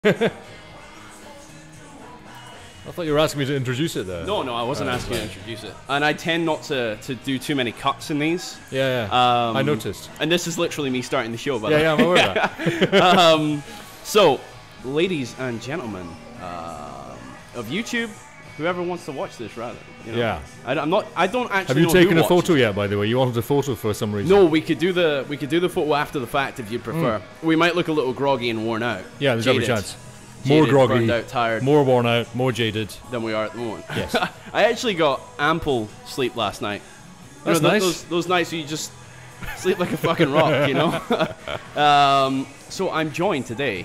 I thought you were asking me to introduce it there. No, I wasn't asking you to introduce it. And I tend not to do too many cuts in these. Yeah. I noticed. And this is literally me starting the show, by the way. Yeah, I'm aware of that. So, ladies and gentlemen of YouTube, whoever wants to watch this, rather. You know, yeah. I don't actually. Have you taken a photo yet? By the way, you wanted a photo for some reason. No, we could do the photo after the fact if you'd prefer. We might look a little groggy and worn out. Yeah, there's every chance. More groggy, burned out, tired, more worn out, more jaded than we are at the moment. Yes. I actually got ample sleep last night. That's nice. Those nights where you just sleep like a fucking rock, you know. So I'm joined today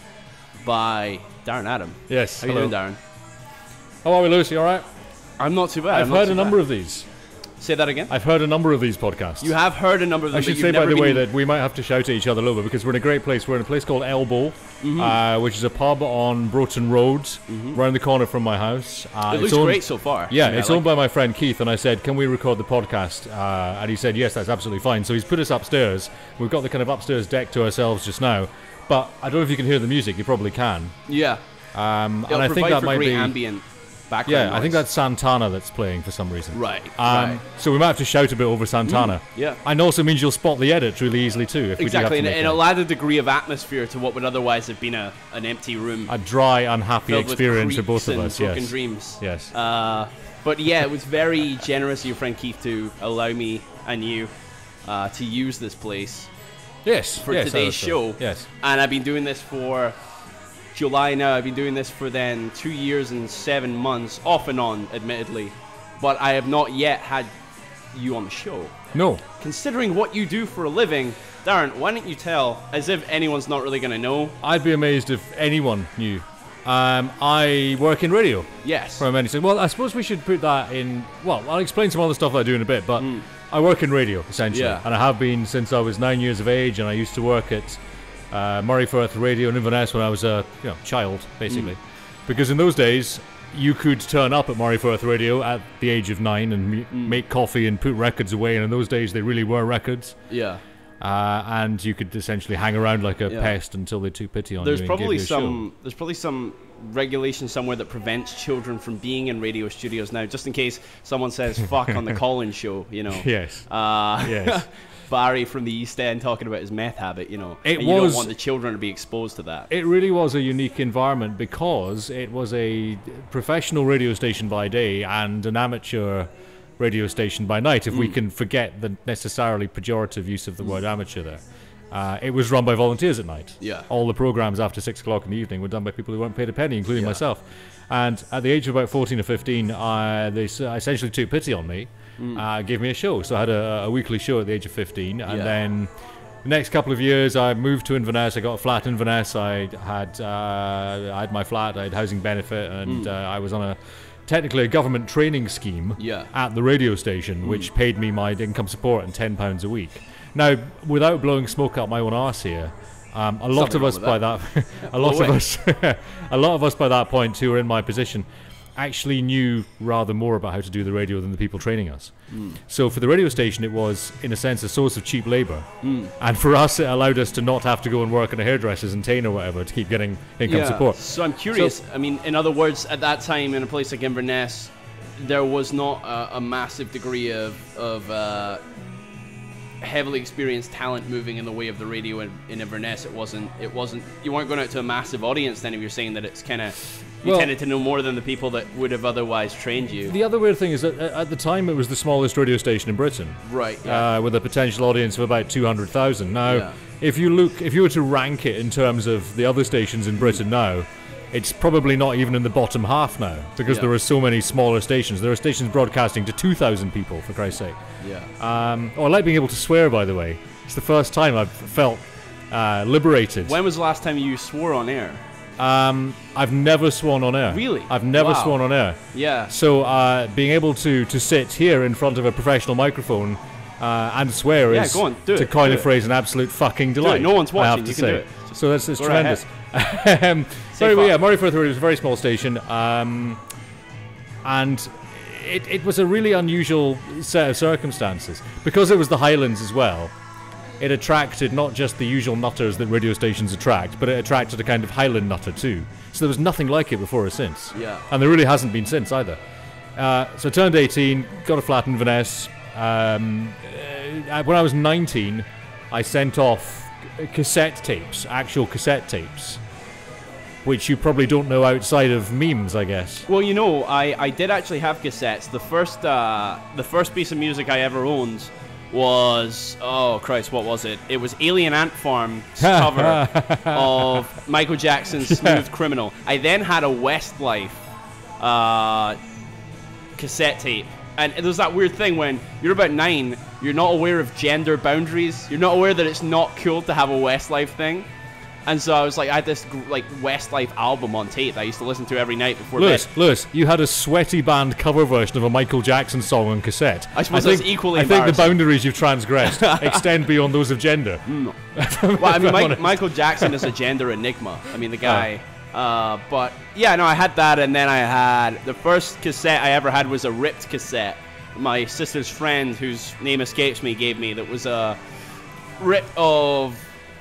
by Darren Adam. Yes. How you doing, Darren? How are we, Lucy? All right. I'm not too bad. I've heard a number of these. Say that again? I've heard a number of these podcasts. You have heard a number of them. I should say, by the way, that we might have to shout at each other a little bit because we're in a great place. We're in a place called Elbow, which is a pub on Broughton Road, around the corner from my house. It looks great so far. Yeah, it's owned by my friend Keith, and I said, can we record the podcast? And he said, yes, that's absolutely fine. So he's put us upstairs. We've got the kind of upstairs deck to ourselves just now. But I don't know if you can hear the music. You probably can. Yeah. And I think that might be ambient background yeah, noise. I think that's Santana that's playing for some reason. Right. So we might have to shout a bit over Santana. Yeah. And also means you'll spot the edit really easily too. If exactly, we do have to and it'll add a degree of atmosphere to what would otherwise have been an empty room. A dry, unhappy experience for both of us. Broken dreams. Yes. But yeah, it was very generous of your friend Keith to allow me and you to use this place. Yes. For today's show. Yes. And I've been doing this for July now. I've been doing this for then 2 years and 7 months, off and on, admittedly. But I have not yet had you on the show. No. Considering what you do for a living, Darren, why don't you tell, as if anyone's not really going to know? I'd be amazed if anyone knew. I work in radio. Yes. From anything. Well, I suppose we should put that in. Well, I'll explain some other stuff I do in a bit, but I work in radio, essentially. Yeah. And I have been since I was 9 years of age, and I used to work at Murrayfirth Radio in Inverness when I was a child, basically. Because in those days, you could turn up at Murrayfirth Radio at the age of 9 and make coffee and put records away, and in those days they really were records. Yeah. And you could essentially hang around like a pest until they took pity on you. There's probably some regulation somewhere that prevents children from being in radio studios now, just in case someone says fuck on the call-in show, you know. Yes. Yes. Barry from the East End talking about his meth habit, you know. You don't want the children to be exposed to that. It really was a unique environment because it was a professional radio station by day and an amateur radio station by night, if we can forget the necessarily pejorative use of the word amateur there. It was run by volunteers at night. Yeah. All the programs after 6 o'clock in the evening were done by people who weren't paid a penny, including myself. And at the age of about 14 or 15, they essentially took pity on me, gave me a show. So I had a weekly show at the age of 15, and then the next couple of years I moved to Inverness. I got a flat in Inverness. I had my flat, I had housing benefit, and I was on technically a government training scheme at the radio station, which paid me my income support and £10 a week. Now, without blowing smoke up my own arse here, a lot of us by that point who were in my position actually knew rather more about how to do the radio than the people training us. So for the radio station, it was, in a sense, a source of cheap labour. And for us, it allowed us to not have to go and work in a hairdresser's in Tain or whatever to keep getting income support. So I'm curious, I mean, in other words, at that time in a place like Inverness, there was not a massive degree of heavily experienced talent moving in the way of the radio in Inverness. It wasn't. You weren't going out to a massive audience then. If you're saying that it's kind of, you tended to know more than the people that would have otherwise trained you. The other weird thing is that at the time it was the smallest radio station in Britain, right? With a potential audience of about 200,000. Now, if you were to rank it in terms of the other stations in Britain now, it's probably not even in the bottom half now, because there are so many smaller stations. There are stations broadcasting to 2,000 people, for Christ's sake. I like being able to swear, by the way. It's the first time I've felt liberated. When was the last time you swore on air? I've never sworn on air. Really? I've never sworn on air. Yeah. So being able to sit here in front of a professional microphone and swear is, go on, to coin a phrase, an absolute fucking delight. No one's watching. I have to you say. Can do it. So that's tremendous. Murrayfirth was a very small station, and it was a really unusual set of circumstances because it was the Highlands as well. it attracted not just the usual nutters that radio stations attract, but it attracted a kind of Highland nutter too. So there was nothing like it before or since. Yeah. And there really hasn't been since either. So I turned 18, got a flat in Inverness. When I was 19, I sent off cassette tapes, actual cassette tapes, which you probably don't know outside of memes, I guess. Well, you know, I did actually have cassettes. The first piece of music I ever owned was, oh Christ, what was it? It was Alien Ant Farm's cover of Michael Jackson's Smooth Criminal. I then had a Westlife cassette tape. And there's that weird thing when you're about 9, you're not aware of gender boundaries. You're not aware that it's not cool to have a Westlife thing. And so I was like, I had this like Westlife album on tape that I used to listen to every night before bed. Lewis, you had a sweaty band cover version of a Michael Jackson song on cassette. I suppose that's equally I think the boundaries you've transgressed extend beyond those of gender. Well, I mean, Michael Jackson is a gender enigma. I mean, the guy... but yeah, no, I had that, and then I had the first cassette I ever had was a ripped cassette. My sister's friend, whose name escapes me, gave me that was a rip of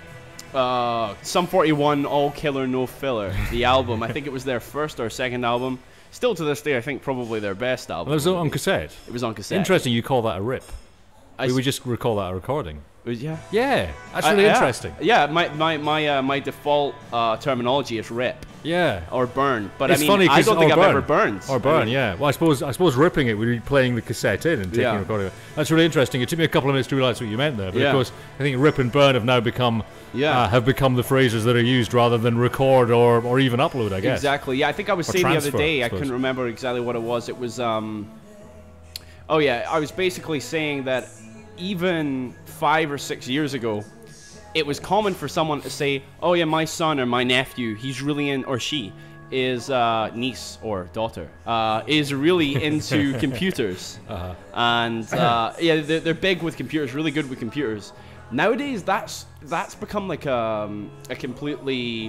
Sum 41 All Killer No Filler, the album. I think it was their first or second album. Still to this day, I think probably their best album. Well, it was on cassette. It was on cassette. Interesting, you call that a rip. We just recall that a recording. Yeah. Yeah, that's really interesting. Yeah, my default terminology is rip. Yeah. Or burn. But it's I mean, funny I don't think I've ever burned. Or burn, yeah. Well, I suppose ripping it would be playing the cassette in and taking a recording. That's really interesting. It took me a couple of minutes to realise what you meant there. But of course, I think rip and burn have now become the phrases that are used rather than record or even upload, I guess. Exactly. Yeah, I think I was saying the other day, I couldn't remember exactly what it was. It was, I was basically saying that even 5 or 6 years ago, it was common for someone to say, oh yeah, my son or my nephew, he's really in, or she is niece or daughter, is really into computers. And yeah, they're big with computers, really good with computers. Nowadays, that's become like a completely,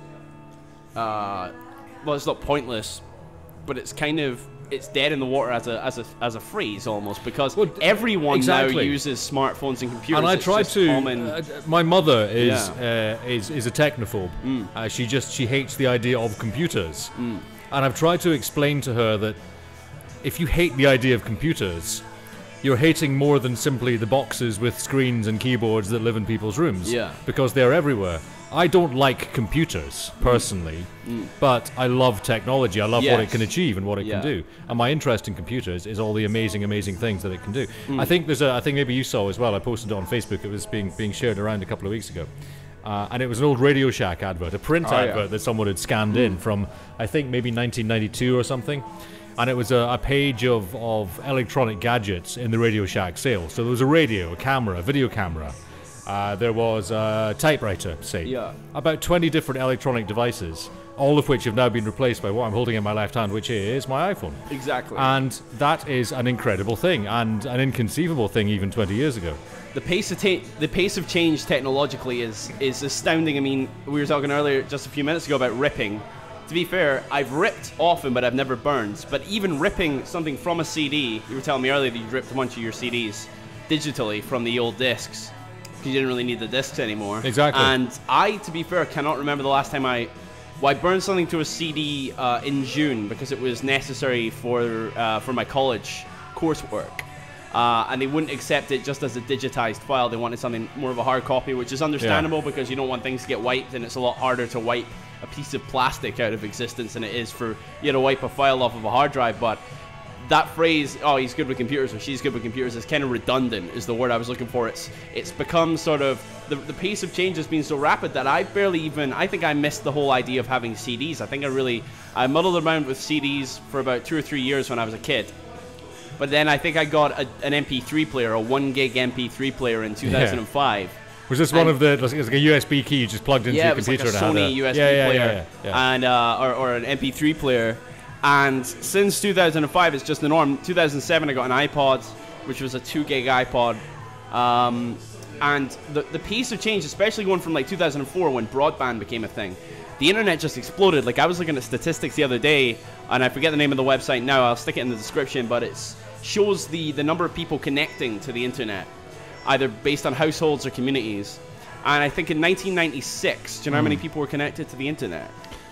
well, it's not pointless, but it's kind of, it's dead in the water as a phrase almost, because everyone now uses smartphones and computers. And I try to. My mother is a technophobe. She hates the idea of computers, and I've tried to explain to her that if you hate the idea of computers, you're hating more than simply the boxes with screens and keyboards that live in people's rooms. Yeah. Because they're everywhere. I don't like computers, personally, but I love technology. I love what it can achieve and what it can do. And my interest in computers is all the amazing, amazing things that it can do. I think I think maybe you saw as well, I posted it on Facebook, it was being shared around a couple of weeks ago. And it was an old Radio Shack advert, a print advert that someone had scanned in from, I think, maybe 1992 or something. And it was a page of electronic gadgets in the Radio Shack sale. So there was a radio, a camera, a video camera. There was a typewriter, say. Yeah. About 20 different electronic devices, all of which have now been replaced by what I'm holding in my left hand, which is my iPhone. Exactly. And that is an incredible thing, and an inconceivable thing even 20 years ago. The pace of change technologically is astounding. I mean, we were talking earlier, just a few minutes ago, about ripping. To be fair, I've ripped often, but I've never burned. But even ripping something from a CD, you were telling me earlier that you ripped a bunch of your CDs digitally from the old discs, because you didn't really need the discs anymore. Exactly. And I, to be fair, cannot remember the last time I burned something to a CD in June, because it was necessary for my college coursework. And they wouldn't accept it just as a digitized file. They wanted something more of a hard copy, which is understandable because you don't want things to get wiped, and it's a lot harder to wipe a piece of plastic out of existence than it is for you to wipe a file off of a hard drive. But that phrase, oh, he's good with computers or she's good with computers, is kind of redundant, is the word I was looking for. It's become sort of, the pace of change has been so rapid that I think I missed the whole idea of having CDs. I muddled around with CDs for about 2 or 3 years when I was a kid. But then I think I got an MP3 player, a 1 gig MP3 player in 2005. Yeah. Was this one of the, it was like a USB key you just plugged into your computer? Yeah, it was like a Sony USB player, and or an MP3 player. And since 2005, it's just the norm. 2007, I got an iPod, which was a 2 gig iPod. And the pace of change, especially going from like 2004 when broadband became a thing, the internet just exploded. Like, I was looking at statistics the other day, and I forget the name of the website now. I'll stick it in the description, but it shows the number of people connecting to the internet. either based on households or communities. And I think in 1996, do you know how many people were connected to the internet?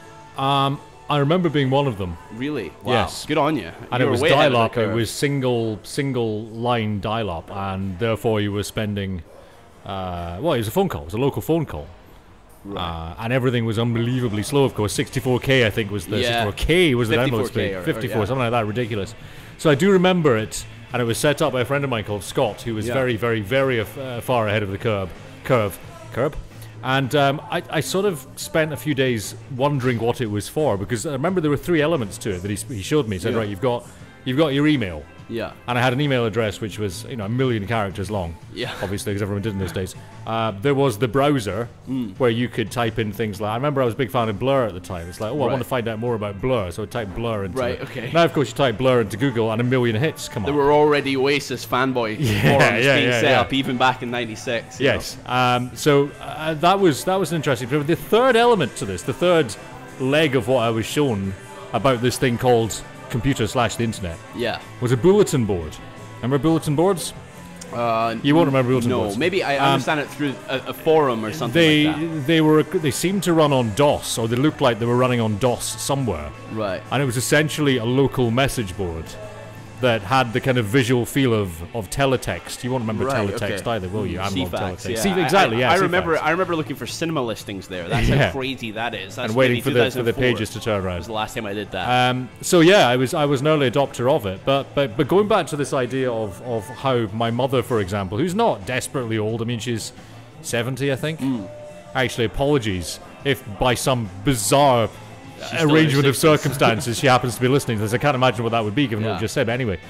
I remember being one of them. Really? Wow. Yes. Good on you. And it was dial-up. It was single line dial-up, and therefore you were spending. Well, it was a phone call. It was a local phone call. Right. And everything was unbelievably slow. Of course, 64K I think was the 64K was the download speed. 54, something like that, ridiculous. So I do remember it, and it was set up by a friend of mine called Scott, who was very, very, very far ahead of the curve. And I sort of spent a few days wondering what it was for, because I remember there were 3 elements to it that he showed me. He said, right, you've got your email. Yeah. And I had an email address which was, 1 million characters long. Yeah. Obviously, because everyone did in those days. There was the browser where you could type in things like, I remember I was a big fan of Blur at the time. It's like, I want to find out more about Blur, so I typed Blur into it. Okay. Now, of course, you type Blur into Google and 1 million hits come up. There were already Oasis fanboy forums being set up even back in '96. Yes. So that was an interesting. But the third element to this, the third leg of what I was shown about this thing called computer/the internet, was a bulletin board. Remember bulletin boards? You won't remember bulletin boards. No, maybe I understand it through a forum or something like that. They seemed to run on DOS, or they looked like they were running on DOS somewhere. Right. And it was essentially a local message board that had the kind of visual feel of teletext. You won't remember teletext either, will you? I'm on teletext. Yeah. Exactly. I remember looking for cinema listings there. That's how crazy that is. That's and waiting for the pages to turn around. Was the last time I did that. So yeah, I was an early adopter of it. But going back to this idea of how my mother, for example, who's not desperately old. I mean, she's 70, I think. Actually, apologies if by some bizarre arrangement of circumstances she happens to be listening to this. I can't imagine what that would be given what I just said. But anyway,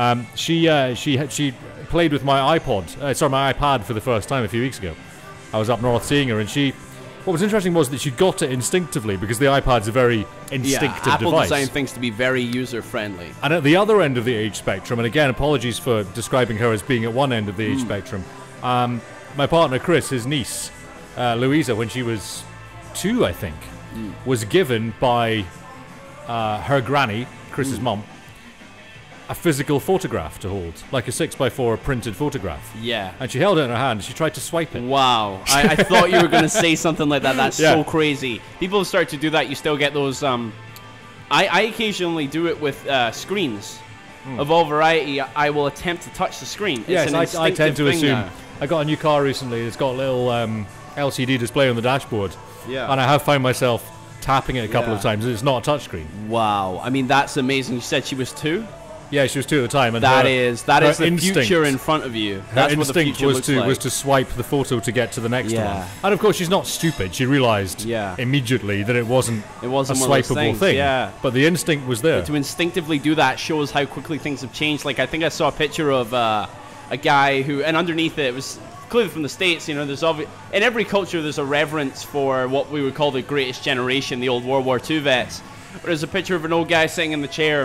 she played with my iPad for the first time a few weeks ago. I was up north seeing her, and what was interesting was that she got it instinctively, because the iPad's a very instinctive Apple device. designed things to be very user friendly. And at the other end of the age spectrum, and again, apologies for describing her as being at one end of the age spectrum, my partner Chris, his niece Louisa, when she was 2, I think, was given by her granny, Chris's mum, a physical photograph to hold, like a 6x4 printed photograph. Yeah. And she held it in her hand, and she tried to swipe it. Wow. I thought you were going to say something like that. That's so crazy. People start to do that. You still get those... I occasionally do it with screens. Of all variety, I will attempt to touch the screen. Yes, I tend to assume... Now. I got a new car recently. It's got a little LCD display on the dashboard. Yeah. And I have found myself tapping it a couple of times. It's not a touchscreen. Wow. I mean, that's amazing. You said she was 2? Yeah, she was 2 at the time. And that is the future in front of you. That's what the future looks like. Was to swipe the photo to get to the next one. And of course, she's not stupid. She realised immediately that it wasn't a swipeable thing. Yeah. But the instinct was there. But to instinctively do that shows how quickly things have changed. Like, I think I saw a picture of a guy who, and underneath it was clearly from the States, there's in every culture there's a reverence for what we would call the greatest generation, the old World War II vets. But there's a picture of an old guy sitting in the chair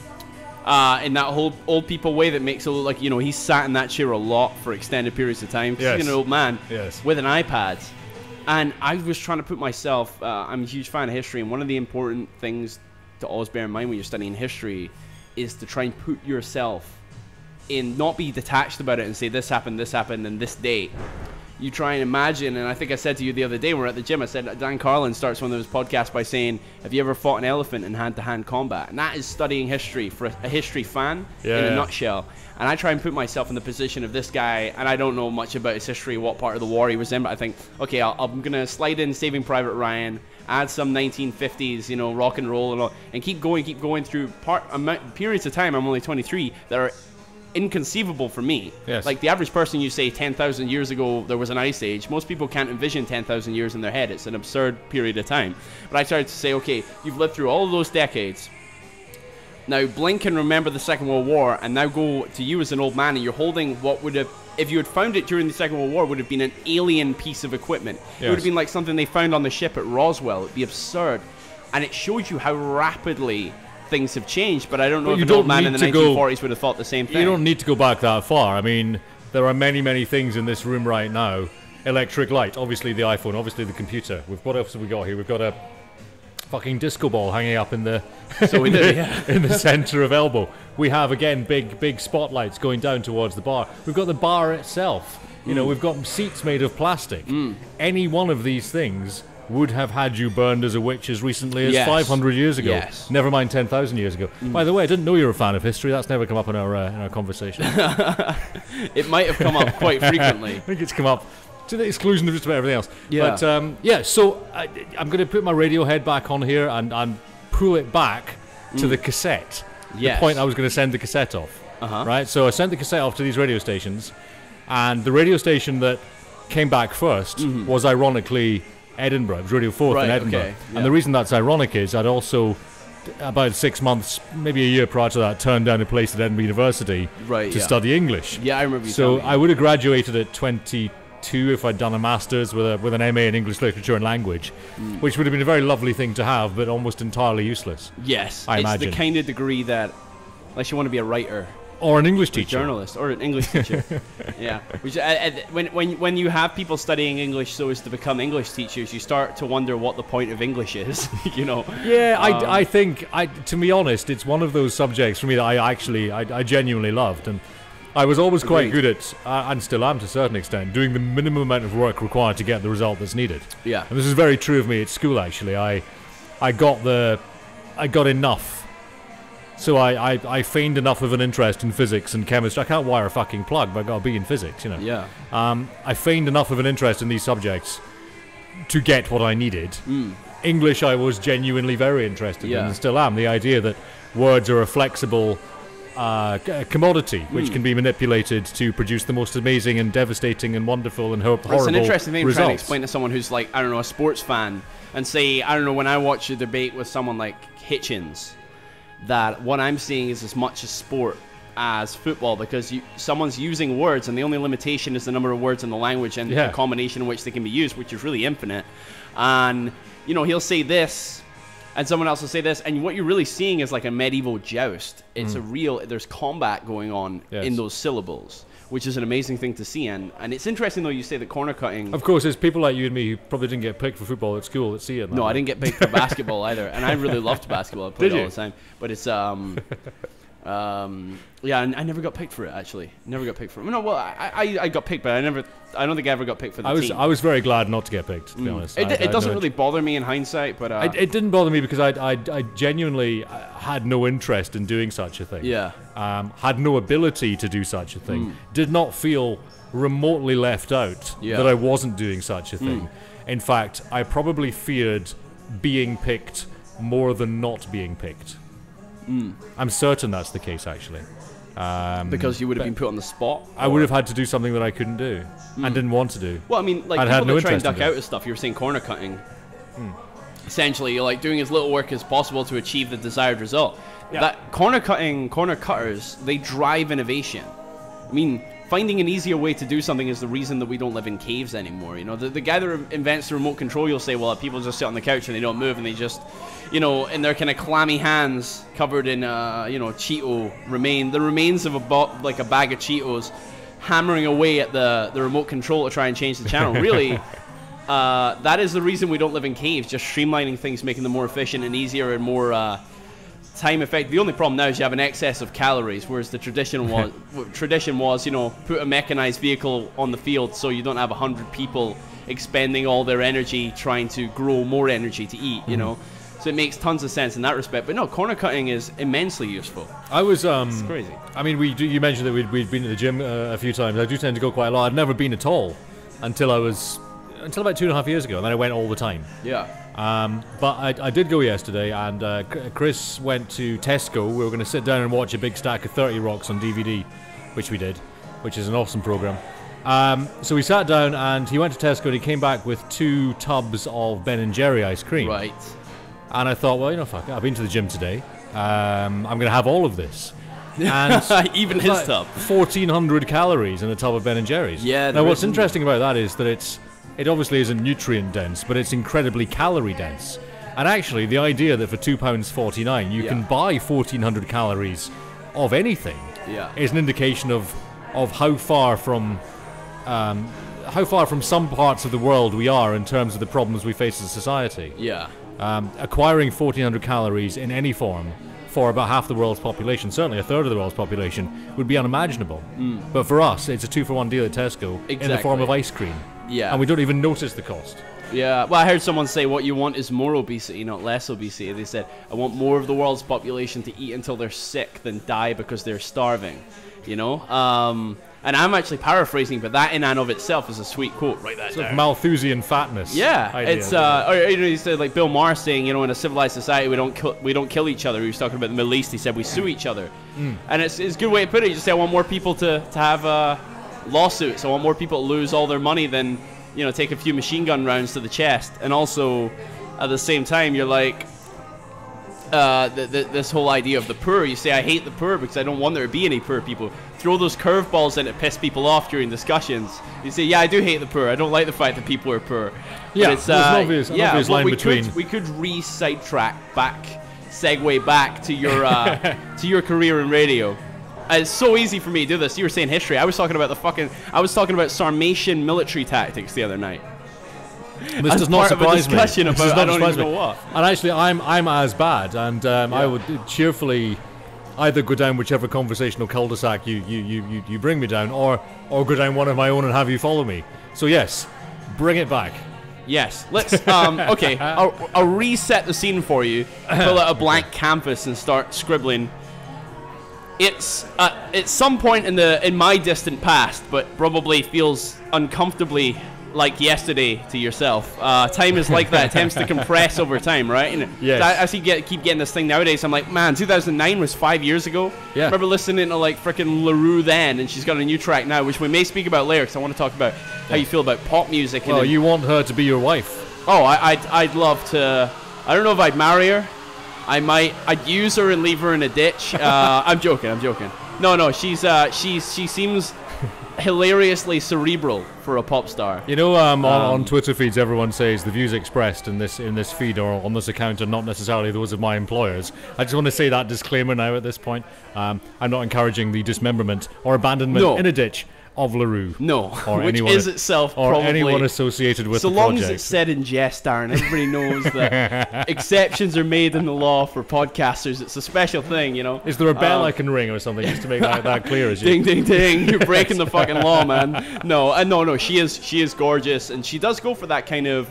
in that whole old people way that makes it look like, he's sat in that chair a lot for extended periods of time. Yes. He's an old man with an iPad. And I was trying to put myself, I'm a huge fan of history, and one of the important things to always bear in mind when you're studying history is to try and put yourself in, not be detached about it and say this happened and this date. You try and imagine, and I think I said to you the other day when we were at the gym, I said Dan Carlin starts one of those podcasts by saying, have you ever fought an elephant in hand-to-hand combat? And that is studying history for a history fan in a nutshell. And I try and put myself in the position of this guy, and I don't know much about his history, what part of the war he was in, but I think, okay, I'm going to slide in Saving Private Ryan, add some 1950s, rock and roll, and keep going through periods of time, I'm only 23, that are inconceivable for me. Yes. Like the average person, you say 10,000 years ago there was an ice age. Most people can't envision 10,000 years in their head. It's an absurd period of time. But I started to say, okay, you've lived through all of those decades. Now blink and remember the Second World War, and now go to you as an old man, and you're holding what would have, if you had found it during the Second World War, would have been an alien piece of equipment. It would have been like something they found on the ship at Roswell. It'd be absurd. And it showed you how rapidly things have changed, but I don't know if an old man in the 1940s would have thought the same thing. You don't need to go back that far. I mean, there are many, many things in this room right now. Electric light, obviously the iPhone, obviously the computer. What else have we got here? We've got a fucking disco ball hanging up in the So we did, yeah. in the center of Elbow. We have again big spotlights going down towards the bar. We've got the bar itself. You know, we've got seats made of plastic. Any one of these things would have had you burned as a witch as recently as 500 years ago. Yes. Never mind 10,000 years ago. By the way, I didn't know you were a fan of history. That's never come up in our conversation. It might have come up quite frequently. I think it's come up to the exclusion of just about everything else. Yeah. But so I'm going to put my Radiohead back on here and pull it back to the cassette. Yes. The point I was going to send the cassette off. Right? So I sent the cassette off to these radio stations, and the radio station that came back first was ironically Edinburgh. It was Radio 4 in Edinburgh. Okay. Yeah. And the reason that's ironic is I'd also, about 6 months, maybe a year prior to that, turned down a place at Edinburgh University to study English. Yeah, I remember you So telling me. I would have graduated at 22 if I'd done a master's with an MA in English Literature and Language, which would have been a very lovely thing to have, but almost entirely useless. Yes, I it's imagine. the kind of degree that, unless you want to be a writer, Or an English teacher. journalist, or an English teacher, yeah. Which when you have people studying English so as to become English teachers, you start to wonder what the point of English is. You know. Yeah, I think, to be honest, it's one of those subjects for me that I genuinely loved, and I was always quite good at, and still am to a certain extent, doing the minimum amount of work required to get the result that's needed. Yeah. And this is very true of me at school. Actually, I got enough. So I feigned enough of an interest in physics and chemistry. I can't wire a fucking plug, but I got a B in physics, you know. Yeah. I feigned enough of an interest in these subjects to get what I needed. English I was genuinely very interested in, and still am. The idea that words are a flexible commodity which can be manipulated to produce the most amazing and devastating and wonderful and horrible It's an interesting thing to try and results. explain to someone who's like, I don't know, a sports fan, and say, I don't know, when I watch a debate with someone like Hitchens, that what I'm seeing is as much a sport as football, because someone's using words, and the only limitation is the number of words in the language and the combination in which they can be used, which is really infinite. And, you know, he'll say this, and someone else will say this, and what you're really seeing is like a medieval joust. It's there's combat going on in those syllables, which is an amazing thing to see. And it's interesting, though, you say that corner cutting... Of course, there's people like you and me who probably didn't get picked for football at school that see it. No, I didn't get picked for basketball either, and I really loved basketball. I played all the time. But it's... yeah, I never got picked for it, actually. Never got picked for it. No, well, I got picked, but I don't think I ever got picked for the team. I was very glad not to get picked, to be honest. It doesn't really bother me in hindsight, but... it didn't bother me because I genuinely had no interest in doing such a thing. Yeah. Had no ability to do such a thing. Did not feel remotely left out that I wasn't doing such a thing. In fact, I probably feared being picked more than not being picked. I'm certain that's the case, actually. Because you would have been put on the spot? I would have had to do something that I couldn't do and didn't want to do. Well, I mean, like, I'd people had no that try and interest in duck out of stuff, you were saying corner cutting. Essentially, you're like doing as little work as possible to achieve the desired result. That corner cutters, they drive innovation. I mean, finding an easier way to do something is the reason that we don't live in caves anymore. You know, the guy that invents the remote control, you'll say, well, people just sit on the couch and they don't move, and they just, you know, in their kind of clammy hands covered in, you know, Cheeto the remains of like a bag of Cheetos, hammering away at the remote control to try and change the channel. Really, that is the reason we don't live in caves, just streamlining things, making them more efficient and easier and more time effect. The only problem now is you have an excess of calories, whereas the tradition was, you know, put a mechanized vehicle on the field so you don't have 100 people expending all their energy trying to grow more energy to eat, you know. So it makes tons of sense in that respect. But no, corner cutting is immensely useful. I was it's crazy. I mean, you mentioned that we'd been to the gym a few times. I do tend to go quite a lot. I'd never been at all until about 2.5 years ago, and then I went all the time. Yeah. But I did go yesterday, and Chris went to Tesco. We were going to sit down and watch a big stack of 30 Rocks on DVD, which we did, which is an awesome program. So we sat down, and he went to Tesco, and he came back with 2 tubs of Ben & Jerry ice cream. Right. And I thought, well, you know, fuck it, I've been to the gym today. I'm going to have all of this. And even his like tub. 1,400 calories in a tub of Ben & Jerry's. Yeah. Now, what's interesting about that is that it obviously isn't nutrient dense, but it's incredibly calorie dense. And actually, the idea that for £2.49 you can buy 1,400 calories of anything is an indication of how far from some parts of the world we are in terms of the problems we face as a society. Yeah. acquiring 1,400 calories in any form for about half the world's population, certainly a third of the world's population, would be unimaginable. But for us, it's a 2-for-1 deal at Tesco in the form of ice cream. Yeah. And we don't even notice the cost. Yeah, well, I heard someone say what you want is more obesity, not less obesity. They said, I want more of the world's population to eat until they're sick than die because they're starving, you know? And I'm actually paraphrasing, but that in and of itself is a sweet quote. Write that down. Malthusian fatness. Yeah, idea. it's or, you know, he said like Bill Maher saying, you know, in a civilized society we don't kill each other. He was talking about the Middle East. He said we sue each other, and it's a good way to put it. You just say I want more people to have lawsuits. I want more people to lose all their money than, you know, take a few machine gun rounds to the chest. And also at the same time you're like. This whole idea of the poor. You say I hate the poor because I don't want there to be any poor people. Throw those curveballs in to piss people off during discussions. You say, yeah, I do hate the poor. I don't like the fact that people are poor. Yeah, but it's, there's an obvious line between. We could segue back to your to your career in radio. It's so easy for me to do this. You were saying history. I was talking about Sarmatian military tactics the other night. This does not surprise me. About, I don't even know what. And actually, I'm as bad, and I would cheerfully either go down whichever conversational cul-de-sac you bring me down, or go down one of my own and have you follow me. So yes, bring it back. Yes, let's. Okay, I'll reset the scene for you. Pull out a blank canvas and start scribbling. It's at some point in my distant past, but probably feels uncomfortably like yesterday to yourself. Time is like that. It tends to compress over time, right? And yes. I keep getting this thing nowadays. I'm like, man, 2009 was 5 years ago. Yeah. I remember listening to like freaking LaRue then, and she's got a new track now, which we may speak about later, because I want to talk about how you feel about pop music. Well, you want her to be your wife. Oh, I'd love to. I don't know if I'd marry her. I'd use her and leave her in a ditch. I'm joking. No, she seems hilariously cerebral for a pop star. You know, on Twitter feeds, everyone says the views expressed in this feed or on this account are not necessarily those of my employers. I just want to say that disclaimer now at this point. I'm not encouraging the dismemberment or abandonment in a ditch of LaRue. No, or which anyone, is itself or probably anyone associated with the project. So long as it's said in jest, Darren, everybody knows that exceptions are made in the law for podcasters. It's a special thing, you know. Is there a bell I can ring or something just to make that clear? As you ding, ding, ding! You're breaking the fucking law, man. No. She is gorgeous, and she does go for that kind of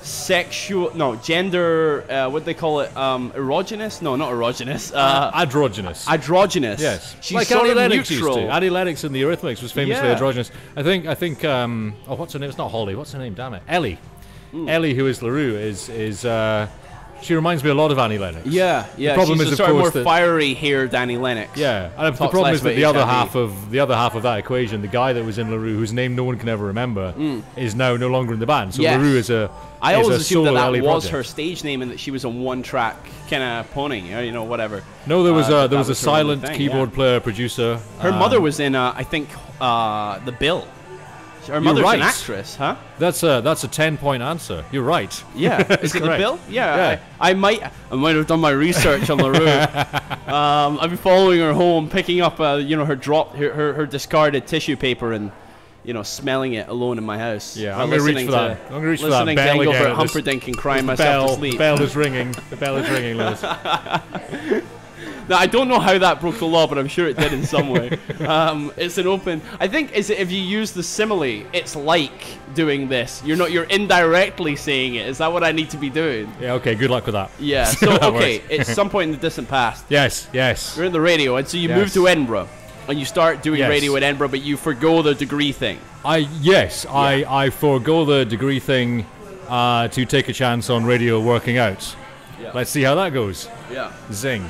gender, what do they call it? Erogenous? No, not erogenous. Androgynous. Androgynous. Yes. She's like sort Annie of Lennox neutral. used to. Annie Lennox in the Eurythmics was famously androgynous. I think. Oh, what's her name? It's not Holly. What's her name? Damn it. Ellie. Ellie, who is LaRue, is. She reminds me a lot of Annie Lennox. Yeah. The problem she's is, a sort of more fiery-haired Annie Lennox. Yeah, and the problem is that the other half of that equation, the guy that was in LaRue, whose name no one can ever remember, is now no longer in the band. So LaRue is a. I always assumed that was project. her stage name and that she was a one-track kind of pony, or, you know, whatever. No, there was a silent keyboard player, producer. Her mother was in, I think, The Bill. Her mother's an actress, huh? That's a 10-point answer. You're right. Yeah, is it The Bill? Yeah. I might have done my research on LaRue. I've been following her home, picking up her discarded tissue paper and, you know, smelling it alone in my house. Yeah, I'm gonna reach for that. I'm gonna reach for that bell again. Listening to Engelbert Humperdinck and crying myself to sleep. The bell is ringing. The bell is ringing, Lewis. Now, I don't know how that broke the law, but I'm sure it did in some way. It's an open. I think if you use the simile, it's like doing this. You're indirectly saying it. Is that what I need to be doing? Yeah. Okay. Good luck with that. Yeah. So okay, it's some point in the distant past. Yes. You're in the radio, and so you move to Edinburgh, and you start doing radio in Edinburgh, but you forgo the degree thing. I forgo the degree thing to take a chance on radio working out. Yeah. Let's see how that goes. Yeah. Zing.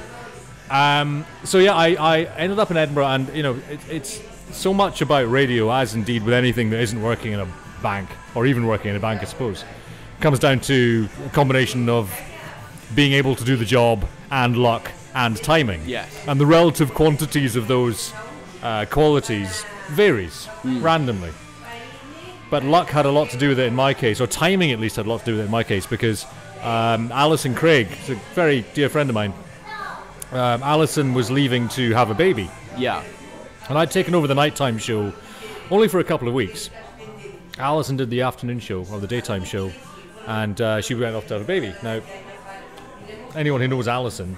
I ended up in Edinburgh, and you know, it's so much about radio, as indeed with anything that isn't working in a bank or even working in a bank, I suppose. It comes down to a combination of being able to do the job and luck and timing. Yes. And the relative quantities of those qualities varies randomly. But luck had a lot to do with it in my case, or timing at least had a lot to do with it in my case, because Alison Craig, who's a very dear friend of mine, Alison was leaving to have a baby. Yeah. And I'd taken over the nighttime show only for a couple of weeks. Alison did the afternoon show, or the daytime show, and she went off to have a baby. Now, anyone who knows Alison,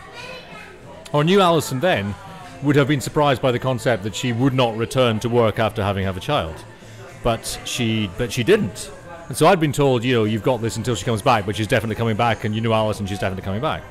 or knew Alison then, would have been surprised by the concept that she would not return to work after having a child. But she didn't. And so I'd been told, you know, you've got this until she comes back, but she's definitely coming back, and you know Alison, she's definitely coming back.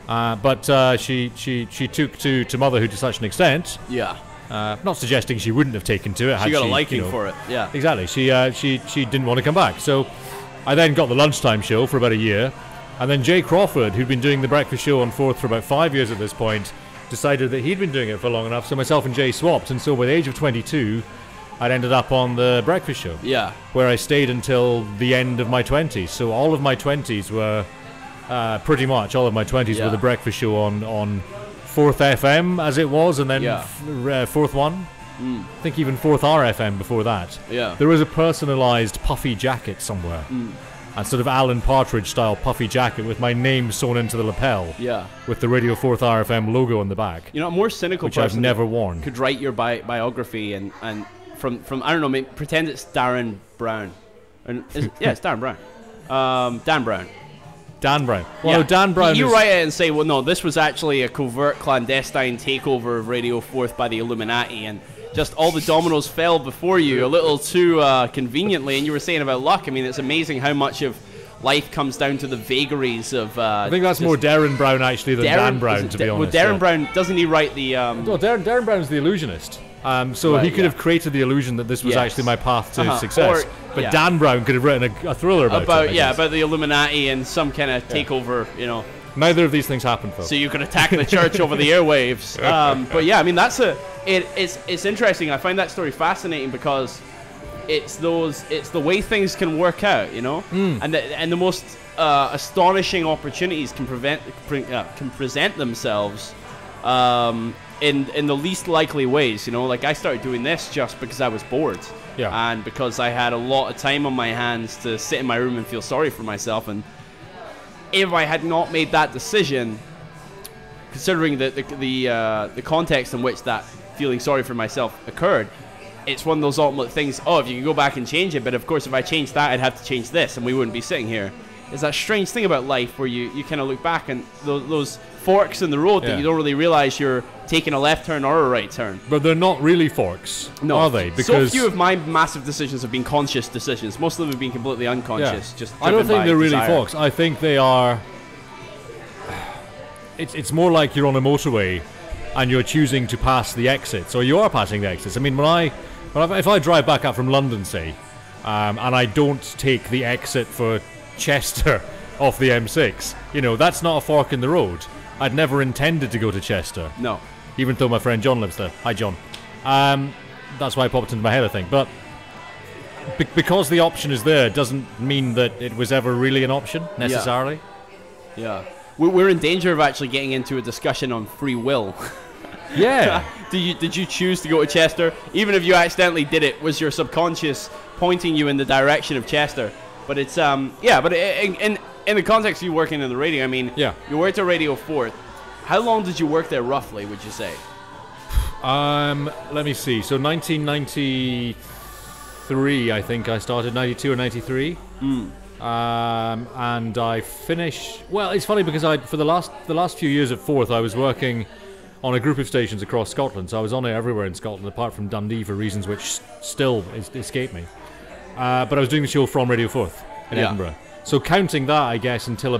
But she took to motherhood to such an extent. Yeah. Not suggesting she wouldn't have taken to it. She got a liking for it. Yeah. Exactly. She didn't want to come back. So I then got the lunchtime show for about a year, and then Jay Crawford, who'd been doing the breakfast show on 4th for about 5 years at this point, decided that he'd been doing it for long enough. So myself and Jay swapped, and so by the age of 22, I'd ended up on the breakfast show. Yeah. Where I stayed until the end of my 20s. So all of my 20s were pretty much all of my 20s were the breakfast show on 4th FM as it was, and then 4th One. I think even 4th RFM before that. Yeah. There was a personalised puffy jacket somewhere. A sort of Alan Partridge style puffy jacket with my name sewn into the lapel. Yeah. With the Radio 4th RFM logo on the back. You know, a more cynical which person I've never worn could write your biography and from I don't know, maybe pretend it's Darren Brown. It's Darren Brown. Dan Brown. Dan Brown. Well, Dan Brown. You write it and say, well, no, this was actually a covert, clandestine takeover of Radio 4th by the Illuminati, and just all the dominoes fell before you a little too conveniently. And you were saying about luck. I mean, it's amazing how much of life comes down to the vagaries of. I think that's more Darren Brown actually than Dan Brown, to be honest. Well, Darren Brown, doesn't he write the? No, Darren Brown's the illusionist. So he could have created the illusion that this was actually my path to success. But Dan Brown could have written a thriller about it. About the Illuminati and some kind of takeover, you know. Neither of these things happened, though. So you could attack the church over the airwaves. But yeah, I mean, it's interesting. I find that story fascinating because it's the way things can work out, you know, and the most astonishing opportunities can present themselves in the least likely ways, you know. Like, I started doing this just because I was bored, and because I had a lot of time on my hands to sit in my room and feel sorry for myself. And if I had not made that decision, considering the context in which that feeling sorry for myself occurred, it's one of those ultimate things. Oh, if you can go back and change it, but of course if I changed that, I'd have to change this, and we wouldn't be sitting here. It's that strange thing about life where you kind of look back and those forks in the road that you don't really realize you're taking a left turn or a right turn. But they're not really forks, are they? Because so few of my massive decisions have been conscious decisions. Most of them have been completely unconscious. Just I don't think they're really forks. I think they are. It's more like you're on a motorway and you're choosing to pass the exits, or you are passing the exits. I mean, if I drive back up from London, say, and I don't take the exit for Chester off the M6, you know, that's not a fork in the road. I'd never intended to go to Chester. No. Even though my friend John lives there. Hi, John. That's why it popped into my head, I think. But because the option is there doesn't mean that it was ever really an option, necessarily. Yeah. We're in danger of actually getting into a discussion on free will. Yeah. Did you choose to go to Chester? Even if you accidentally did it, was your subconscious pointing you in the direction of Chester? But it's but in the context of you working in the radio, I mean, you worked at Radio 4. How long did you work there roughly, would you say? Let me see. So 1993, I think I started, 92 or 93. And I finished. Well, it's funny because for the last few years at 4th, I was working on a group of stations across Scotland. So I was on it everywhere in Scotland, apart from Dundee for reasons which still escape me. But I was doing the show from Radio 4th in Edinburgh. So counting that, I guess, until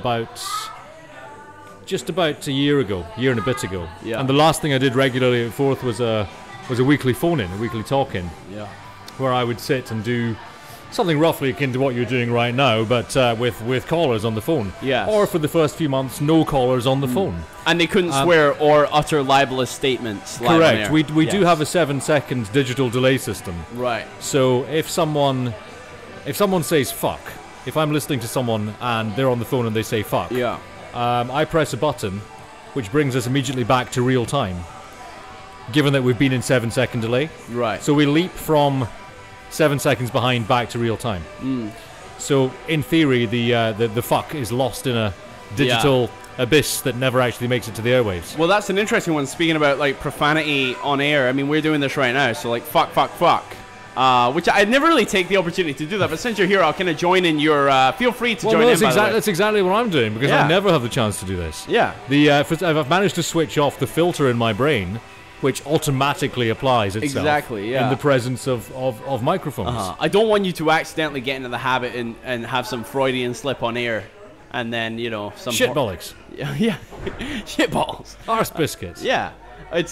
just about a year and a bit ago. Yeah. And the last thing I did regularly at 4th was a weekly phone-in, a weekly talk-in, where I would sit and do something roughly akin to what you're doing right now, but with callers on the phone. Yeah. Or for the first few months, no callers on the phone. And they couldn't swear or utter libelous statements. Correct. We do have a 7-second digital delay system. Right. So if someone says fuck, if I'm listening to someone and they're on the phone and they say fuck, I press a button which brings us immediately back to real time, given that we've been in 7-second delay. Right. So we leap from 7 seconds behind back to real time. So in theory, the fuck is lost in a digital abyss that never actually makes it to the airwaves. Well, that's an interesting one. Speaking about like profanity on air, I mean, we're doing this right now. So like fuck. which I never really take the opportunity to do that. But since you're here, I'll kind of join in your. Feel free to join in. That's exactly what I'm doing because I never have the chance to do this. Yeah. I've managed to switch off the filter in my brain, which automatically applies itself in the presence of microphones. I don't want you to accidentally get into the habit and have some Freudian slip on air, and then some shit bollocks. Yeah, shit balls. Arse biscuits. Yeah, it's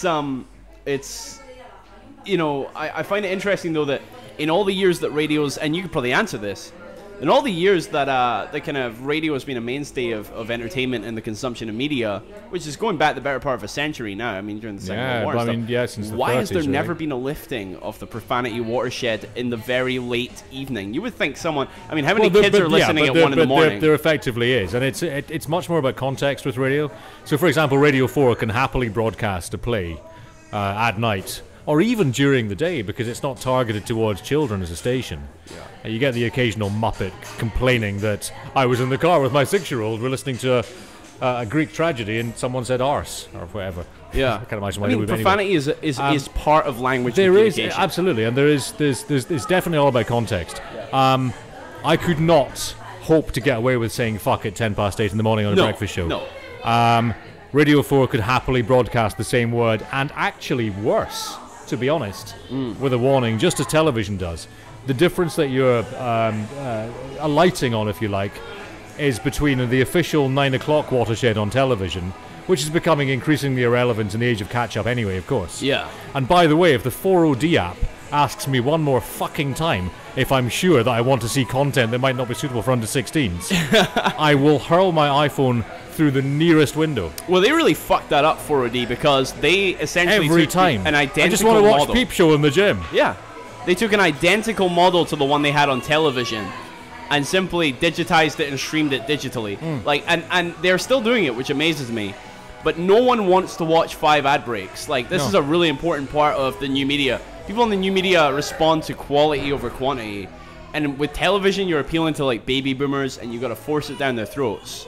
I find it interesting though that in all the years that radios, and you could probably answer this, in all the years that the kind of radio has been a mainstay of entertainment and the consumption of media, which is going back the better part of a century now. I mean, during the Second World War since the why 30s, has there never been a lifting of the profanity watershed in the very late evening? You would think someone. I mean, how many kids are listening at 1 in the morning? There effectively is, and it's much more about context with radio. So, for example, Radio 4 can happily broadcast a play at night, or even during the day, because it's not targeted towards children as a station. Yeah. You get the occasional Muppet complaining that I was in the car with my 6-year-old, we're listening to a Greek tragedy, and someone said arse, or whatever. Yeah. I can't imagine why profanity is part of language there communication. Is, absolutely, and there's definitely all about context. Yeah. I could not hope to get away with saying fuck at 8:10 in the morning on a breakfast show. No. Radio 4 could happily broadcast the same word, and actually worse, to be honest, with a warning, just as television does. The difference that you're alighting on, if you like, is between the official 9 o'clock watershed on television, which is becoming increasingly irrelevant in the age of catch-up anyway, of course. Yeah. And by the way, if the 4OD app asks me one more fucking time if I'm sure that I want to see content that might not be suitable for under 16s, I will hurl my iPhone through the nearest window. Well, they really fucked that up 4OD because they essentially every took time an identical I just want to watch model. Peep Show in the gym. Yeah. They took an identical model to the one they had on television and simply digitized it and streamed it digitally. And they're still doing it, which amazes me. But no one wants to watch 5 ad breaks. Like, this is a really important part of the new media. People in the new media respond to quality over quantity. And with television, you're appealing to like baby boomers, and you got to force it down their throats.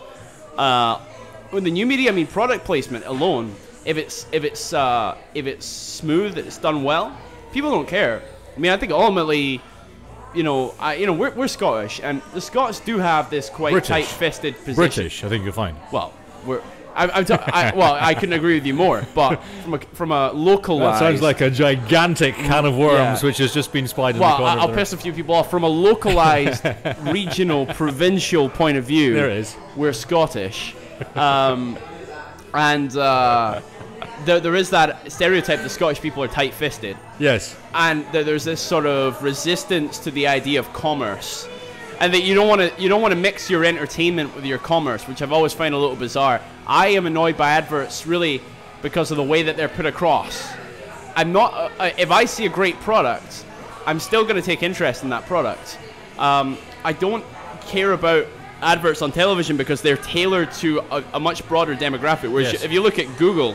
With the new media, I mean, product placement alone, if it's smooth, it's done well, people don't care. I mean, I think ultimately, we're Scottish, and the Scots do have this quite tight-fisted position. British, I think you'll find. Well, I couldn't agree with you more, but from a localized... That sounds like a gigantic can of worms, which has just been spied in the corner. Well, I'll piss a few people off. From a localized, regional, provincial point of view, we're Scottish. There is that stereotype that Scottish people are tight-fisted. Yes. And there's this sort of resistance to the idea of commerce. And that you don't want to mix your entertainment with your commerce, which I've always found a little bizarre. I am annoyed by adverts really because of the way that they're put across. I'm not. If I see a great product, I'm still going to take interest in that product. I don't care about adverts on television because they're tailored to a much broader demographic. Whereas if you look at Google,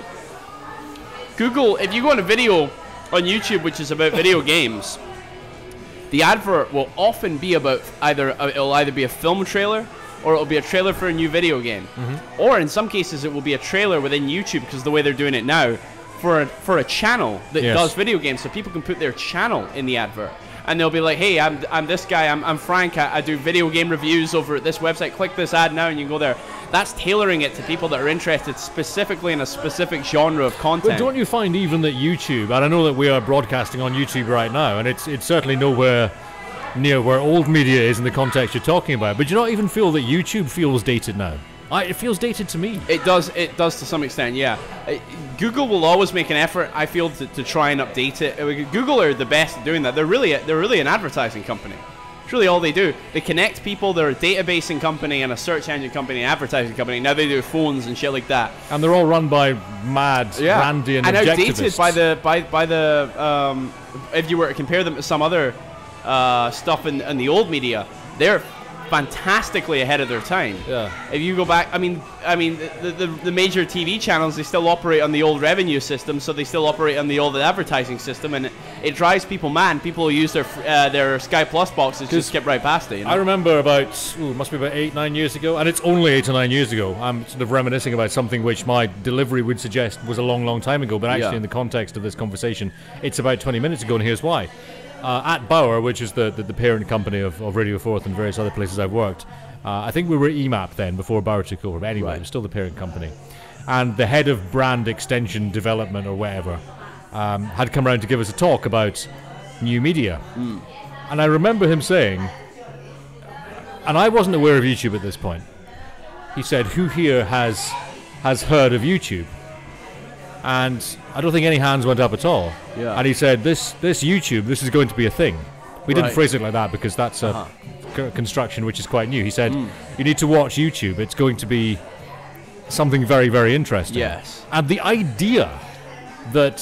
if you go on a video on YouTube which is about video games, the advert will often be about it'll either be a film trailer or it'll be a trailer for a new video game. Or in some cases it will be a trailer within YouTube, because the way they're doing it now, for a channel that does video games, so people can put their channel in the advert. And they'll be like, hey, I'm this guy, I'm Frank, I do video game reviews over at this website, click this ad now and you can go there. That's tailoring it to people that are interested specifically in a specific genre of content. But don't you find even that YouTube, and I know that we are broadcasting on YouTube right now, and it's certainly nowhere near where old media is in the context you're talking about, but do you not even feel that YouTube feels dated now? It feels dated to me. It does to some extent, yeah. Google will always make an effort, I feel, to try and update it. Google are the best at doing that. They're really an advertising company. It's really all they do. They connect people. They're a databasing company and a search engine company, an advertising company. Now they do phones and shit like that. And they're all run by mad, Randian and objectivists. outdated by the if you were to compare them to some other stuff in the old media, they're fantastically ahead of their time. Yeah. If you go back, I mean, the major TV channels, they still operate on the old revenue system, so they still operate on the old advertising system, and it drives people mad. People who use their Sky Plus boxes just skip right past it. You know? I remember must be about 8-9 years ago, and it's only 8 or 9 years ago. I'm sort of reminiscing about something which my delivery would suggest was a long, long time ago, but actually in the context of this conversation, it's about 20 minutes ago, and here's why. at Bauer, which is the parent company of Radio 4th and various other places I've worked. I think we were EMAP then, before Bauer took over. But anyway, it was still the parent company. And the head of brand extension development or whatever had come around to give us a talk about new media. And I remember him saying, and I wasn't aware of YouTube at this point, he said, who here has heard of YouTube? And I don't think any hands went up at all. Yeah. And he said, this YouTube, this is going to be a thing. We didn't phrase it like that because that's a construction which is quite new. He said, you need to watch YouTube. It's going to be something very, very interesting. Yes. And the idea that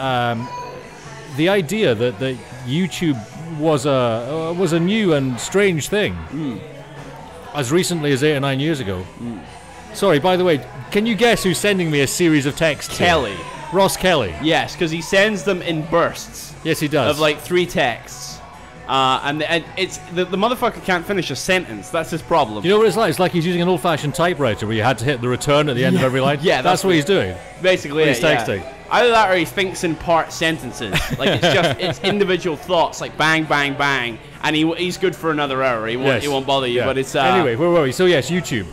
YouTube was a new and strange thing as recently as 8 or 9 years ago. Sorry, by the way, can you guess who's sending me a series of texts? Kelly. Here? Ross Kelly. Yes, because he sends them in bursts. Yes, he does. Of like 3 texts. And it's the motherfucker can't finish a sentence. That's his problem. You know what it's like? It's like he's using an old-fashioned typewriter where you had to hit the return at the end of every line. Yeah, that's what he's doing. Basically, when he's texting. Yeah. Either that or he thinks in part sentences. Like it's individual thoughts, like bang, bang, bang, and he's good for another hour. He won't bother you. Yeah. But it's anyway. Where were we? So yes, YouTube.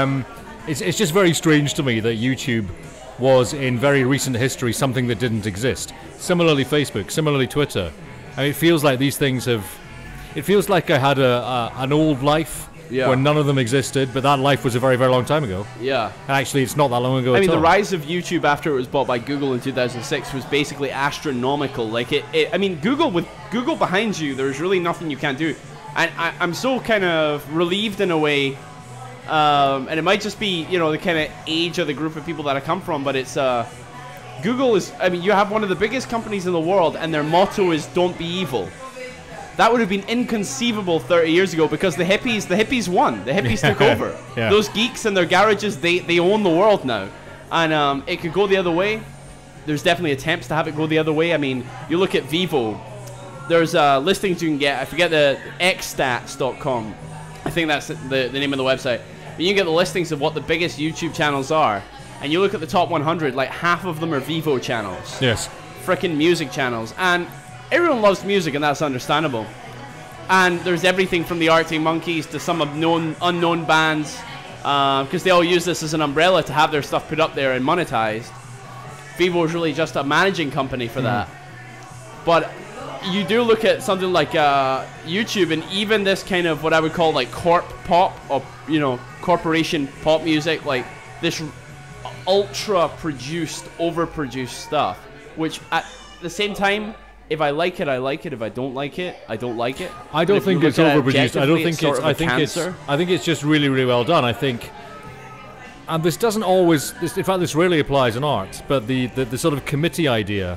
It's just very strange to me that YouTube was in very recent history something that didn't exist. Similarly, Facebook. Similarly, Twitter. I mean, it feels like these things have. It feels like I had an old life where none of them existed, but that life was a very, very long time ago. Yeah. And actually, it's not that long ago. I mean, the rise of YouTube after it was bought by Google in 2006 was basically astronomical. Like I mean, with Google behind you, there's really nothing you can't do. And I'm so kind of relieved in a way. And it might just be, the kind of age of the group of people that I come from, but it's Google is. I mean, you have one of the biggest companies in the world, and their motto is "Don't be evil." That would have been inconceivable 30 years ago because the hippies won. The hippies took over. Yeah. Those geeks in their garages, they own the world now. And it could go the other way. There's definitely attempts to have it go the other way. I mean, you look at Vivo. There's listings you can get. I forget the xstats.com. I think that's the name of the website. But you can get the listings of what the biggest YouTube channels are. And you look at the top 100, like half of them are Vivo channels. Yes. Frickin' music channels. And everyone loves music, and that's understandable. And there's everything from the Arctic Monkeys to some unknown bands, because they all use this as an umbrella to have their stuff put up there and monetized. Vivo is really just a managing company for that. But you do look at something like YouTube, and even this kind of what I would call like corp pop, or corporation pop music, like this ultra produced, overproduced stuff, which at the same time, if I like it, I like it. If I don't like it, I don't like it. I don't think it's overproduced. I don't think it's. I think it's just really, really well done. I think, and this doesn't always. In fact, this rarely applies in art. But the sort of committee idea,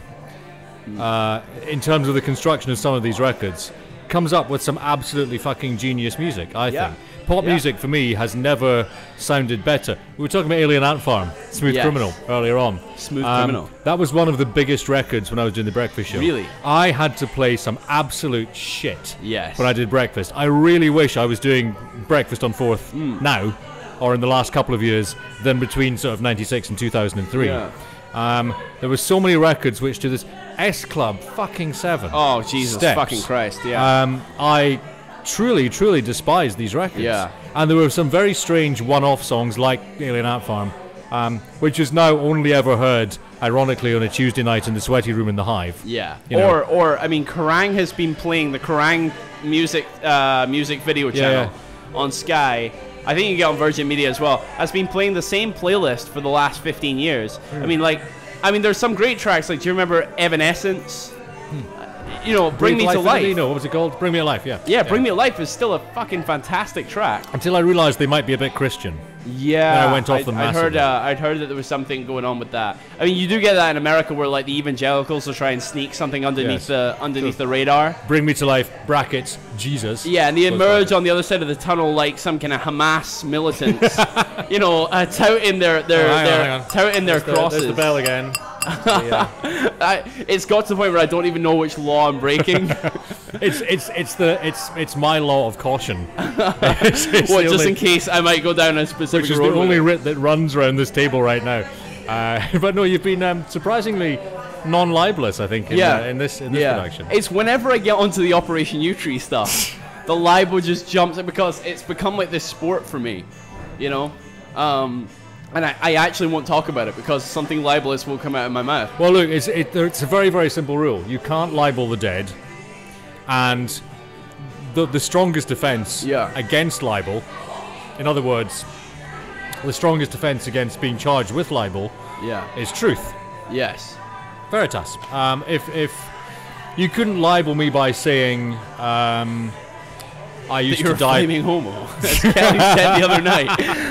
in terms of the construction of some of these records, comes up with some absolutely fucking genius music. I think pop music for me has never sounded better. We were talking about Alien Ant Farm, Smooth Criminal earlier on. Smooth Criminal. That was one of the biggest records when I was doing the breakfast show. Really? I had to play some absolute shit when I did breakfast. I really wish I was doing breakfast on 4th now, or in the last couple of years, than between sort of 96 and 2003. Yeah. There were so many records which do this. S Club fucking 7. Oh, Jesus Steps. Fucking Christ, yeah. I truly, truly despise these records. Yeah. And there were some very strange one-off songs like Alien Ant Farm, which is now only ever heard, ironically, on a Tuesday night in the sweaty room in the Hive. Yeah. Or I mean, Kerrang has been playing the Kerrang music video channel on Sky. I think you can get on Virgin Media as well. Has been playing the same playlist for the last 15 years. I mean, there's some great tracks. Like, do you remember Evanescence? Bring Me to Life. What was it called? Bring Me Alive, yeah. Yeah, Bring Me Alive is still a fucking fantastic track. Until I realised they might be a bit Christian. Yeah. Then I went off them massively. I'd heard that there was something going on with that. I mean, you do get that in America where, like, the evangelicals will try and sneak something underneath the radar. Bring Me to Life, brackets, Jesus. Yeah, and they emerge on the other side of the tunnel like some kind of Hamas militants, touting their crosses. There's the bell again. It's got to the point where I don't even know which law I'm breaking. it's my law of caution. Just in case I might go down a specific road. Which is the only writ that runs around this table right now. But no, you've been surprisingly non-libelous, I think, in this production. It's whenever I get onto the Operation U-Tree stuff, the libel just jumps in because it's become like this sport for me, you know. And I actually won't talk about it because something libelous will come out of my mouth. Well, look, it's a very, very simple rule. You can't libel the dead, and the strongest defense against libel, in other words, the strongest defense against being charged with libel is truth. Yes. Veritas. If you couldn't libel me by saying I used you're to die. a flaming homo, as Kelly said the other night.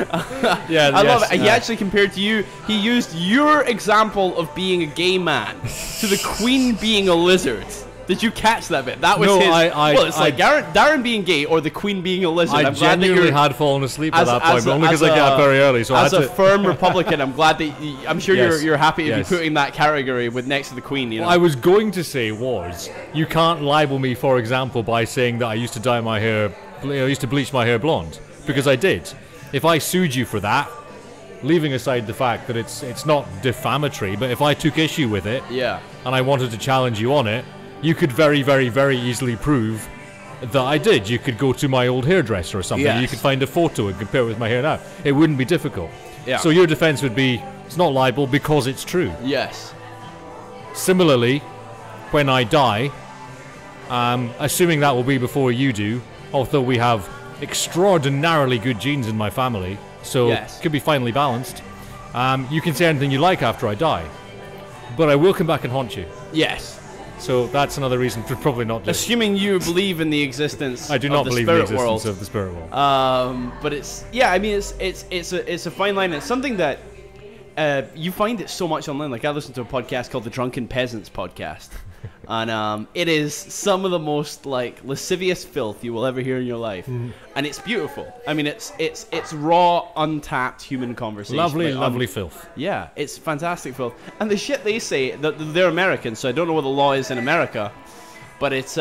I love it. He actually compared to you. He used your example of being a gay man to the Queen being a lizard. Did you catch that bit? That was his. Well, it's like Darren being gay or the Queen being a lizard. I genuinely had fallen asleep at that point, only because I got up very early. So as a firm Republican, I'm glad that I'm sure you're happy to be putting that category with next to the Queen. You know? What I was going to say was, you can't libel me, for example, by saying that I used to dye my hair, I used to bleach my hair blonde, because I did. If I sued you for that, leaving aside the fact that it's not defamatory, but if I took issue with it, and I wanted to challenge you on it, you could very, very, very easily prove that I did. You could go to my old hairdresser or something. You could find a photo and compare it with my hair now. It wouldn't be difficult. So your defense would be, it's not libel because it's true. Yes. Similarly, when I die, assuming that will be before you do, although we have extraordinarily good genes in my family, so it could be finely balanced, you can say anything you like after I die. But I will come back and haunt you. Yes. So that's another reason for probably not. Assuming you believe in the existence. I do not believe in the existence of the spirit world. But it's I mean it's a fine line. It's something that you find it so much online. Like I listen to a podcast called the Drunken Peasants podcast, and it is some of the most like lascivious filth you will ever hear in your life, and it's beautiful. I mean it's raw, untapped human conversation. Lovely filth. Yeah, it's fantastic filth. And the shit they say, they're American, so I don't know what the law is in America, but it's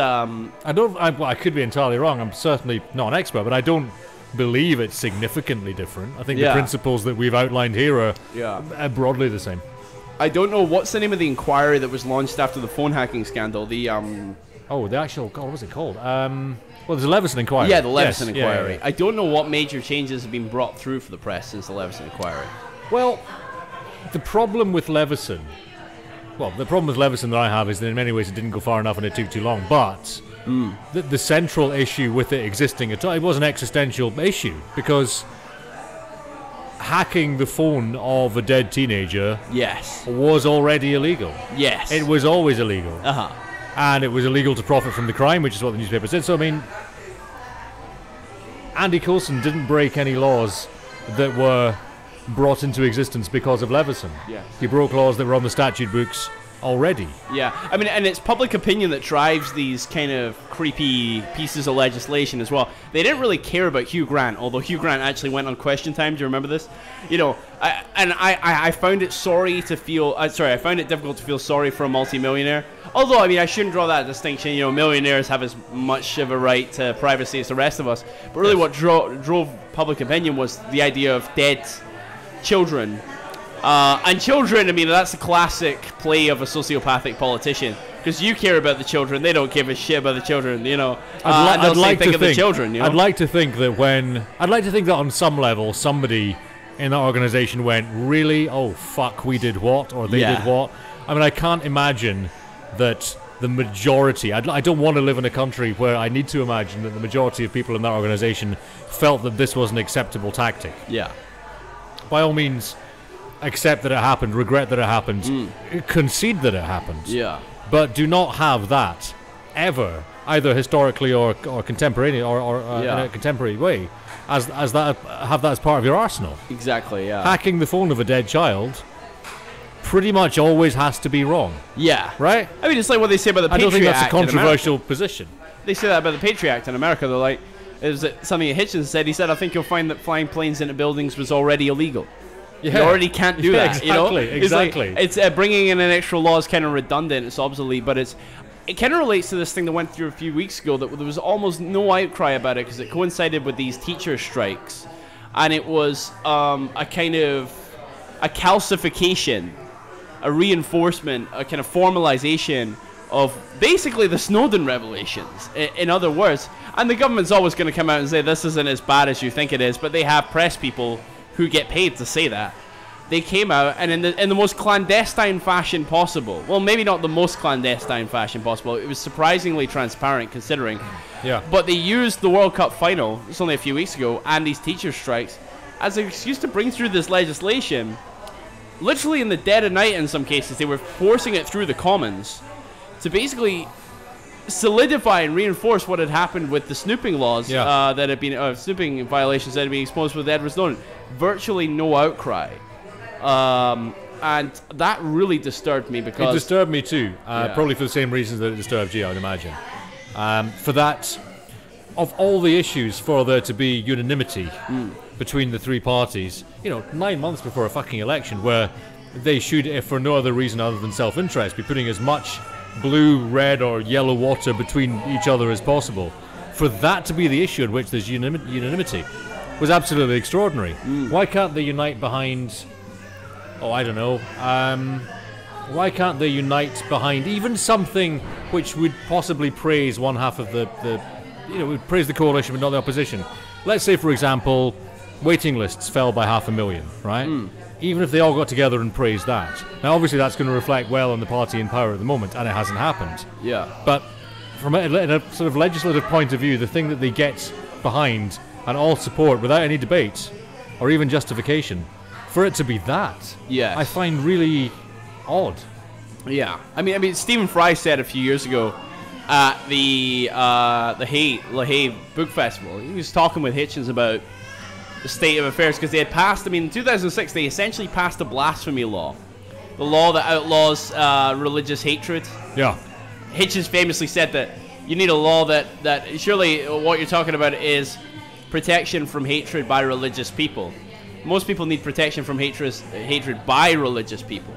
I could be entirely wrong. I'm certainly not an expert, but I don't believe it's significantly different. I think the principles that we've outlined here are broadly the same. I don't know what's the name of the inquiry that was launched after the phone hacking scandal. The actual what was it called? Well, there's a Leveson inquiry. Yeah, the Leveson inquiry. I don't know what major changes have been brought through for the press since the Leveson inquiry. Well, the problem with Leveson that I have is that in many ways it didn't go far enough and it took too long. But the central issue with it existing at all, it was an existential issue because hacking the phone of a dead teenager was already illegal. Yes. It was always illegal. And it was illegal to profit from the crime, which is what the newspaper said. So, I mean, Andy Coulson didn't break any laws that were brought into existence because of Leveson. He broke laws that were on the statute books already. I mean, and it's public opinion that drives these kind of creepy pieces of legislation as well. They didn't really care about Hugh Grant, although Hugh Grant actually went on Question Time. Do you remember this? You know, I found it I found it difficult to feel sorry for a multimillionaire. Although, I mean, I shouldn't draw that distinction. You know, millionaires have as much of a right to privacy as the rest of us. But really what drove public opinion was the idea of dead children. And children, I mean, that's the classic play of a sociopathic politician. Because you care about the children, they don't give a shit about the children, you know. I'd like to think of the children, you know. I'd like to think that on some level, somebody in that organization went, really? Oh, fuck, we did what? Or they did what? I mean, I can't imagine that the majority, I don't want to live in a country where I need to imagine that the majority of people in that organization felt that this was an acceptable tactic. By all means, accept that it happened, regret that it happened, concede that it happened. But do not have that ever, either historically or contemporary or in a contemporary way, have that as part of your arsenal. Exactly. Hacking the phone of a dead child pretty much always has to be wrong. Right? I mean, it's like what they say about the Patriot Act. I don't think that's a controversial position. They say that about the Patriot Act in America. They're like, it was something that Hitchens said. He said, I think you'll find that flying planes into buildings was already illegal. You already can't do that. Exactly, you know? Exactly. It's bringing in an extra law is kind of redundant. It's obsolete, but it kind of relates to this thing that went through a few weeks ago that there was almost no outcry about it because it coincided with these teacher strikes, and it was a kind of a calcification a reinforcement, a kind of formalization of basically the Snowden revelations, in other words. And the government's always going to come out and say this isn't as bad as you think it is, but they have press people who get paid to say that. They came out, and in the most clandestine fashion possible, well, maybe not the most clandestine fashion possible, it was surprisingly transparent considering, but they used the World Cup final, it's only a few weeks ago, and these teacher strikes as an excuse to bring through this legislation. Literally in the dead of night in some cases, they were forcing it through the Commons to basically solidify and reinforce what had happened with the snooping laws that had been snooping violations that had been exposed with Edward Snowden. Virtually no outcry, and that really disturbed me because it disturbed me too. Probably for the same reasons that it disturbed you, I would imagine. For that, of all the issues, for there to be unanimity between the three parties, 9 months before a fucking election, where they should, if for no other reason other than self-interest, be putting as much blue, red, or yellow water between each other as possible. For that to be the issue at which there's unanimity was absolutely extraordinary. Why can't they unite behind? I don't know. Why can't they unite behind even something which would possibly praise one half of would praise the coalition but not the opposition? Let's say, for example, waiting lists fell by 500,000, right? Even if they all got together and praised that. Now, obviously, that's going to reflect well on the party in power at the moment, and it hasn't happened. But from a sort of legislative point of view, the thing that they get behind and all support without any debate or even justification, for it to be that, I find really odd. I mean, Stephen Fry said a few years ago at the LaHaye Book Festival, he was talking with Hitchens about the state of affairs, because they had passed, in 2006 they essentially passed a blasphemy law, the law that outlaws religious hatred. Hitchens famously said that you need a law that surely what you're talking about is protection from hatred by religious people. Most people need protection from hatred by religious people,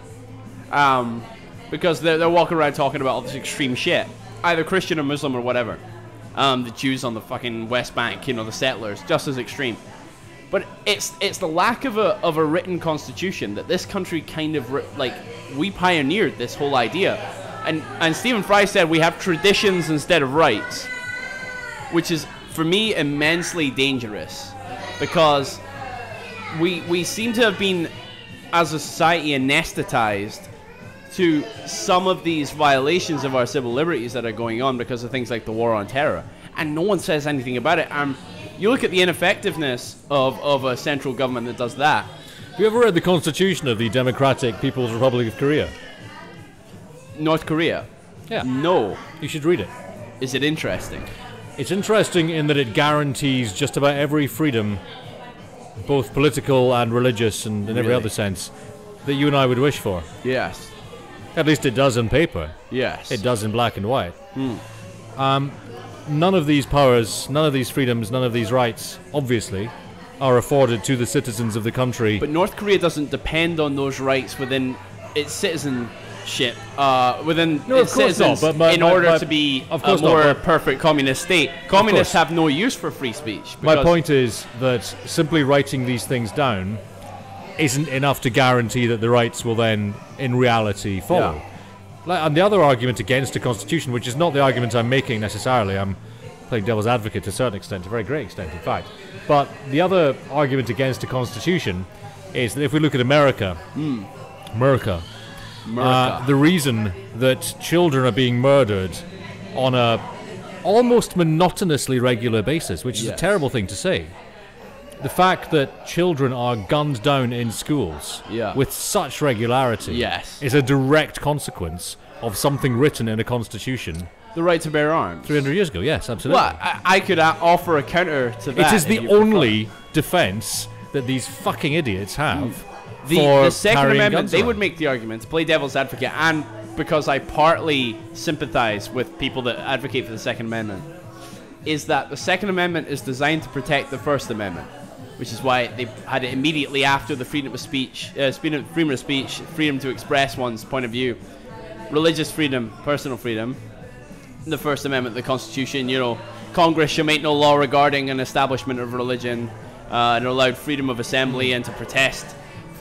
because they're walking around talking about all this extreme shit, either Christian or Muslim or whatever. The Jews on the fucking West Bank, the settlers, just as extreme. But it's the lack of a written constitution that this country kind of we pioneered this whole idea, and Stephen Fry said we have traditions instead of rights, which is for me immensely dangerous, because we seem to have been as a society anesthetized to some of these violations of our civil liberties that are going on because of things like the war on terror, and no one says anything about it. You look at the ineffectiveness of a central government that does that. Have you ever read the Constitution of the Democratic People's Republic of Korea? North Korea? No. You should read it. Is it interesting? It's interesting in that it guarantees just about every freedom, both political and religious and in every other sense, that you and I would wish for. Yes. At least it does on paper. Yes. It does in black and white. None of these powers, none of these freedoms, none of these rights, obviously, are afforded to the citizens of the country. But North Korea doesn't depend on those rights within its citizenship, in order to be a more perfect communist state. Communists have no use for free speech. My point is that simply writing these things down isn't enough to guarantee that the rights will then, in reality, follow. And the other argument against a constitution, which is not the argument I'm making necessarily, I'm playing devil's advocate to a certain extent, a very great extent, in fact. But the other argument against a constitution is that if we look at America, the reason that children are being murdered on a almost monotonously regular basis, which is a terrible thing to say, the fact that children are gunned down in schools with such regularity is a direct consequence of something written in a constitution. The right to bear arms. 300 years ago, yes, absolutely. Well, I could offer a counter to that. It is the only defense that these fucking idiots have the Second Amendment. They would make the argument, to play devil's advocate, and because I partly sympathize with people that advocate for the Second Amendment, is that the Second Amendment is designed to protect the First Amendment, which is why they had it immediately after the freedom of speech, freedom to express one's point of view, religious freedom, personal freedom, the First Amendment, the Constitution. Congress shall make no law regarding an establishment of religion, and allowed freedom of assembly and to protest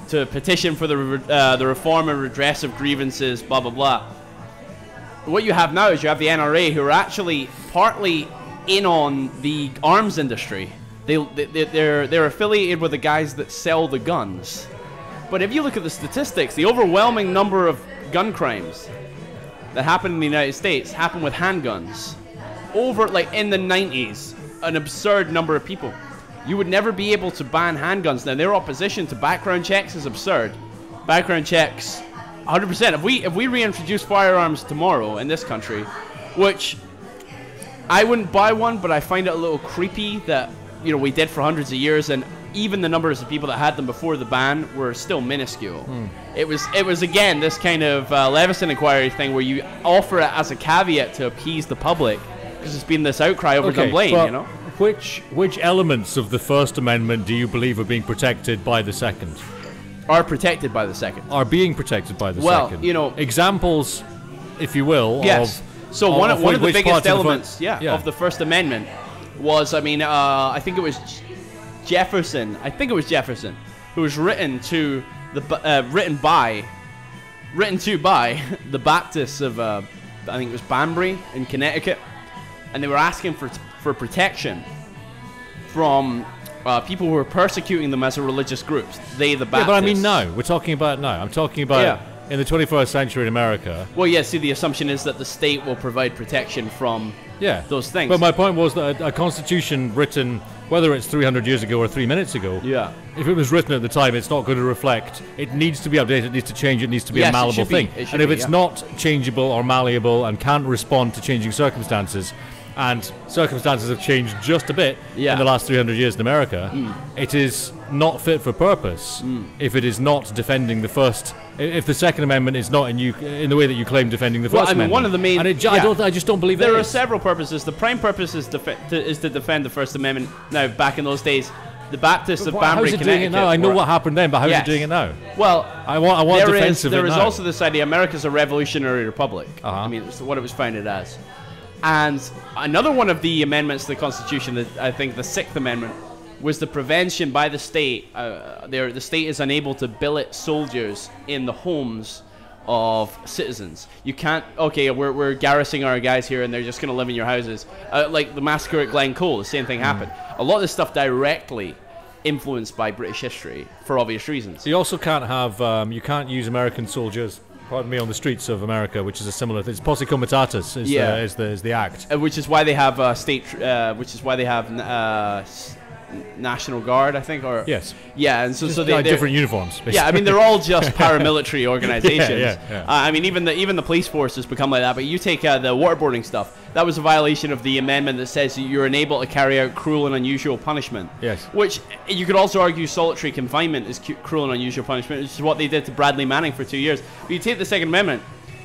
to petition for the reform and redress of grievances, blah blah blah. What you have now is you have the NRA, who are actually partly in on the arms industry. They're affiliated with the guys that sell the guns. But if you look at the statistics, the overwhelming number of gun crimes that happen in the United States happen with handguns. Over, like, in the 90s, an absurd number of people. You would never be able to ban handguns. Now, their opposition to background checks is absurd. Background checks, 100%. If we reintroduce firearms tomorrow in this country, which I wouldn't buy one, but I find it a little creepy that, you know, we did for hundreds of years, and even the numbers of people that had them before the ban were still minuscule. It was again this kind of Leveson inquiry thing where you offer it as a caveat to appease the public, because there's been this outcry over Dunblane, you know. Which elements of the First Amendment do you believe are being protected by the Second? Are protected by the Second. Are being protected by the Second. Well, you know, examples, if you will. Yes. So one of the biggest elements, of the First Amendment was, I mean, I think it was Jefferson. I think it was Jefferson, who was written to by the Baptists of, I think it was Banbury in Connecticut, and they were asking for protection from people who were persecuting them as a religious group. They, the Baptists. Yeah, but I mean, no, we're talking about now. I'm talking about in the 21st century in America. Well, yeah. See, the assumption is that the state will provide protection from those things. But my point was that a constitution written, whether it's 300 years ago or 3 minutes ago, if it was written at the time, it's not going to reflect. It needs to be updated. It needs to change. It needs to be a malleable thing. And if it's not changeable or malleable and can't respond to changing circumstances, and circumstances have changed just a bit in the last 300 years in America, it is not fit for purpose if it is not defending the First. If the Second Amendment is not in the way that you claim defending the First Amendment. One of the main, and I just don't believe there are several purposes. The prime purpose is to defend the First Amendment. Now, back in those days, the Baptists of Banbury, Connecticut. Doing it now? I know what happened then, but how is it doing it now? Well, I want defensive. There is also this idea: America's a revolutionary republic. I mean, it's what it was founded as. And another one of the amendments to the Constitution, that I think the Sixth Amendment, was the prevention by the state. The state is unable to billet soldiers in the homes of citizens. You can't. Okay, we're garrisoning our guys here, and they're just going to live in your houses. Like the massacre at Glencoe, the same thing happened. A lot of this stuff directly influenced by British history for obvious reasons. You also can't have. You can't use American soldiers, pardon me, on the streets of America, which is a similar thing. It's posse comitatus is the act. Which is why they have which is why they have National Guard, I think, or and so they're different uniforms. Basically. Yeah, I mean they're all just paramilitary organizations. I mean even the police force has become like that. But you take the waterboarding stuff. That was a violation of the amendment that says that you're unable to carry out cruel and unusual punishment. Yes. Which you could also argue solitary confinement is cruel and unusual punishment, which is what they did to Bradley Manning for 2 years. But you take the Second Amendment.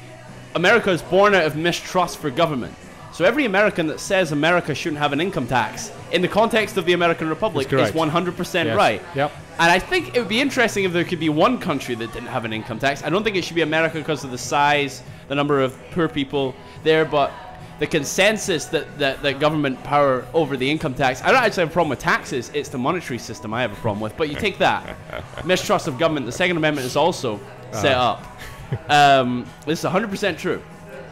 America is born out of mistrust for government. So every American that says America shouldn't have an income tax, in the context of the American Republic, is 100% right. Yep. And I think it would be interesting if there could be one country that didn't have an income tax. I don't think it should be America because of the size, the number of poor people there, but the consensus that government power over the income tax. I don't actually have a problem with taxes. It's the monetary system I have a problem with. But you take that. Mistrust of government. The Second Amendment is also set up. This is 100% true.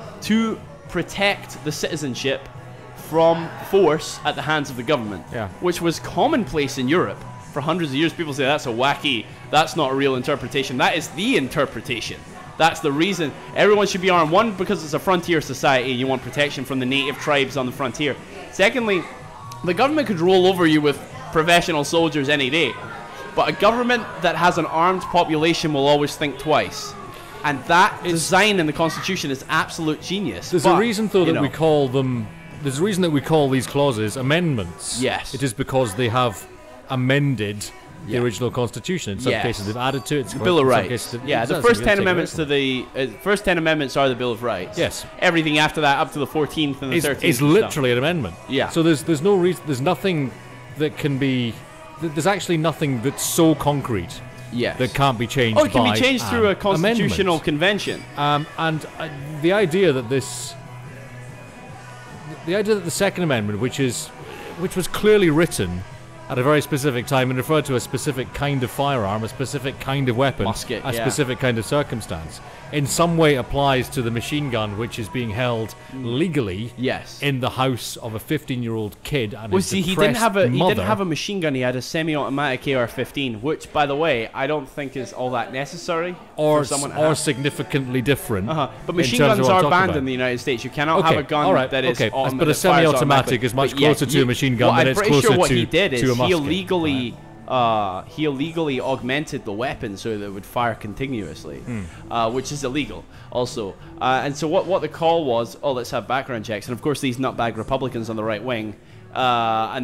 To protect the citizenship from force at the hands of the government, which was commonplace in Europe for hundreds of years. People say that's a wacky, that's not a real interpretation. That is the interpretation. That's the reason everyone should be armed. One, because it's a frontier society and you want protection from the native tribes on the frontier. Secondly, the government could roll over you with professional soldiers any day, but a government that has an armed population will always think twice. And that design in the Constitution is absolute genius. There's a reason, though, that we call them. There's a reason that we call these clauses amendments. Yes. It is because they have amended the original Constitution. In some cases, they've added to it. The Bill of Rights. The first 10 amendments to the first 10 amendments are the Bill of Rights. Yes. Everything after that, up to the 14th and the 13th, is literally an amendment. Yeah. So there's no reason. There's nothing that can be. There's actually nothing that's so concrete. Yes. That can't be changed. Oh, it can be changed through a constitutional amendment. Convention. And the idea that the Second Amendment, which was clearly written at a very specific time and referred to a specific kind of firearm, a specific kind of weapon, musket, a specific kind of circumstance, in some way applies to the machine gun which is being held legally in the house of a 15-year-old kid and his he didn't have a mother. He didn't have a machine gun. He had a semi-automatic AR-15, which, by the way, I don't think is all that necessary or for someone to or have. significantly different. But machine guns are banned in the United States. You cannot have a gun that is but a semi-automatic is much closer to a machine gun than it's closer what to he did is to a musket. He illegally augmented the weapon so that it would fire continuously, which is illegal also. And so what the call was, let's have background checks. And of course these nutbag Republicans on the right wing and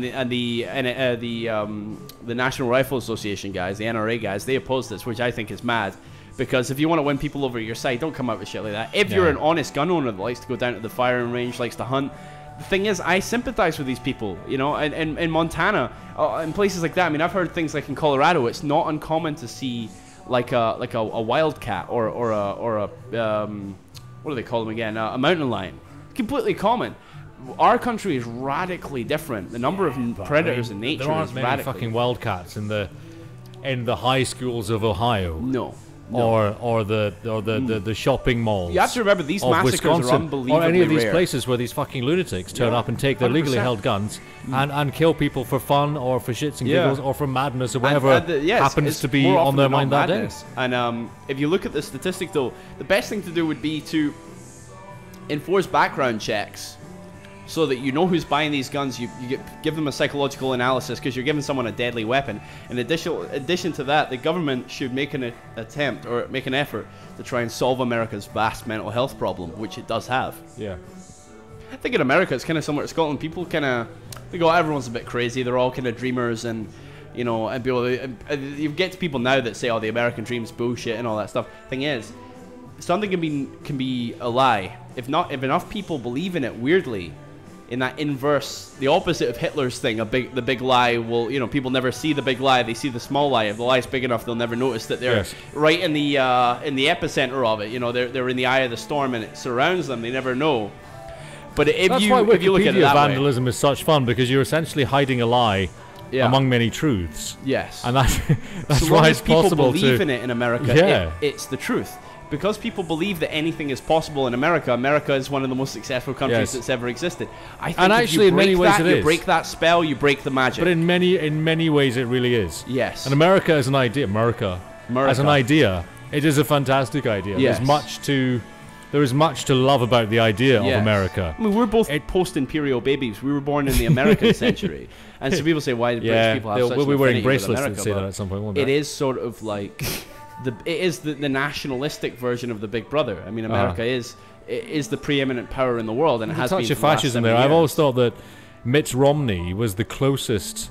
the National Rifle Association guys, the NRA guys, they opposed this, which I think is mad. Because if you want to win people over your side, don't come out with shit like that. If you're an honest gun owner that likes to go down to the firing range, likes to hunt, the thing is, I sympathize with these people, you know, and in Montana, in places like that. I mean, I've heard things like in Colorado, it's not uncommon to see like a wildcat or a what do they call them again? A mountain lion. Completely common. Our country is radically different. The number of predators in nature there aren't is many radically fucking wildcats in the high schools of Ohio. No. Or the shopping malls. You have to remember these massacres Wisconsin, are unbelievably or any of these rare. places where these fucking lunatics turn up and take their 100%. legally held guns and kill people for fun or for shits and giggles or for madness or whatever happens to be on their mind that day. And if you look at the statistic, though, the best thing to do would be to enforce background checks so that you know who's buying these guns. You give them a psychological analysis because you're giving someone a deadly weapon. In addition to that, the government should make an attempt or make an effort to try and solve America's vast mental health problem, which it does have. Yeah. I think in America it's kind of similar to Scotland. People kind of, they go, everyone's a bit crazy. They're all kind of dreamers, and you know, and people. You get to people now that say, "Oh, the American dream's bullshit" and all that stuff. Thing is, something can be a lie if enough people believe in it. Weirdly, in that inverse, the opposite of Hitler's thing, the big lie will, you know, people never see the big lie, they see the small lie. If the lie's big enough, they'll never notice that they're right in the epicenter of it. You know, they're in the eye of the storm and it surrounds them. They never know. But if you look at it that vandalism is such fun, because you're essentially hiding a lie among many truths. Yes. And that's so why it's possible people believe in it in America. Yeah. It's the truth. Because people believe that anything is possible in America, America is one of the most successful countries that's ever existed. I think actually, in many ways, you break that spell, you break the magic. But in many ways, it really is. Yes. And America as an idea, as an idea, it is a fantastic idea. Yes. There is much to love about the idea of America. I mean, we're both post-imperial bababies. We were born in the American century, and so people say, "Why do British people have such we'll be wearing affinity with bracelets America?" that say that at some point, won't we? It is sort of like it is the nationalistic version of the Big Brother. I mean, America is the preeminent power in the world, and it has been touch of for the last fascism 70 there. years. I've always thought that Mitt Romney was the closest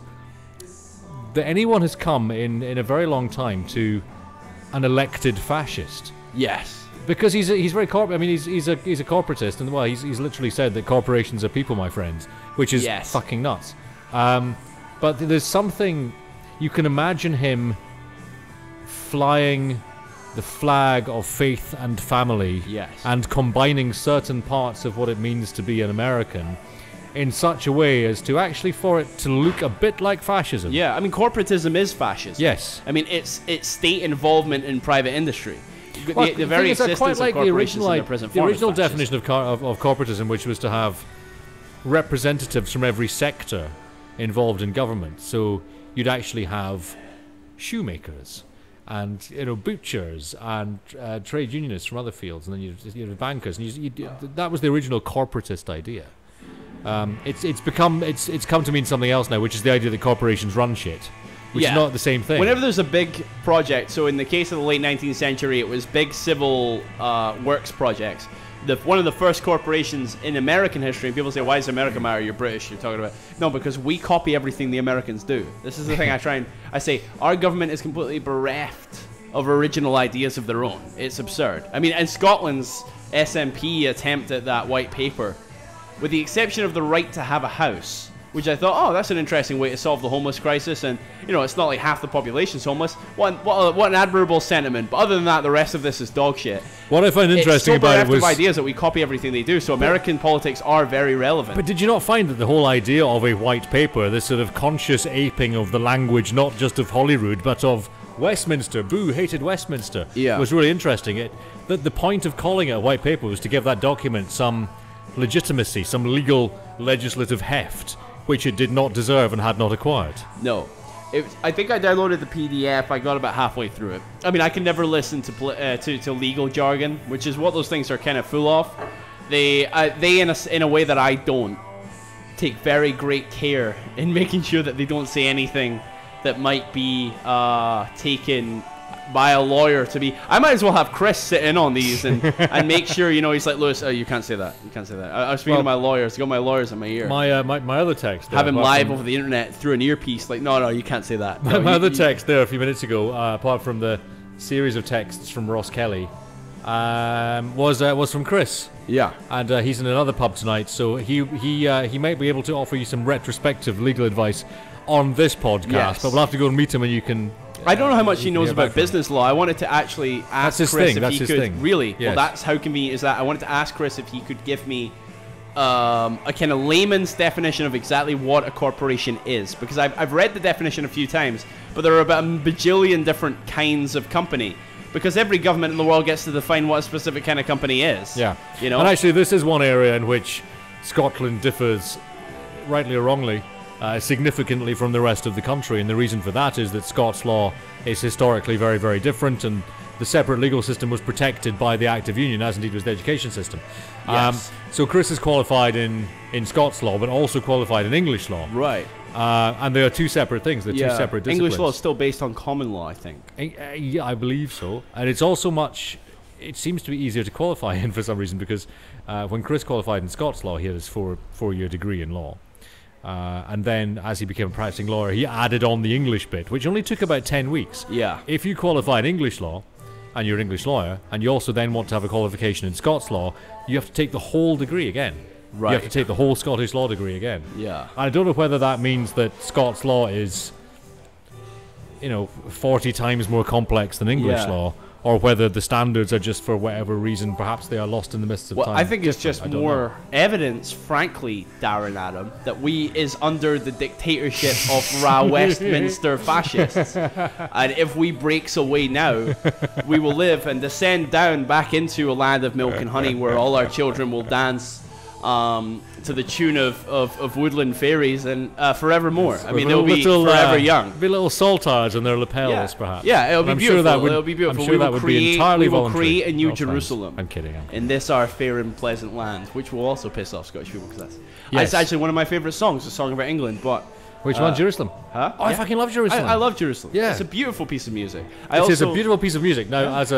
that anyone has come in a very long time to an elected fascist. Yes. Because he's very corporate. I mean, he's a corporatist, and well, he's literally said that corporations are people, my friends, which is fucking nuts. But there's something, you can imagine him flying the flag of faith and family, and combining certain parts of what it means to be an American in such a way as to actually for it to look a bit like fascism. Yeah, I mean, corporatism is fascism. Yes. I mean, it's state involvement in private industry. Well, the very existence quite like of corporations in their present form the original is fascism. definition of corporatism, which was to have representatives from every sector involved in government. So you'd actually have shoemakers and butchers and trade unionists from other fields, and then you'd have bankers. And that was the original corporatist idea. It's come to mean something else now, which is the idea that corporations run shit. Which is not the same thing. Whenever there's a big project, so in the case of the late 19th century, it was big civil works projects. One of the first corporations in American history, and people say, why does America matter? You're British, you're talking about... No, because we copy everything the Americans do. This is the thing I say, our government is completely bereft of original ideas of their own. It's absurd. I mean, and Scotland's SNP attempt at that white paper, with the exception of the right to have a house, which I thought, oh, that's an interesting way to solve the homeless crisis. And, you know, it's not like half the population's homeless. What an admirable sentiment. But other than that, the rest of this is dog shit. What I find interesting about it was... ideas that we copy everything they do, so American politics are very relevant. But did you not find that the whole idea of a white paper, this sort of conscious aping of the language, not just of Holyrood, but of Westminster, boo, hated Westminster, was really interesting. The point of calling it a white paper was to give that document some legitimacy, some legal legislative heft, which it did not deserve and had not acquired. No. I think I downloaded the PDF. I got about halfway through it. I mean, I can never listen to legal jargon, which is what those things are kind of full of. They in a way that I don't, take very great care in making sure that they don't say anything that might be taken by a lawyer to be... I might as well have Chris sit in on these and make sure, you know, he's like, Lewis, you can't say that. You can't say that. I was speaking to my lawyers. I got my lawyers in my ear. My other text... Have him live over the internet through an earpiece. Like, no, you can't say that. No, my other text there a few minutes ago, apart from the series of texts from Ross Kelly, was from Chris. Yeah. And he's in another pub tonight, so he might be able to offer you some retrospective legal advice on this podcast. Yes. But we'll have to go and meet him, and you can... I don't know how much he knows about business law. I wanted to actually ask Chris if he could... Really? Yes. Well, that's how convenient is that. I wanted to ask Chris if he could give me a kind of layman's definition of exactly what a corporation is. Because I've read the definition a few times, but there are about a bajillion different kinds of company. Because every government in the world gets to define what a specific kind of company is. Yeah. You know? And actually, this is one area in which Scotland differs, rightly or wrongly, significantly from the rest of the country, and the reason for that is that Scots law is historically very, very different, and the separate legal system was protected by the Act of Union, as indeed was the education system. Yes. So Chris is qualified in Scots law, but also qualified in English law. Right. And they are two separate things. They're two separate disciplines. English law is still based on common law, I think. Yeah, I believe so. And it's also much... It seems to be easier to qualify in for some reason, because when Chris qualified in Scots law, he had his four-year degree in law. And then, as he became a practicing lawyer, he added on the English bit, which only took about 10 weeks. Yeah. If you qualify in English law, and you're an English lawyer, and you also then want to have a qualification in Scots law, you have to take the whole degree again. Right. You have to take the whole Scottish law degree again. Yeah. I don't know whether that means that Scots law is, 40 times more complex than English law, or whether the standards are just, for whatever reason, perhaps they are lost in the mists of time. Well, I think it's just more evidence, frankly, Darren Adam, that we is under the dictatorship of Westminster fascists. And if we breaks away now, we will live and descend down back into a land of milk and honey where all our children will dance to the tune of woodland fairies and forevermore. I mean, they'll be forever young. Be little saltards on their lapels, perhaps. Yeah, it'll be beautiful. It'll be beautiful. I'm sure that would be entirely voluntary. We will create a new Jerusalem. I'm kidding. In this our fair and pleasant land, which will also piss off Scottish people, because that's actually one of my favourite songs, a song about England. But which one? Jerusalem? Huh? Oh, I fucking love Jerusalem. I love Jerusalem. Yeah, it's a beautiful piece of music. It is a beautiful piece of music. Now, as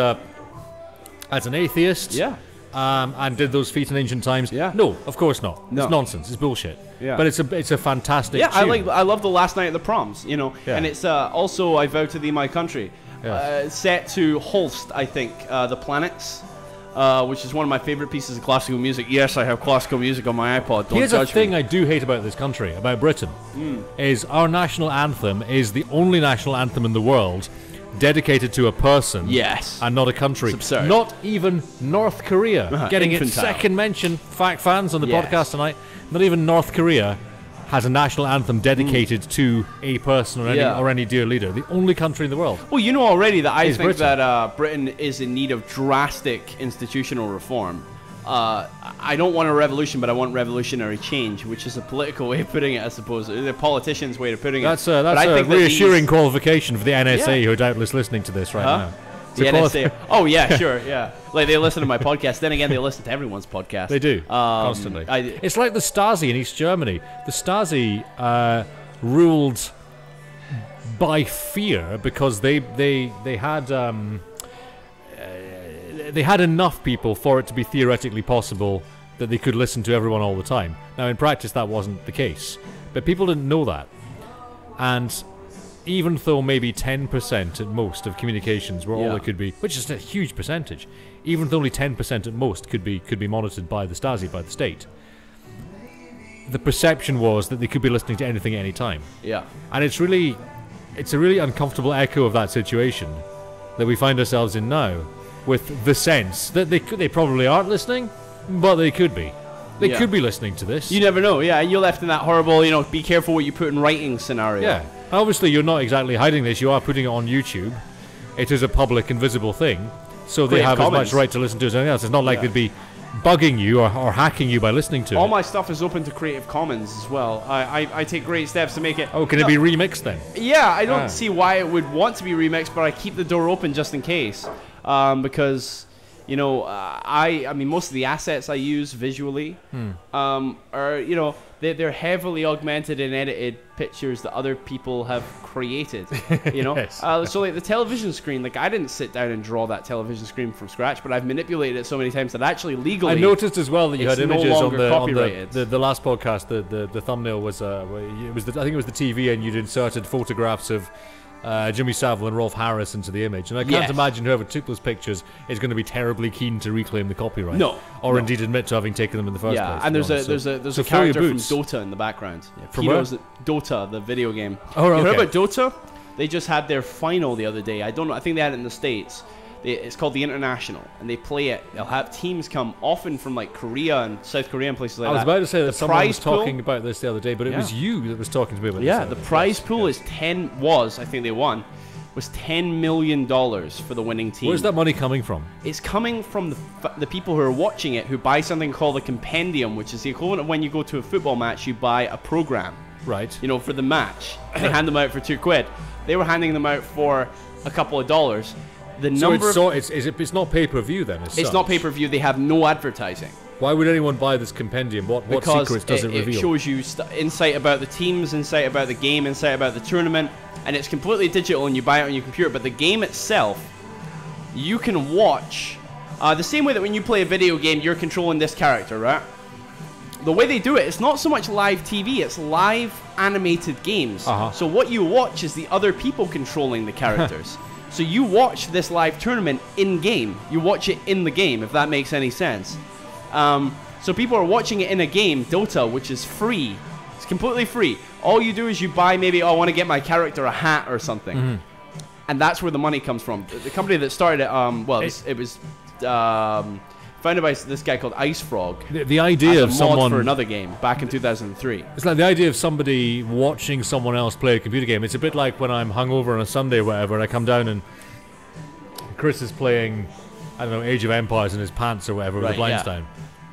an atheist, and did those feats in ancient times? Yeah. No, of course not. No. It's nonsense. It's bullshit. Yeah. But it's a fantastic tune. I love the last night at the proms, and it's also I Vow to Thee My Country, set to Holst, I think, the Planets, which is one of my favorite pieces of classical music. Yes, I have classical music on my iPod. Don't Here's a judge thing me. I do hate about this country, about Britain, is our national anthem is the only national anthem in the world dedicated to a person, and not a country. It's absurd. Not even North Korea getting its infantile. second mention. Fact fans on the podcast tonight. Not even North Korea has a national anthem dedicated to a person or any dear leader. The only country in the world. Well, you know already that I think Britain. that Britain is in need of drastic institutional reform. I don't want a revolution, but I want revolutionary change, which is a political way of putting it, I suppose. The politician's way of putting it. That's a reassuring qualification for the NSA, who are doubtless listening to this right now. The NSA. Oh, yeah, sure, yeah. Like, they listen to my podcast. Then again, they listen to everyone's podcast. They do, constantly. It's like the Stasi in East Germany. The Stasi ruled by fear because they had enough people for it to be theoretically possible that they could listen to everyone all the time. Now, in practice, that wasn't the case. But people didn't know that. And even though maybe 10% at most of communications were all it could be, which is a huge percentage, even though only 10% at most could be monitored by the Stasi, by the state, the perception was that they could be listening to anything at any time. Yeah. And it's a really uncomfortable echo of that situation that we find ourselves in now, with the sense that they probably aren't listening, but they could be. They could be listening to this. You never know. Yeah, you're left in that horrible, be careful what you put in writing scenario. Yeah. Obviously, you're not exactly hiding this. You are putting it on YouTube. It is a public and visible thing, so they have as much right to listen to it as anything else. It's not like they'd be bugging you or hacking you by listening to it. All my stuff is open to Creative Commons as well. I take great steps to make it... Oh, can it be remixed then? Yeah, I don't see why it would want to be remixed, but I keep the door open just in case. Because, I mean, most of the assets I use visually are, they're heavily augmented and edited pictures that other people have created, Yes. So like the television screen, like I didn't sit down and draw that television screen from scratch, but I've manipulated it so many times that actually legally I noticed as well that you had images no on copyrighted. the last podcast. The thumbnail was I think it was the TV, and you'd inserted photographs of Jimmy Savile and Rolf Harris into the image, and I can't imagine whoever took those pictures is going to be terribly keen to reclaim the copyright, indeed admit to having taken them in the first place. Yeah, and there's a character from Dota in the background. Yeah, from where? Dota, the video game. Oh, right, you heard about Dota? They just had their final the other day. I don't know. I think they had it in the States. It's called the International, and they play it. They'll have teams come, often from like Korea and South Korea and places like that. I was about to say that someone was talking about this the other day, but it was you that was talking to me about this. Yeah, the prize pool is I think they won, was $10 million for the winning team. Where's that money coming from? It's coming from the people who are watching it, who buy something called a compendium, which is the equivalent of when you go to a football match, you buy a program. Right. For the match. They hand them out for £2. They were handing them out for a couple of dollars. It's not pay-per-view then? It's not pay-per-view. They have no advertising. Why would anyone buy this compendium? What secrets does it reveal? It shows you insight about the teams, insight about the game, insight about the tournament, and it's completely digital, and you buy it on your computer. But the game itself, you can watch the same way that when you play a video game, you're controlling this character, right? The way they do it, it's not so much live TV, it's live animated games. So what you watch is the other people controlling the characters. So you watch this live tournament in-game. You watch it in the game, if that makes any sense. So people are watching it in a game, Dota, which is free. It's completely free. All you do is you buy maybe, I want to get my character a hat or something. And that's where the money comes from. The company that started it, it was founded by this guy called Ice Frog. The idea of someone for another game back in 2003. It's like the idea of somebody watching someone else play a computer game. It's a bit like when I'm hungover on a Sunday or whatever, and I come down and Chris is playing, I don't know, Age of Empires in his pants or whatever with the blinds down.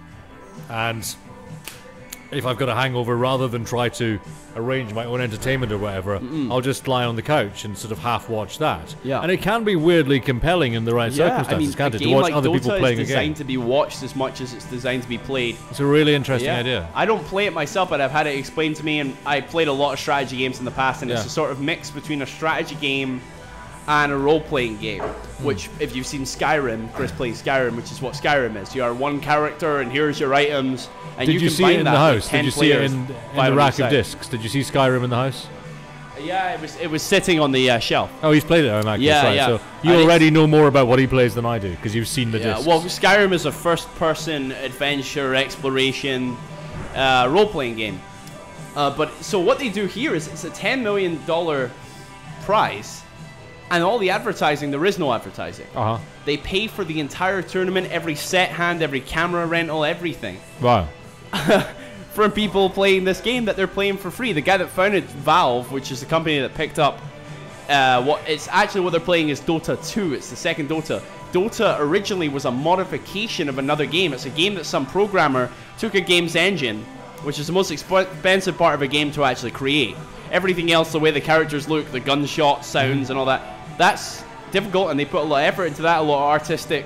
And if I've got a hangover, rather than try to arrange my own entertainment or whatever, I'll just lie on the couch and sort of half watch that. Yeah. And it can be weirdly compelling in the right circumstances, can't it? To watch other people playing a game. It's designed to be watched as much as it's designed to be played. It's a really interesting idea. I don't play it myself, but I've had it explained to me, and I played a lot of strategy games in the past, and it's a sort of mix between a strategy game and a role-playing game, which, if you've seen Skyrim, Chris plays Skyrim, which is what Skyrim is. You are one character, and here's your items, and Did you see it in the house? Did you see it in the rack of discs? Did you see Skyrim in the house? Yeah, it was sitting on the shelf. Oh, he's played it on that. Yeah. So you already know more about what he plays than I do, because you've seen the discs. Well, Skyrim is a first-person adventure, exploration, role-playing game. But so what they do here is it's a $10 million prize. And all the advertising, there is no advertising. They pay for the entire tournament, every set hand, every camera rental, everything. Wow. From people playing this game that they're playing for free. The guy that founded Valve, which is the company that picked up what they're playing is Dota 2. It's the second Dota. Dota originally was a modification of another game. It's a game that some programmer took a game's engine, which is the most expensive part of a game to actually create. Everything else, the way the characters look, the gunshot sounds and all that, that's difficult, and they put a lot of effort into that, a lot of artistic,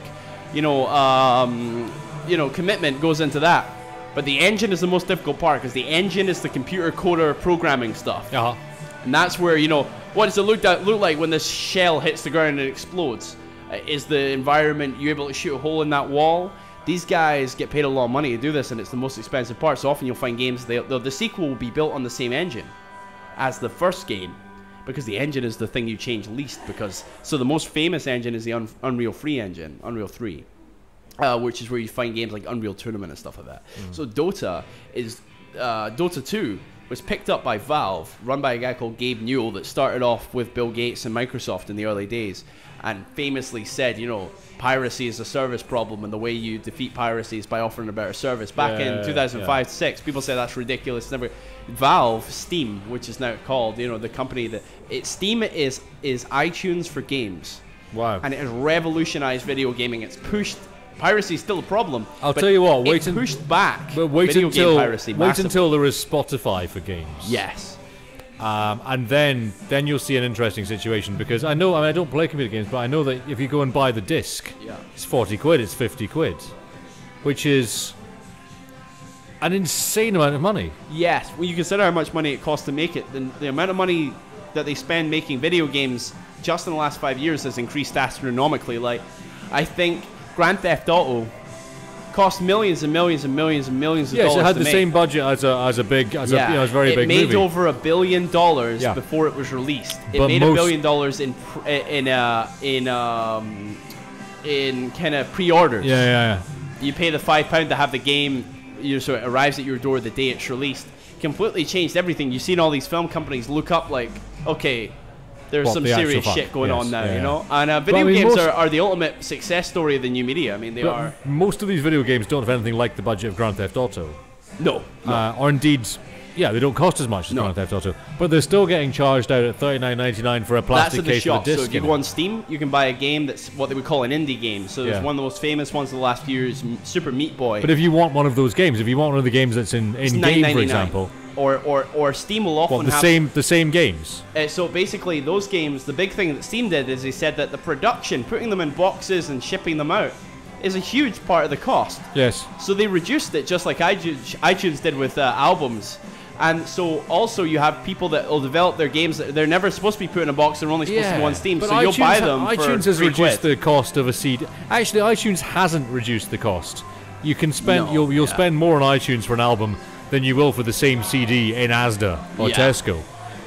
commitment goes into that. But the engine is the most difficult part, because the engine is the computer coder programming stuff. And that's where, what does it look like when this shell hits the ground and it explodes? Is the environment, you able to shoot a hole in that wall? These guys get paid a lot of money to do this, and it's the most expensive part. So often you'll find games, the sequel will be built on the same engine as the first game, because the engine is the thing you change least. So the most famous engine is the Unreal 3 engine, Unreal 3, which is where you find games like Unreal Tournament and stuff like that. So Dota is Dota 2 was picked up by Valve, run by a guy called Gabe Newell that started off with Bill Gates and Microsoft in the early days, and famously said, you know, piracy is a service problem, and the way you defeat piracy is by offering a better service. Back in 2005-6, people say that's ridiculous. Never. Valve, Steam, which is now called, you know, the company that Steam is iTunes for games. Wow. And it has revolutionized video gaming. It's pushed. Piracy is still a problem. I'll tell you what. Pushed back. But wait video until game piracy until there is Spotify for games. Yes. And then you'll see an interesting situation, because I mean, I don't play computer games, but I know that if you go and buy the disc, it's 40 quid, it's 50 quid, which is an insane amount of money. Yes, when you consider how much money it costs to make it, then the amount of money that they spend making video games just in the last 5 years has increased astronomically. Like, I think Grand Theft Auto cost millions and millions and millions and millions of dollars. Yes, it had the same budget as a very big movie. It made over $1 billion before it was released. It made $1 billion in kind of pre-orders. Yeah. You pay the £5 to have the game, so it arrives at your door the day it's released. Completely changed everything. You've seen all these film companies look up like, okay, there's some serious shit going on now, you know? And video games are the ultimate success story of the new media. I mean, they are. Most of these video games don't have anything like the budget of Grand Theft Auto. No. Or indeed, they don't cost as much as Grand Theft Auto. But they're still getting charged out at $39.99 for a plastic case with a disc. So if you go on Steam, you can buy a game that's what they would call an indie game. So there's one of the most famous ones of the last few years, Super Meat Boy. But if you want one of those games, if you want one of the games that's in game, for example, or Steam will often have the same games. So basically, those games, the big thing that Steam did is they said that the production, putting them in boxes and shipping them out, is a huge part of the cost. Yes. So they reduced it, just like iTunes did with albums. And so also you have people that will develop their games that they're never supposed to be put in a box, they're only supposed to go on Steam. But so you'll buy them iTunes for has reduced £3. the cost of a CD. Actually, iTunes hasn't reduced the cost. You can spend you'll spend more on iTunes for an album than you will for the same CD in Asda or Tesco.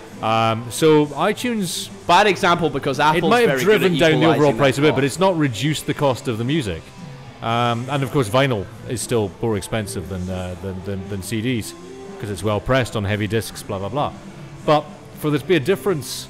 So iTunes, bad example, because Apple's it might have driven down the overall price a bit, cost. but it's not reduced the cost of the music. And of course, vinyl is still more expensive than CDs because it's well pressed on heavy discs, blah blah blah. But for there to be a difference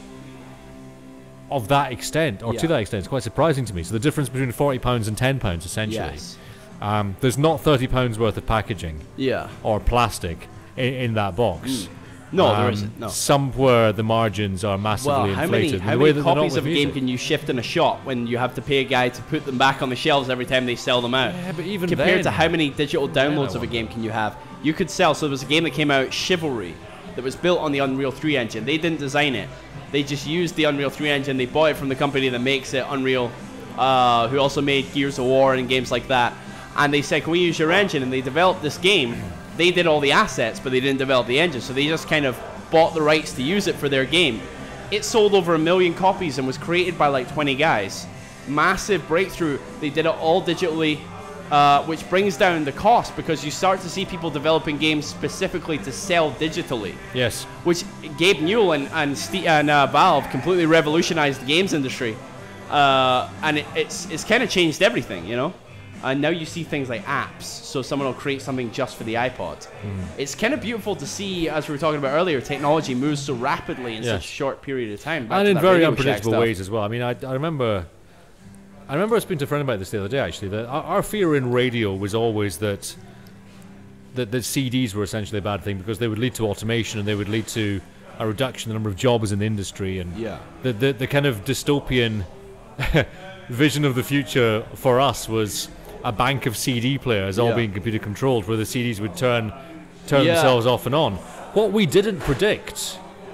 of that extent, or to that extent, it's quite surprising to me. So the difference between £40 and £10, essentially. Yes. There's not £30 worth of packaging or plastic in that box. No, there isn't. No. Somewhere the margins are massively inflated. How many copies of a game can you shift in a shop when you have to pay a guy to put them back on the shelves every time they sell them out? Yeah, but even compared to how many digital downloads of a game can you have? You could sell. So there was a game that came out, Chivalry, that was built on the Unreal 3 engine. They didn't design it. They just used the Unreal 3 engine. They bought it from the company that makes it, Unreal, who also made Gears of War and games like that. And they said, can we use your engine? And they developed this game. They did all the assets, but they didn't develop the engine. So they just kind of bought the rights to use it for their game. It sold over 1 million copies and was created by like 20 guys. Massive breakthrough. They did it all digitally, which brings down the cost because you start to see people developing games specifically to sell digitally. Yes. Which Gabe Newell and Valve completely revolutionized the games industry. And it's kind of changed everything, you know? And now you see things like apps, so someone will create something just for the iPod. It's kind of beautiful to see, as we were talking about earlier, technology moves so rapidly in such a short period of time. And in very unpredictable ways as well. I mean, I remember I speaking to a friend about this the other day, actually, that our fear in radio was always that CDs were essentially a bad thing because they would lead to automation and they would lead to a reduction in the number of jobs in the industry. And the kind of dystopian vision of the future for us was a bank of CD players all being computer controlled, where the CDs would turn themselves off and on. What we didn't predict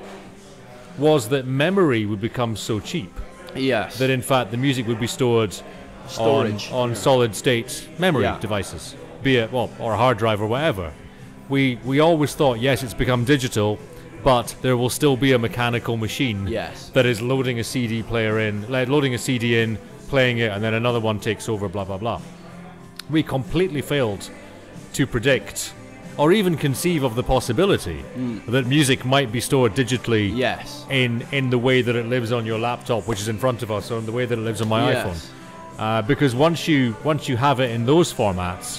was that memory would become so cheap that in fact the music would be stored on solid state memory devices, be it or a hard drive or whatever. We always thought, yes, it's become digital, but there will still be a mechanical machine that is loading a CD player in, loading a CD in, playing it, and then another one takes over, blah blah blah. We completely failed to predict or even conceive of the possibility that music might be stored digitally in the way that it lives on your laptop, which is in front of us, or in the way that it lives on my iPhone. Because once you have it in those formats,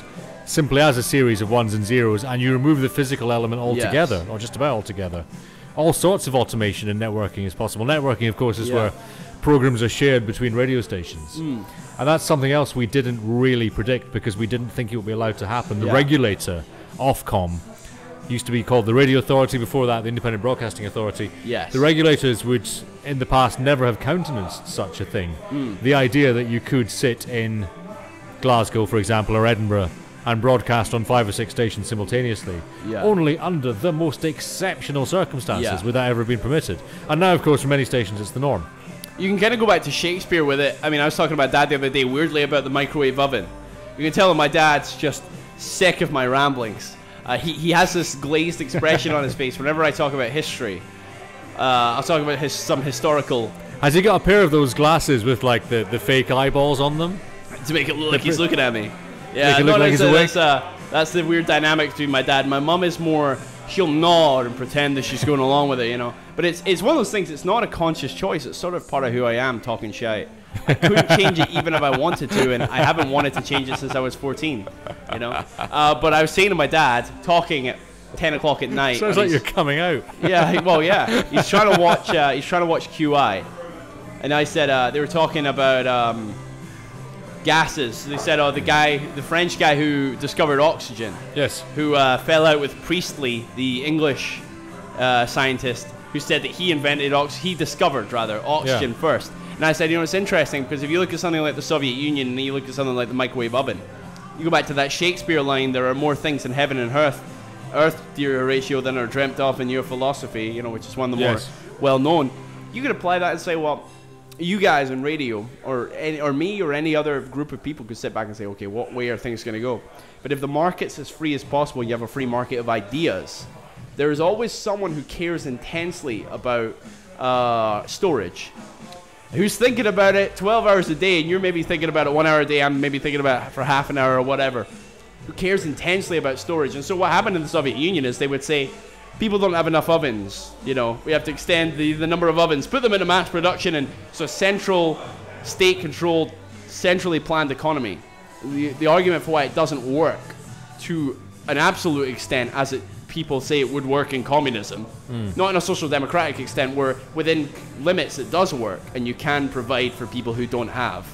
simply as a series of ones and zeros, and you remove the physical element altogether, or just about altogether. All sorts of automation and networking is possible. Networking, of course, is where programs are shared between radio stations. And that's something else we didn't really predict because we didn't think it would be allowed to happen. The regulator, Ofcom, used to be called the Radio Authority, before that the Independent Broadcasting Authority. Yes. The regulators would, in the past, never have countenanced such a thing. The idea that you could sit in Glasgow, for example, or Edinburgh, and broadcast on 5 or 6 stations simultaneously, only under the most exceptional circumstances would that ever been permitted. And now, of course, for many stations it's the norm. You can kind of go back to Shakespeare with it. I mean, I was talking about Dad the other day, weirdly, about the microwave oven. You can tell that my dad's just sick of my ramblings. He has this glazed expression on his face whenever I talk about history. I'll talk about some historical... Has he got a pair of those glasses with, like, the fake eyeballs on them? To make it look like he's looking at me. Yeah, that's the weird dynamic between my dad. My mum is more, she'll nod and pretend that she's going along with it, you know. But it's one of those things, it's not a conscious choice. It's sort of part of who I am, talking shite. I couldn't change it even if I wanted to, and I haven't wanted to change it since I was 14, you know. But I was saying to my dad, talking at 10 o'clock at night. Sounds like you're coming out. Yeah, well, yeah. He's trying to watch QI. And I said, they were talking about... gases. They said, the French guy who discovered oxygen, who fell out with Priestley, the English scientist, who said that he discovered oxygen first. And I said, you know, it's interesting because if you look at something like the Soviet Union and you look at something like the microwave oven, you go back to that Shakespeare line, there are more things in heaven and earth to your ratio than are dreamt of in your philosophy, you know, which is one of the more well known. You could apply that and say, well, you guys in radio, or me, or any other group of people could sit back and say, okay, what way are things going to go? But if the market's as free as possible, you have a free market of ideas, there is always someone who cares intensely about storage, who's thinking about it 12 hours a day, and you're maybe thinking about it 1 hour a day, I'm maybe thinking about it for half an hour or whatever, who cares intensely about storage. And so what happened in the Soviet Union is they would say, people don't have enough ovens, you know, we have to extend the number of ovens, put them into mass production, and so central, state-controlled, centrally planned economy. The argument for why it doesn't work to an absolute extent, as people say it would work in communism, not in a social democratic extent, where within limits it does work, and you can provide for people who don't have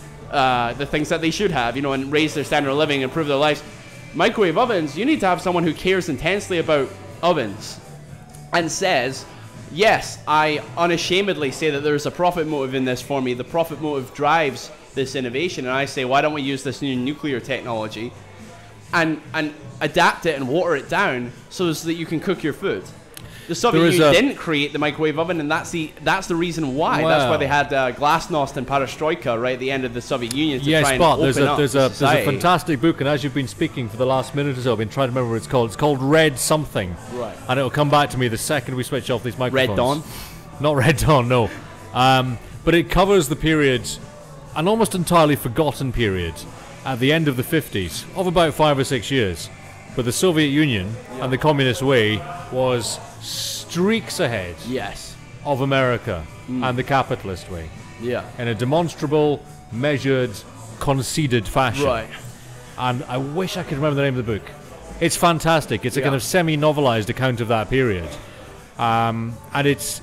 the things that they should have, you know, and raise their standard of living, improve their lives. Microwave ovens, you need to have someone who cares intensely about ovens and says, yes, I unashamedly say that there's a profit motive in this for me. The profit motive drives this innovation, and I say, why don't we use this new nuclear technology and adapt it and water it down so that you can cook your food. The Soviet Union didn't create the microwave oven, and that's the reason why. Wow. That's why they had glasnost and perestroika right at the end of the Soviet Union to try and open up there's a fantastic book, and as you've been speaking for the last minute or so, I've been trying to remember what it's called. It's called Red something. Right. And it'll come back to me the second we switch off these microphones. Red Dawn? Not Red Dawn, no. But it covers the period, an almost entirely forgotten period, at the end of the 50s, of about 5 or 6 years. But the Soviet Union and the communist way was streaks ahead of America and the capitalist way. Yeah. In a demonstrable, measured, conceded fashion. Right. And I wish I could remember the name of the book. It's fantastic. It's a kind of semi-novelized account of that period. And it's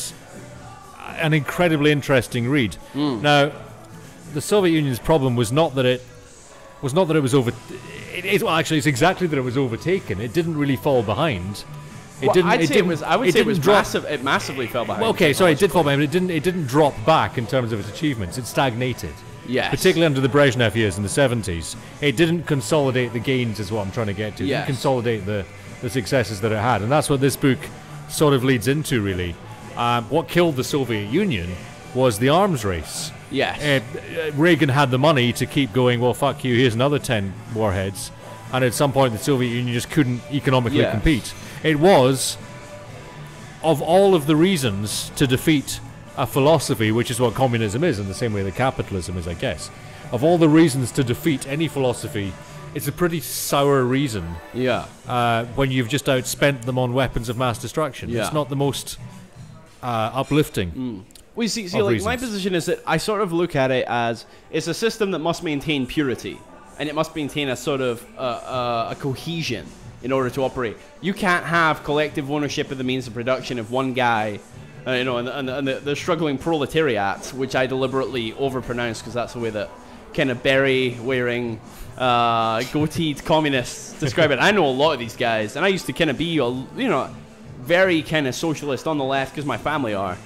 an incredibly interesting read. Now, the Soviet Union's problem was not that it was over. Well, actually, it's exactly that it was overtaken. It didn't really fall behind. I would say it was massive. It massively fell behind. Well, okay, sorry, it did fall behind, but it didn't drop back in terms of its achievements. It stagnated. Yes. Particularly under the Brezhnev years in the 70s. It didn't consolidate the gains, is what I'm trying to get to. It didn't consolidate the successes that it had. And that's what this book sort of leads into, really. What killed the Soviet Union was the arms race. Yes. Reagan had the money to keep going, well, fuck you, here's another 10 warheads. And at some point, the Soviet Union just couldn't economically compete. It was, of all of the reasons to defeat a philosophy, which is what communism is, in the same way that capitalism is, I guess. Of all the reasons to defeat any philosophy, it's a pretty sour reason. When you've just outspent them on weapons of mass destruction. It's not the most uplifting. Well, see, like, my position is that I sort of look at it as it's a system that must maintain purity. and it must maintain a sort of a cohesion in order to operate. You can't have collective ownership of the means of production if one guy, and the struggling proletariat, which I deliberately overpronounce because that's the way that kind of beret-wearing, goateed communists describe it. I know a lot of these guys, and I used to kind of be, very kind of socialist on the left because my family are.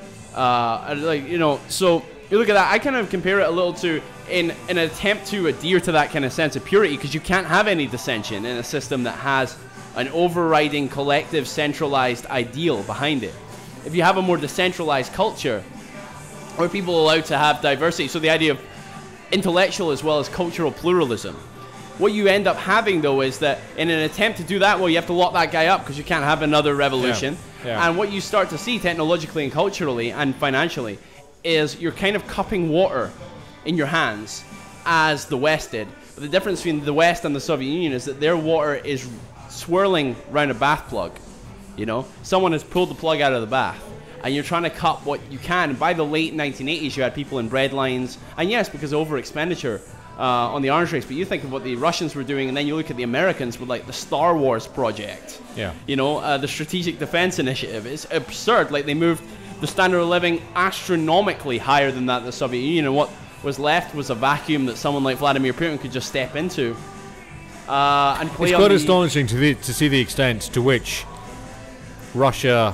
So you look at that. I kind of compare it a little to in an attempt to adhere to that kind of sense of purity, because you can't have any dissension in a system that has an overriding collective centralized ideal behind it. If you have a more decentralized culture where people are allowed to have diversity, so the idea of intellectual as well as cultural pluralism, what you end up having though is that in an attempt to do that, well, you have to lock that guy up because you can't have another revolution. And what you start to see technologically and culturally and financially is you're kind of cupping water in your hands as the West did. But the difference between the West and the Soviet Union is that their water is swirling around a bath plug. Someone has pulled the plug out of the bath, and you're trying to cup what you can. And by the late 1980s, you had people in bread lines, and yes, because of over expenditure on the arms race. But you think of what the Russians were doing, and then you look at the Americans with like the Star Wars project. The Strategic Defense Initiative. It's absurd. Like, they moved the standard of living astronomically higher than that of the Soviet Union, and what was left was a vacuum that someone like Vladimir Putin could just step into and play. It's quite astonishing to see the extent to which Russia.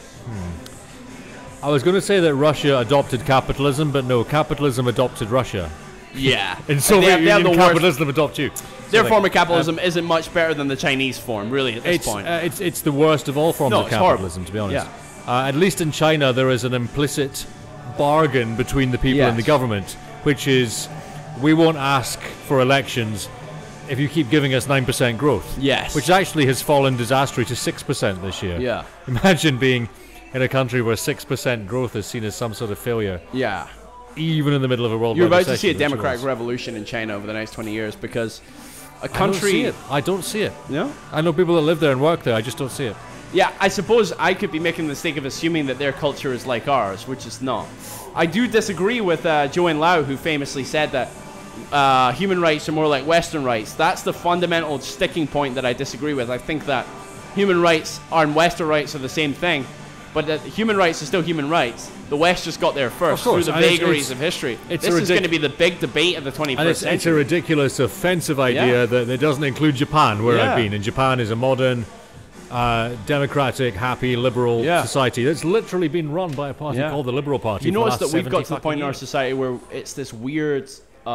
I was going to say that Russia adopted capitalism, but no, capitalism adopted Russia. Yeah. And Soviet Union capitalism adopt you. Their form of capitalism isn't much better than the Chinese form, really, at this point. It's the worst of all forms of capitalism, to be honest. At least in China, there is an implicit bargain between the people and the government, which is, we won't ask for elections if you keep giving us 9% growth. Yes. Which actually has fallen disastrously to 6% this year. Yeah. Imagine being in a country where 6% growth is seen as some sort of failure. Yeah. Even in the middle of a world. You're about to see a democratic revolution in China over the next 20 years because a country. I don't see it. No? I know people that live there and work there. I just don't see it. Yeah, I suppose I could be making the mistake of assuming that their culture is like ours, which is not. I do disagree with Joanne Lau, who famously said that human rights are more like Western rights. That's the fundamental sticking point that I disagree with. I think that human rights and Western rights are the same thing, but that human rights are still human rights. The West just got there first through the vagaries of history. This is going to be the big debate of the 21st century. It's a ridiculous, offensive idea that it doesn't include Japan, where I've been. And Japan is a modern, democratic, happy, liberal society that's literally been run by a party called the Liberal Party. You notice that we've got to the point in our society where it's this weird,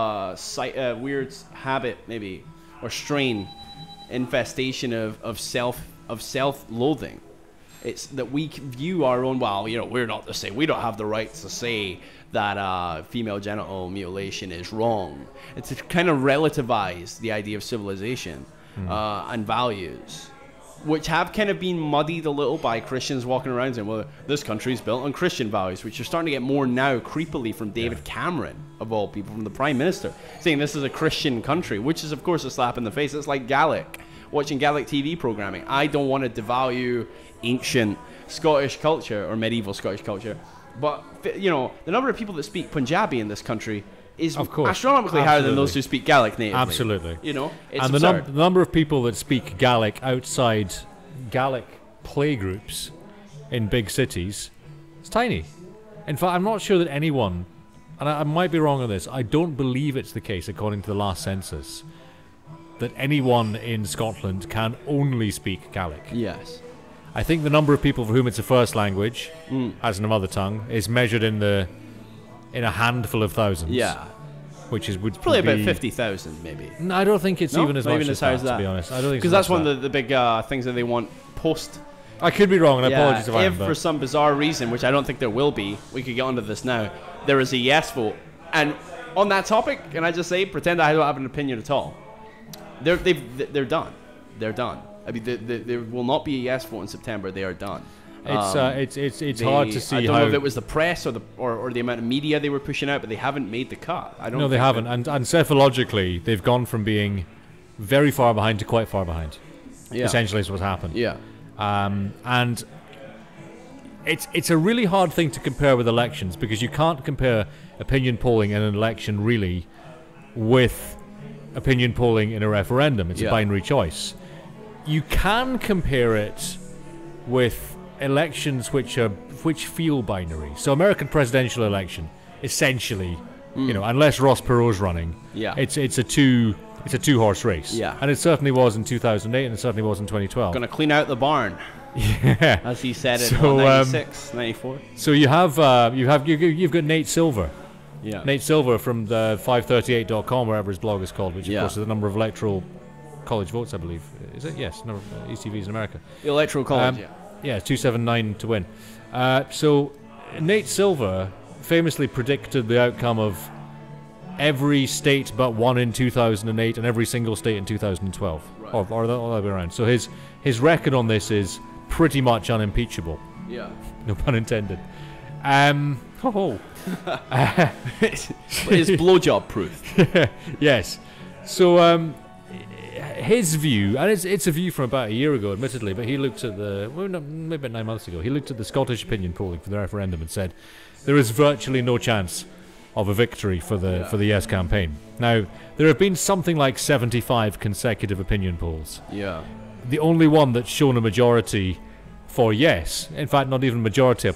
weird habit, maybe, or strain, infestation of self-loathing. It's that we view our own. Well, we're not the same. We don't have the right to say that female genital mutilation is wrong. It's to kind of relativize the idea of civilization and values, which have kind of been muddied a little by Christians walking around saying, well, this country's built on Christian values, which you're starting to get more now creepily from David Cameron, of all people, from the Prime Minister, saying this is a Christian country, which is, of course, a slap in the face. It's like Gaelic, watching Gaelic TV programming. I don't want to devalue ancient Scottish culture or medieval Scottish culture, but, the number of people that speak Punjabi in this country is astronomically higher than those who speak Gaelic natively. Absolutely. It's and the number of people that speak Gaelic outside Gaelic playgroups in big cities is tiny. In fact, I'm not sure that anyone, and I might be wrong on this, I don't believe it's the case, according to the last census, that anyone in Scotland can only speak Gaelic. Yes. I think the number of people for whom it's a first language, as in a mother tongue, is measured in a handful of thousands. Yeah. Which is probably about 50,000, maybe. No, I don't think it's even as much as that, to be honest. I don't think because that's one of the big things that they want post. I could be wrong, and I apologize if I am. If for some bizarre reason, which I don't think there will be, we could get onto this now, there is a yes vote. And on that topic, can I just say, pretend I don't have an opinion at all. They're done. They're done. I mean, there will not be a yes vote in September. They are done. It's hard to see. I don't know if it was the press or the amount of media they were pushing out, but they haven't made the cut. No, they haven't. And cephalogically, they've gone from being very far behind to quite far behind. Yeah. Essentially, is what's happened. Yeah. And it's a really hard thing to compare with elections, because you can't compare opinion polling in an election really with opinion polling in a referendum. It's a binary choice. You can compare it with elections which feel binary. So American presidential election, essentially, unless Ross Perot's running, it's a two-horse race. Yeah. And it certainly was in 2008, and it certainly was in 2012. Gonna clean out the barn. Yeah. As he said in 96, 94. So you've got Nate Silver. Yeah. Nate Silver from the 538.com, wherever his blog is called, which of course is the number of electoral college votes, I believe. Is it? Yes, number of ECVs in America. The electoral college, Yeah, 279 to win. So Nate Silver famously predicted the outcome of every state but one in 2008 and every single state in 2012, or the other way around. So his record on this is pretty much unimpeachable. Yeah. No pun intended. It's blowjob proof. Yes. So his view, and it's a view from about a year ago, admittedly, but he looked at maybe about 9 months ago, he looked at the Scottish opinion polling for the referendum and said there is virtually no chance of a victory for the Yes campaign. Now, there have been something like 75 consecutive opinion polls. Yeah. The only one that's shown a majority for Yes, in fact, not even a majority, a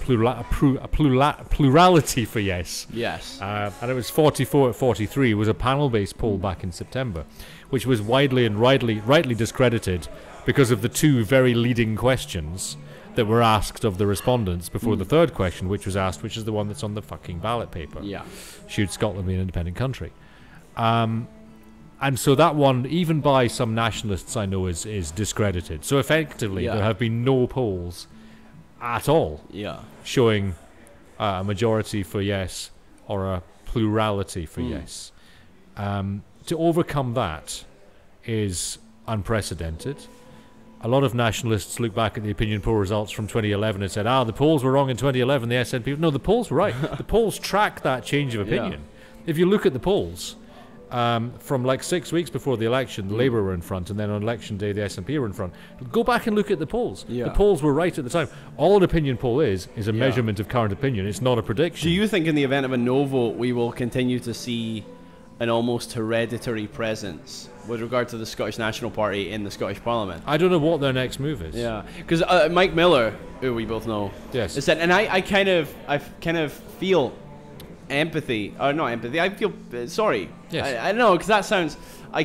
plurality for Yes. Yes. And it was 44-43. It was a panel-based poll back in September, which was widely and rightly discredited because of the two very leading questions that were asked of the respondents before the third question, which was asked, which is the one that's on the fucking ballot paper. Yeah. Should Scotland be an independent country? And so that one, even by some nationalists I know, is discredited. So effectively, there have been no polls at all showing a majority for Yes or a plurality for Yes. To overcome that is unprecedented. A lot of nationalists look back at the opinion poll results from 2011 and said, the polls were wrong in 2011, the SNP... No, the polls were right. The polls track that change of opinion. If you look at the polls, from like 6 weeks before the election, the Labour were in front, and then on election day, the SNP were in front. Go back and look at the polls. The polls were right at the time. All an opinion poll is a measurement of current opinion. It's not a prediction. Do you think in the event of a no vote, we will continue to see an almost hereditary presence with regard to the Scottish National Party in the Scottish Parliament? I don't know what their next move is. Yeah, because Mike Miller, who we both know, said, and I kind of feel empathy, or not empathy. I feel sorry. Yes. I don't know, because that sounds. I'm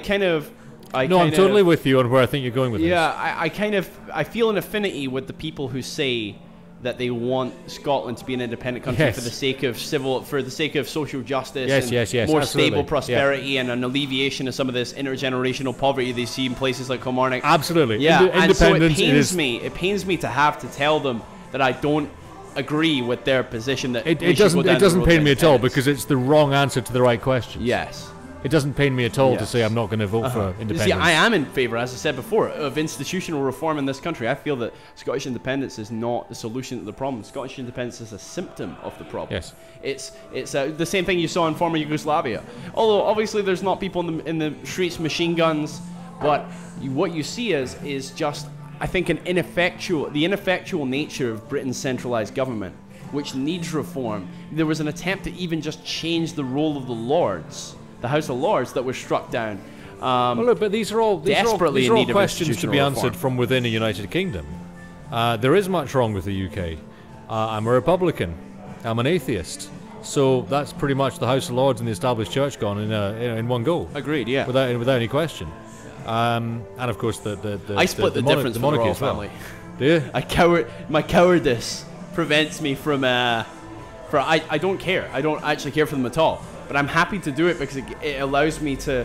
totally with you on where I think you're going with this. Yeah, I feel an affinity with the people who say that they want Scotland to be an independent country for the sake of social justice, and more stable prosperity, and an alleviation of some of this intergenerational poverty they see in places like Kilmarnock. Absolutely. Yeah, and so it pains me to have to tell them that I don't agree with their position. That it doesn't pain me at all, because it's the wrong answer to the right question. Yes. It doesn't pain me at all to say I'm not going to vote for independence. You see, I am in favour, as I said before, of institutional reform in this country. I feel that Scottish independence is not the solution to the problem. Scottish independence is a symptom of the problem. Yes. It's the same thing you saw in former Yugoslavia. Although obviously there's not people in the streets, machine guns, but what you see is just, I think, the ineffectual nature of Britain's centralised government, which needs reform. There was an attempt to even just change the role of the Lords, the House of Lords, that was struck down. But these are all questions to be answered from within a United Kingdom. There is much wrong with the UK. I'm a Republican. I'm an atheist. So that's pretty much the House of Lords and the established church gone in one go. Agreed. Yeah. Without any question. And of course I split the difference from the royal family. Do you? My cowardice prevents me from. I don't care. I don't actually care for them at all. But I'm happy to do it because it allows me to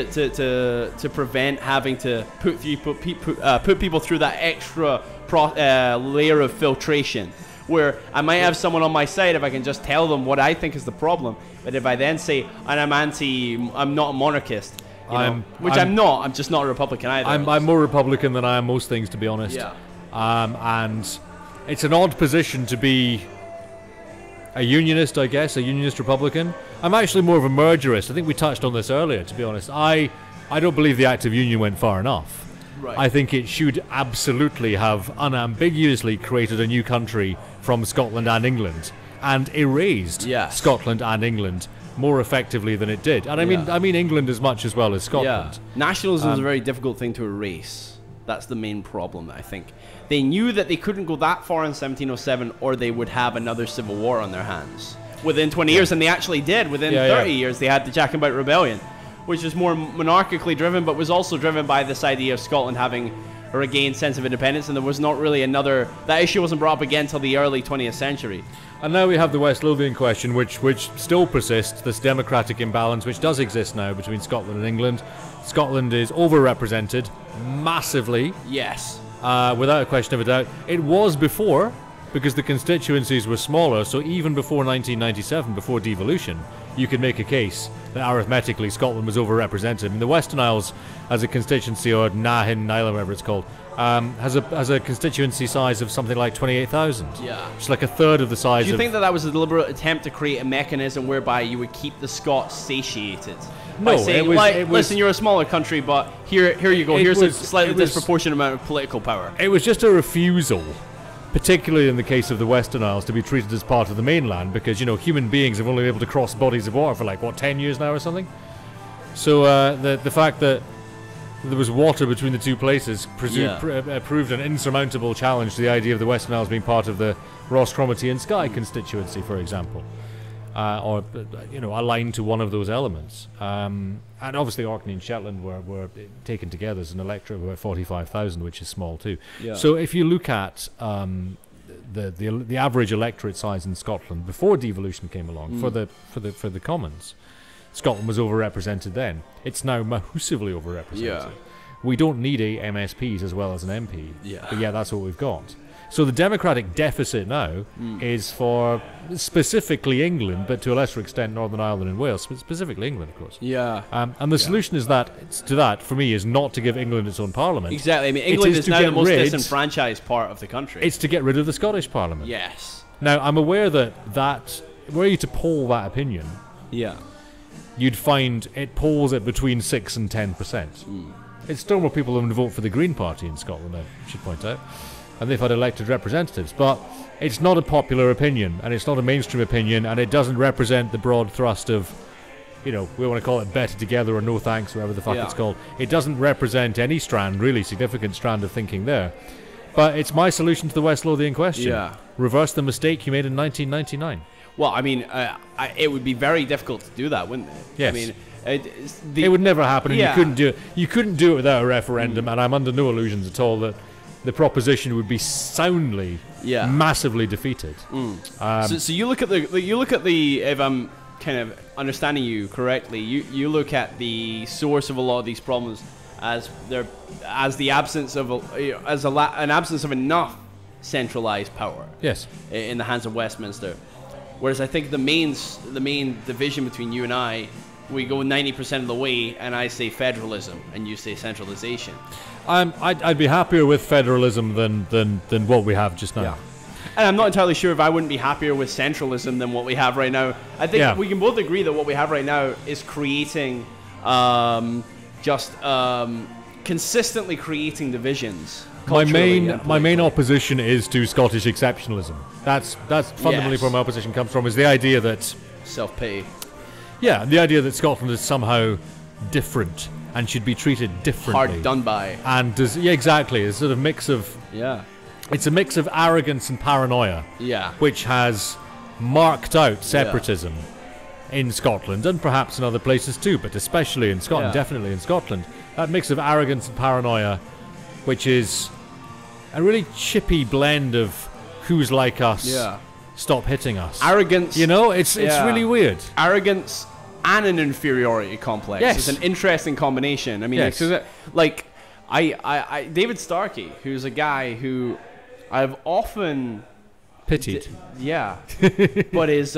prevent having to put people through that extra layer of filtration, where I might have someone on my side if I can just tell them what I think is the problem. But if I then say, and I'm not a monarchist, I'm not. I'm just not a Republican either. I'm more Republican than I am most things, to be honest. Yeah. And it's an odd position to be a unionist, I guess, a unionist Republican. I'm actually more of a mergerist. I think we touched on this earlier, to be honest. I don't believe the Act of Union went far enough. Right. I think it should absolutely have unambiguously created a new country from Scotland and England and erased Scotland and England more effectively than it did. And I mean England as much as well as Scotland. Nationalism is a very difficult thing to erase. That's the main problem, I think. They knew that they couldn't go that far in 1707 or they would have another civil war on their hands within 20 years, and they actually did. Within 30 years, they had the Jacobite Rebellion, which is more monarchically driven, but was also driven by this idea of Scotland having a regained sense of independence, and there was not really another... That issue wasn't brought up again until the early 20th century. And now we have the West Lothian question, which still persists, this democratic imbalance which does exist now between Scotland and England. Scotland is overrepresented massively. Yes. Without a question of a doubt. It was before, because the constituencies were smaller, so even before 1997, before devolution, you could make a case that arithmetically Scotland was overrepresented. I mean, the Western Isles has a constituency, or Nahin, Nyland, whatever it's called, has a constituency size of something like 28,000. Yeah. It's like a third of the size. Do you think that was a deliberate attempt to create a mechanism whereby you would keep the Scots satiated? No, by saying, listen, you're a smaller country, but here you go. Here's a slightly disproportionate amount of political power. It was just a refusal, particularly in the case of the Western Isles, to be treated as part of the mainland, because, you know, human beings have only been able to cross bodies of water for like, what, 10 years now or something? So the fact that there was water between the two places proved an insurmountable challenge to the idea of the Western Isles being part of the Ross, Cromarty and Skye constituency, for example. Or, you know, aligned to one of those elements. And obviously Orkney and Shetland were taken together as an electorate of about 45,000, which is small too. Yeah. So if you look at the average electorate size in Scotland before devolution came along, for the Commons, Scotland was overrepresented then. It's now massively overrepresented. Yeah. We don't need 8 MSPs as well as an MP. Yeah. But yeah, that's what we've got. So the democratic deficit now is for specifically England, but to a lesser extent Northern Ireland and Wales, but specifically England, of course. Yeah. And the solution is that, for me, is not to give England its own parliament. Exactly. I mean, England is now the most disenfranchised part of the country. It's to get rid of the Scottish parliament. Yes. Now, I'm aware that were you to poll that opinion, you'd find it polls at between 6 and 10%. It's still more people than vote for the Green Party in Scotland, I should point out. And they've had elected representatives, but it's not a popular opinion, and it's not a mainstream opinion, and it doesn't represent the broad thrust of, you know, we want to call it better together or no thanks, whatever the fuck it's called. It doesn't represent any strand, really significant strand of thinking there. But it's my solution to the West Lothian question. Yeah. Reverse the mistake you made in 1999. Well, I mean, it would be very difficult to do that, wouldn't it? Yes. I mean, it would never happen, and you couldn't do it. You couldn't do it without a referendum, and I'm under no illusions at all that the proposition would be soundly, massively defeated. So you look at the if I'm kind of understanding you correctly, you look at the source of a lot of these problems as the absence of an absence of enough centralized power. Yes. In the hands of Westminster. Whereas I think the main division between you and I, we go 90% of the way, and I say federalism, and you say centralization. I'd be happier with federalism than what we have just now. Yeah. And I'm not entirely sure if I wouldn't be happier with centralism than what we have right now. I think we can both agree that what we have right now is creating, consistently creating divisions. My main opposition is to Scottish exceptionalism. That's fundamentally where my opposition comes from, is the idea that self-pity. Yeah, the idea that Scotland is somehow different and should be treated differently. Hard done by. And exactly. It's sort of mix of it's a mix of arrogance and paranoia. Yeah. Which has marked out separatism in Scotland and perhaps in other places too, but especially in Scotland, definitely in Scotland. That mix of arrogance and paranoia, which is a really chippy blend of who's like us, stop hitting us. Arrogance. You know, it's really weird. Arrogance and an inferiority complex. Yes. It's an interesting combination. I mean, David Starkey, who's a guy who I've often pitied. But is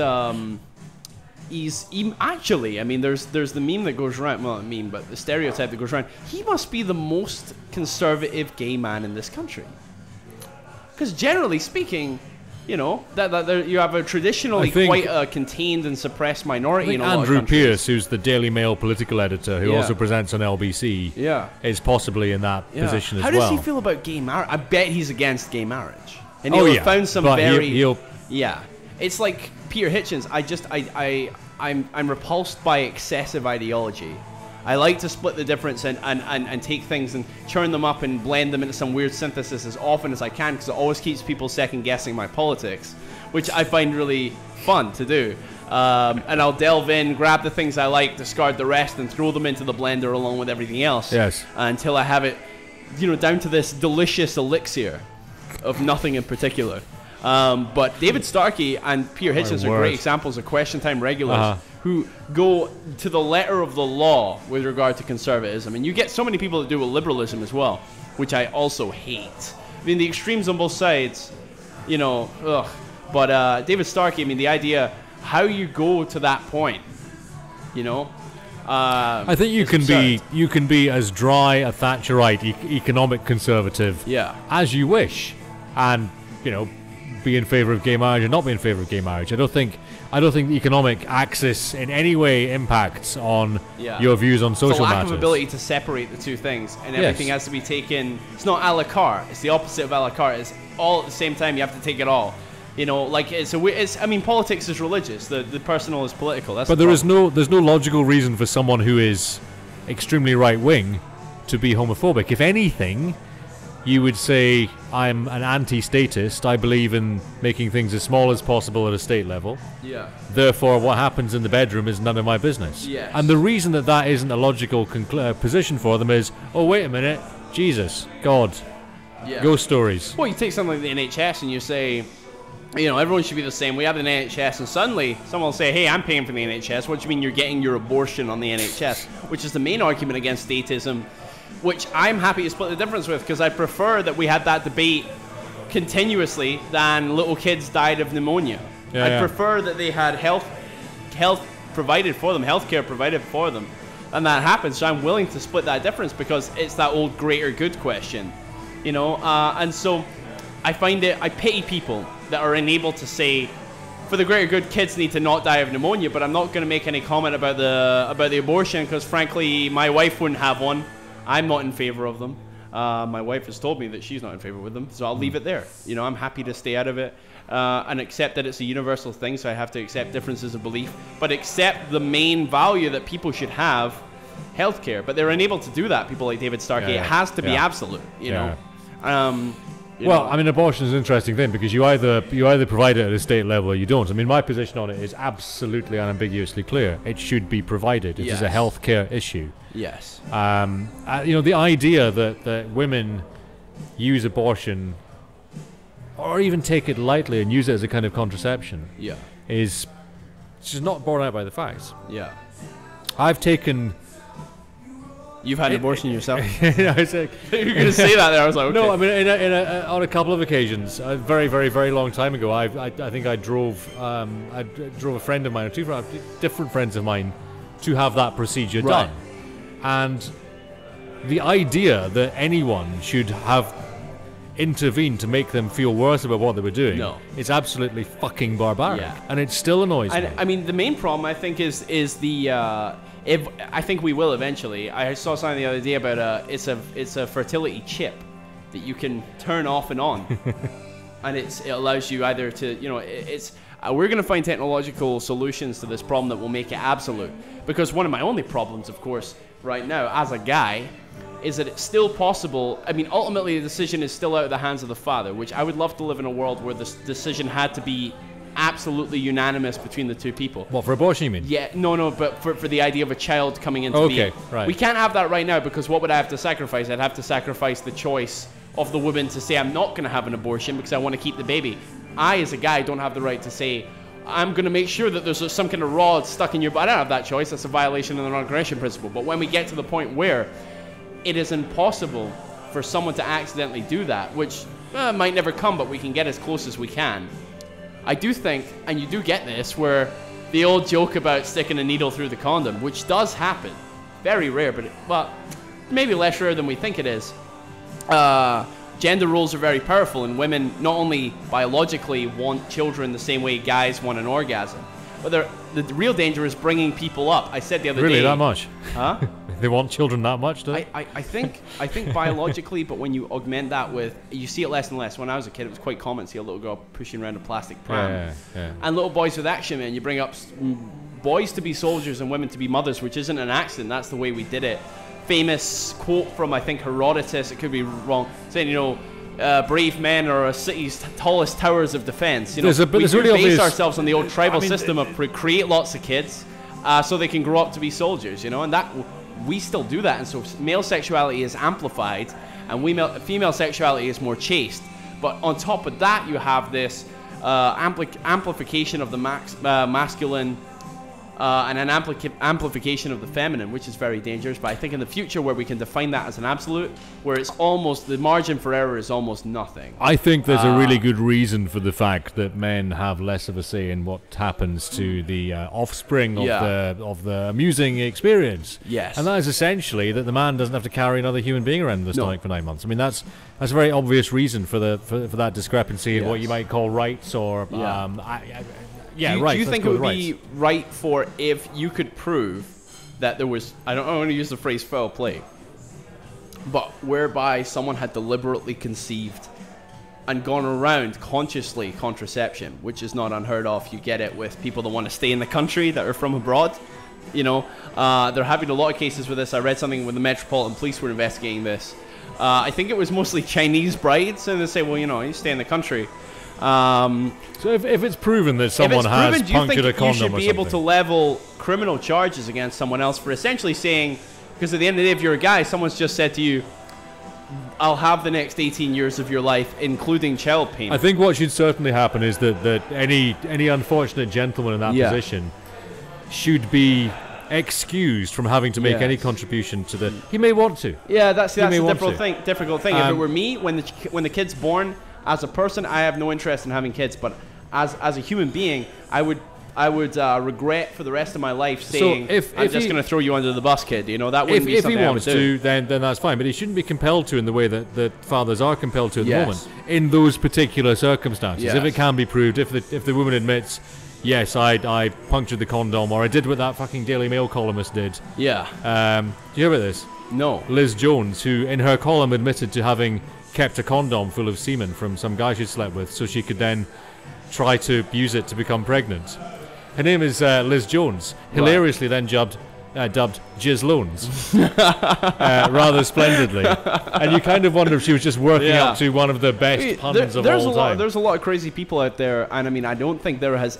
actually, I mean, there's the meme that goes around, well, not a meme, but the stereotype that goes around. He must be the most conservative gay man in this country. Because generally speaking, you know, that you have a traditionally quite a contained and suppressed minority in a lot of Andrew countries. Pearce, who's the Daily Mail political editor, who also presents on LBC, is possibly in that position as well. How does he feel about gay marriage? I bet he's against gay marriage. And he'll have found some but it's like Peter Hitchens. I I'm repulsed by excessive ideology. I like to split the difference and take things and churn them up and blend them into some weird synthesis as often as I can, because it always keeps people second guessing my politics, which I find really fun to do. And I'll delve in, grab the things I like, discard the rest, and throw them into the blender along with everything else. Yes. Until I have it, down to this delicious elixir of nothing in particular. But David Starkey and Peter Hitchens are great examples of Question Time regulars who go to the letter of the law with regard to conservatism. And you get so many people that do with liberalism as well, which I also hate. I mean, the extremes on both sides, ugh. But David Starkey, I mean, the idea, how you go to that point, I think you can be as dry a Thatcherite economic conservative as you wish, and be in favor of gay marriage and not be in favor of gay marriage. I don't think the economic axis in any way impacts on your views on social matters. It's a lack of ability to separate the two things, and everything has to be taken. It's not a la carte. It's the opposite of a la carte. It's all at the same time. You have to take it all. I mean, politics is religious. The personal is political. That's there's no logical reason for someone who is extremely right wing to be homophobic. If anything, you would say, I'm an anti-statist. I believe in making things as small as possible at a state level. Yeah. Therefore, what happens in the bedroom is none of my business. Yes. And the reason that isn't a logical position for them is, oh, wait a minute, Jesus, God, ghost stories. Well, you take something like the NHS and you say, everyone should be the same. We have an NHS, and suddenly someone will say, hey, I'm paying for the NHS. What do you mean you're getting your abortion on the NHS? Which is the main argument against statism, which I'm happy to split the difference with, because I prefer that we had that debate continuously than little kids died of pneumonia. I prefer that they had health provided for them, healthcare provided for them, and that happens. So I'm willing to split that difference because it's that old greater good question, and so I pity people that are unable to say, for the greater good, kids need to not die of pneumonia. But I'm not going to make any comment about the abortion, because frankly, my wife wouldn't have one. I'm not in favor of them. My wife has told me that she's not in favor with them, so I'll leave it there. I'm happy to stay out of it and accept that it's a universal thing, so I have to accept differences of belief, but accept the main value that people should have, healthcare. But they're unable to do that, people like David Starkey. It has to be absolute, Well, I mean, abortion is an interesting thing, because you either provide it at a state level or you don't. I mean, my position on it is absolutely unambiguously clear. It should be provided. It is a healthcare issue. Yes. The idea that women use abortion, or even take it lightly and use it as a kind of contraception, is just not borne out by the facts. Yeah. I've taken... You've had an abortion yourself? You're going to say that there. I was like, okay. No, I mean, on a couple of occasions, a very, very, very long time ago, I think I drove a friend of mine, or two different friends of mine, to have that procedure done. And the idea that anyone should have intervened to make them feel worse about what they were doing is absolutely fucking barbaric. And it still annoys me. I mean, the main problem, I think, is the... I think we will eventually. I saw something the other day about it's a fertility chip that you can turn off and on, and it allows you either to we're going to find technological solutions to this problem that will make it absolute. Because one of my only problems, of course, right now as a guy, is that it's still possible. I mean, ultimately the decision is still out of the hands of the father, which I would love to live in a world where this decision had to be absolutely unanimous between the two people. What, for abortion you mean? Yeah, no, but for the idea of a child coming into being. Right. We can't have that right now, because what would I have to sacrifice? I'd have to sacrifice the choice of the woman to say, I'm not going to have an abortion because I want to keep the baby. I, as a guy, don't have the right to say, I'm going to make sure that there's some kind of rod stuck in your body. I don't have that choice. That's a violation of the non-aggression principle. But when we get to the point where it is impossible for someone to accidentally do that, which might never come, but we can get as close as we can, I do think, and you do get this, where the old joke about sticking a needle through the condom, which does happen, very rare, but maybe less rare than we think it is. Gender roles are very powerful, and women not only biologically want children the same way guys want an orgasm, but the real danger is bringing people up. I said the other day... Really, that much? Huh? They want children that much, do they? I think biologically, but when you augment that with... You see it less and less. When I was a kid, it was quite common to see a little girl pushing around a plastic pram. Yeah. And little boys with action, man, you bring up boys to be soldiers and women to be mothers, which isn't an accident. That's the way we did it. Famous quote from, I think, Herodotus, it could be wrong, saying, you know, brave men are a city's tallest towers of defense. You know, we do base ourselves on the old tribal system of create lots of kids so they can grow up to be soldiers, you know, and that we still do that. And so male sexuality is amplified and female sexuality is more chaste. But on top of that, you have this amplification of the masculine and an amplification of the feminine, which is very dangerous. But I think in the future, where we can define that as an absolute, where it's almost, the margin for error is almost nothing. I think there's a really good reason for the fact that men have less of a say in what happens to the offspring of the amusing experience. Yes. And that is essentially that the man doesn't have to carry another human being around in the stomach for 9 months. I mean, that's a very obvious reason for that discrepancy in what you might call rights or Do you think it would be right for if you could prove that there was, I don't want to use the phrase foul play, but whereby someone had deliberately conceived and gone around consciously contraception, which is not unheard of. You get it with people that want to stay in the country that are from abroad. You know, there have been a lot of cases with this. I read something when the Metropolitan Police were investigating this. I think it was mostly Chinese brides, and they say, well, you know, you stay in the country. So if it's proven that someone has punctured a condom or something, you should be able to level criminal charges against someone else for essentially saying, because at the end of the day, if you're a guy, someone's just said to you, I'll have the next 18 years of your life, including child payment. I think what should certainly happen is that any unfortunate gentleman in that position should be excused from having to make any contribution to the. He may want to. Yeah, that's a difficult thing. If it were me, when the kid's born, as a person, I have no interest in having kids, but as a human being, I would regret for the rest of my life saying, I'm just going to throw you under the bus, kid. You know, that wouldn't be something I would do. If he wants to, then that's fine. But he shouldn't be compelled to in the way that fathers are compelled to at the moment, in those particular circumstances. If it can be proved, if the woman admits, yes, I punctured the condom, or I did what that fucking Daily Mail columnist did. Yeah. Do you hear about this? No. Liz Jones, who in her column admitted to having kept a condom full of semen from some guy she slept with so she could then try to use it to become pregnant. Her name is Liz Jones, hilariously then dubbed Jizz Loans, rather splendidly. And you kind of wonder if she was just working up to one of the best puns of all time. There's a lot of crazy people out there, and I mean, I don't think guys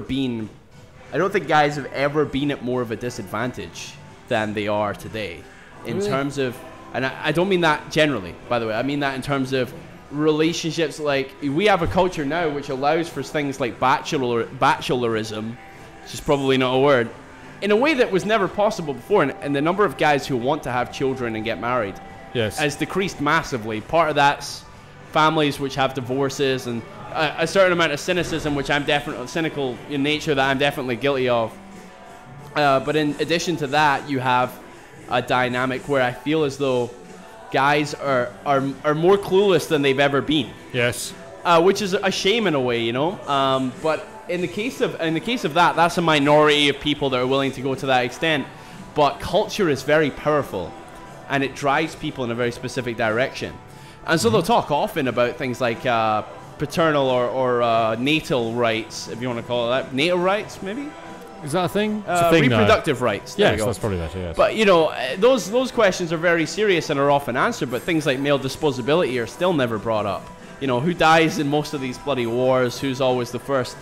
have ever been at more of a disadvantage than they are today in terms of. And I don't mean that generally, by the way. I mean that in terms of relationships. Like, we have a culture now which allows for things like bachelorism, which is probably not a word, in a way that was never possible before. And the number of guys who want to have children and get married has decreased massively. Part of that's families which have divorces and a certain amount of cynicism, which I'm definitely cynical in nature, that I'm definitely guilty of. But in addition to that, you have a dynamic where I feel as though guys are more clueless than they've ever been. Yes. Which is a shame in a way, you know. But in the case of that, that's a minority of people that are willing to go to that extent. But culture is very powerful, and it drives people in a very specific direction. And so they'll talk often about things like paternal or natal rights, if you want to call it that. Natal rights, maybe. Is that a thing? It's a thing reproductive rights. Yes, that's probably better, yes. But, you know, those questions are very serious and are often answered, but things like male disposability are still never brought up. You know, who dies in most of these bloody wars, who are always the first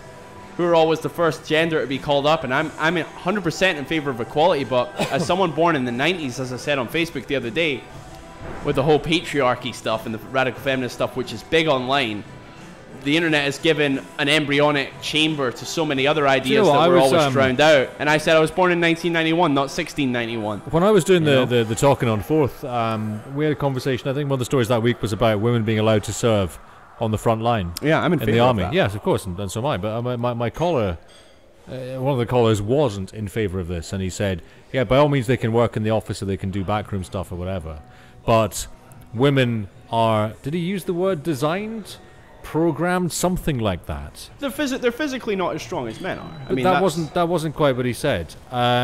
gender to be called up, and I'm 100% in favor of equality, but as someone born in the 90s, as I said on Facebook the other day, with the whole patriarchy stuff and the radical feminist stuff, which is big online, the internet has given an embryonic chamber to so many other ideas that were always drowned out. And I said I was born in 1991, not 1691. When I was doing the talking on Fourth, we had a conversation. I think one of the stories that week was about women being allowed to serve on the front line. Yeah, I'm in favor the army. of that. Yes, of course, and so am I. But my caller, one of the callers wasn't in favor of this, and he said, yeah, by all means they can work in the office or they can do backroom stuff or whatever. But women are, did he use the word designed? Programmed, something like that. They're physically not as strong as men are. I mean, that wasn't quite what he said.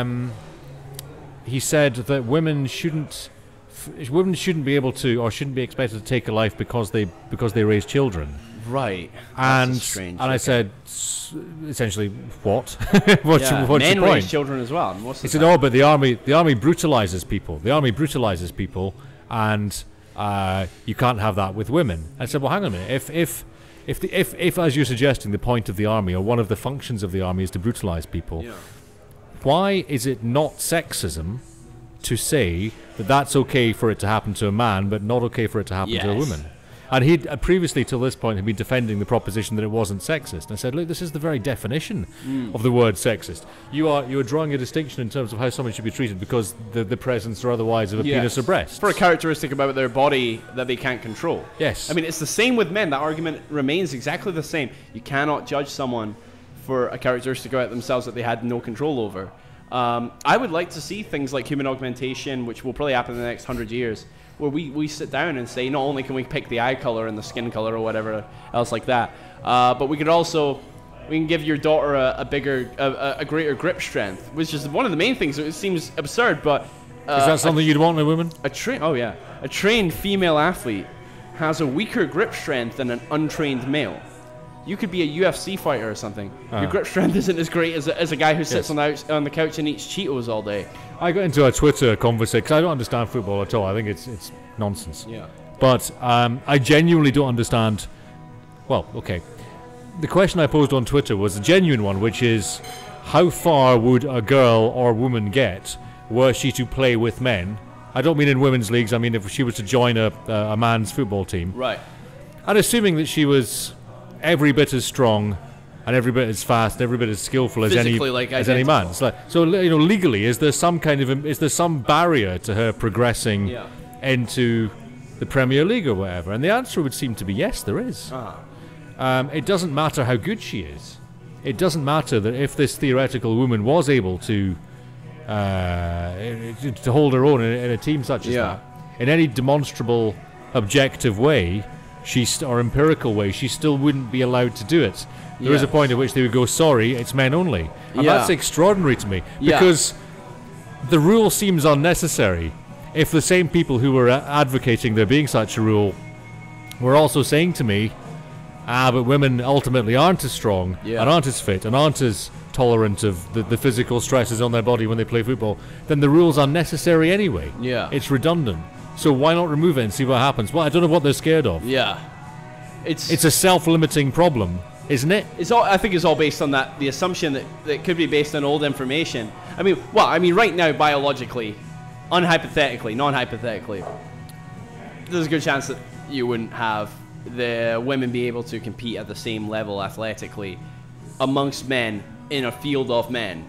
He said that women shouldn't be able to, or shouldn't be expected to take a life because they raise children. Right. And That's strange. I said, essentially, what? What's Men your raise point? children as well. What's He said, oh, but the army brutalizes people. The army brutalizes people, and you can't have that with women. I said, well, hang on a minute. If as you're suggesting, the point of the army or one of the functions of the army is to brutalize people, why is it not sexism to say that that's okay for it to happen to a man, but not okay for it to happen to a woman? And he previously, till this point, had been defending the proposition that it wasn't sexist. And I said, look, this is the very definition of the word sexist. You are drawing a distinction in terms of how someone should be treated because the presence or otherwise of a penis or breast. For a characteristic about their body that they can't control. Yes. I mean, it's the same with men. That argument remains exactly the same. You cannot judge someone for a characteristic about themselves that they had no control over. I would like to see things like human augmentation, which will probably happen in the next 100 years, where we sit down and say, not only can we pick the eye color and the skin color or whatever else like that, but we can give your daughter a greater grip strength, which is one of the main things. It seems absurd, but is that something you'd want in a woman? A trained female athlete has a weaker grip strength than an untrained male. You could be a UFC fighter or something. Your grip strength isn't as great as a guy who sits on the couch and eats Cheetos all day. I got into a Twitter conversation because I don't understand football at all. I think it's nonsense. Yeah. But I genuinely don't understand. Well, okay. The question I posed on Twitter was a genuine one, which is, how far would a girl or woman get were she to play with men? I don't mean in women's leagues. I mean if she was to join a man's football team. Right. And assuming that she was every bit as strong and every bit as fast, every bit as skillful as any man. It's like, so legally, is there some barrier to her progressing into the Premier League or whatever? And the answer would seem to be yes, there is. It doesn't matter how good she is. It doesn't matter that if this theoretical woman was able to hold her own in a team such as that, in any demonstrable, objective way, or empirical way, she still wouldn't be allowed to do it. There is a point at which they would go, sorry, it's men only. And that's extraordinary to me, because the rule seems unnecessary. If the same people who were advocating there being such a rule were also saying to me, but women ultimately aren't as strong and aren't as fit and aren't as tolerant of the physical stresses on their body when they play football, then the rule's unnecessary anyway. It's redundant. So why not remove it and see what happens? Well, I don't know what they're scared of. It's a self-limiting problem, isn't it? I think it's all based on the assumption that it could be based on old information. I mean, right now, biologically, unhypothetically, non-hypothetically, there's a good chance that you wouldn't have the women be able to compete at the same level athletically amongst men in a field of men.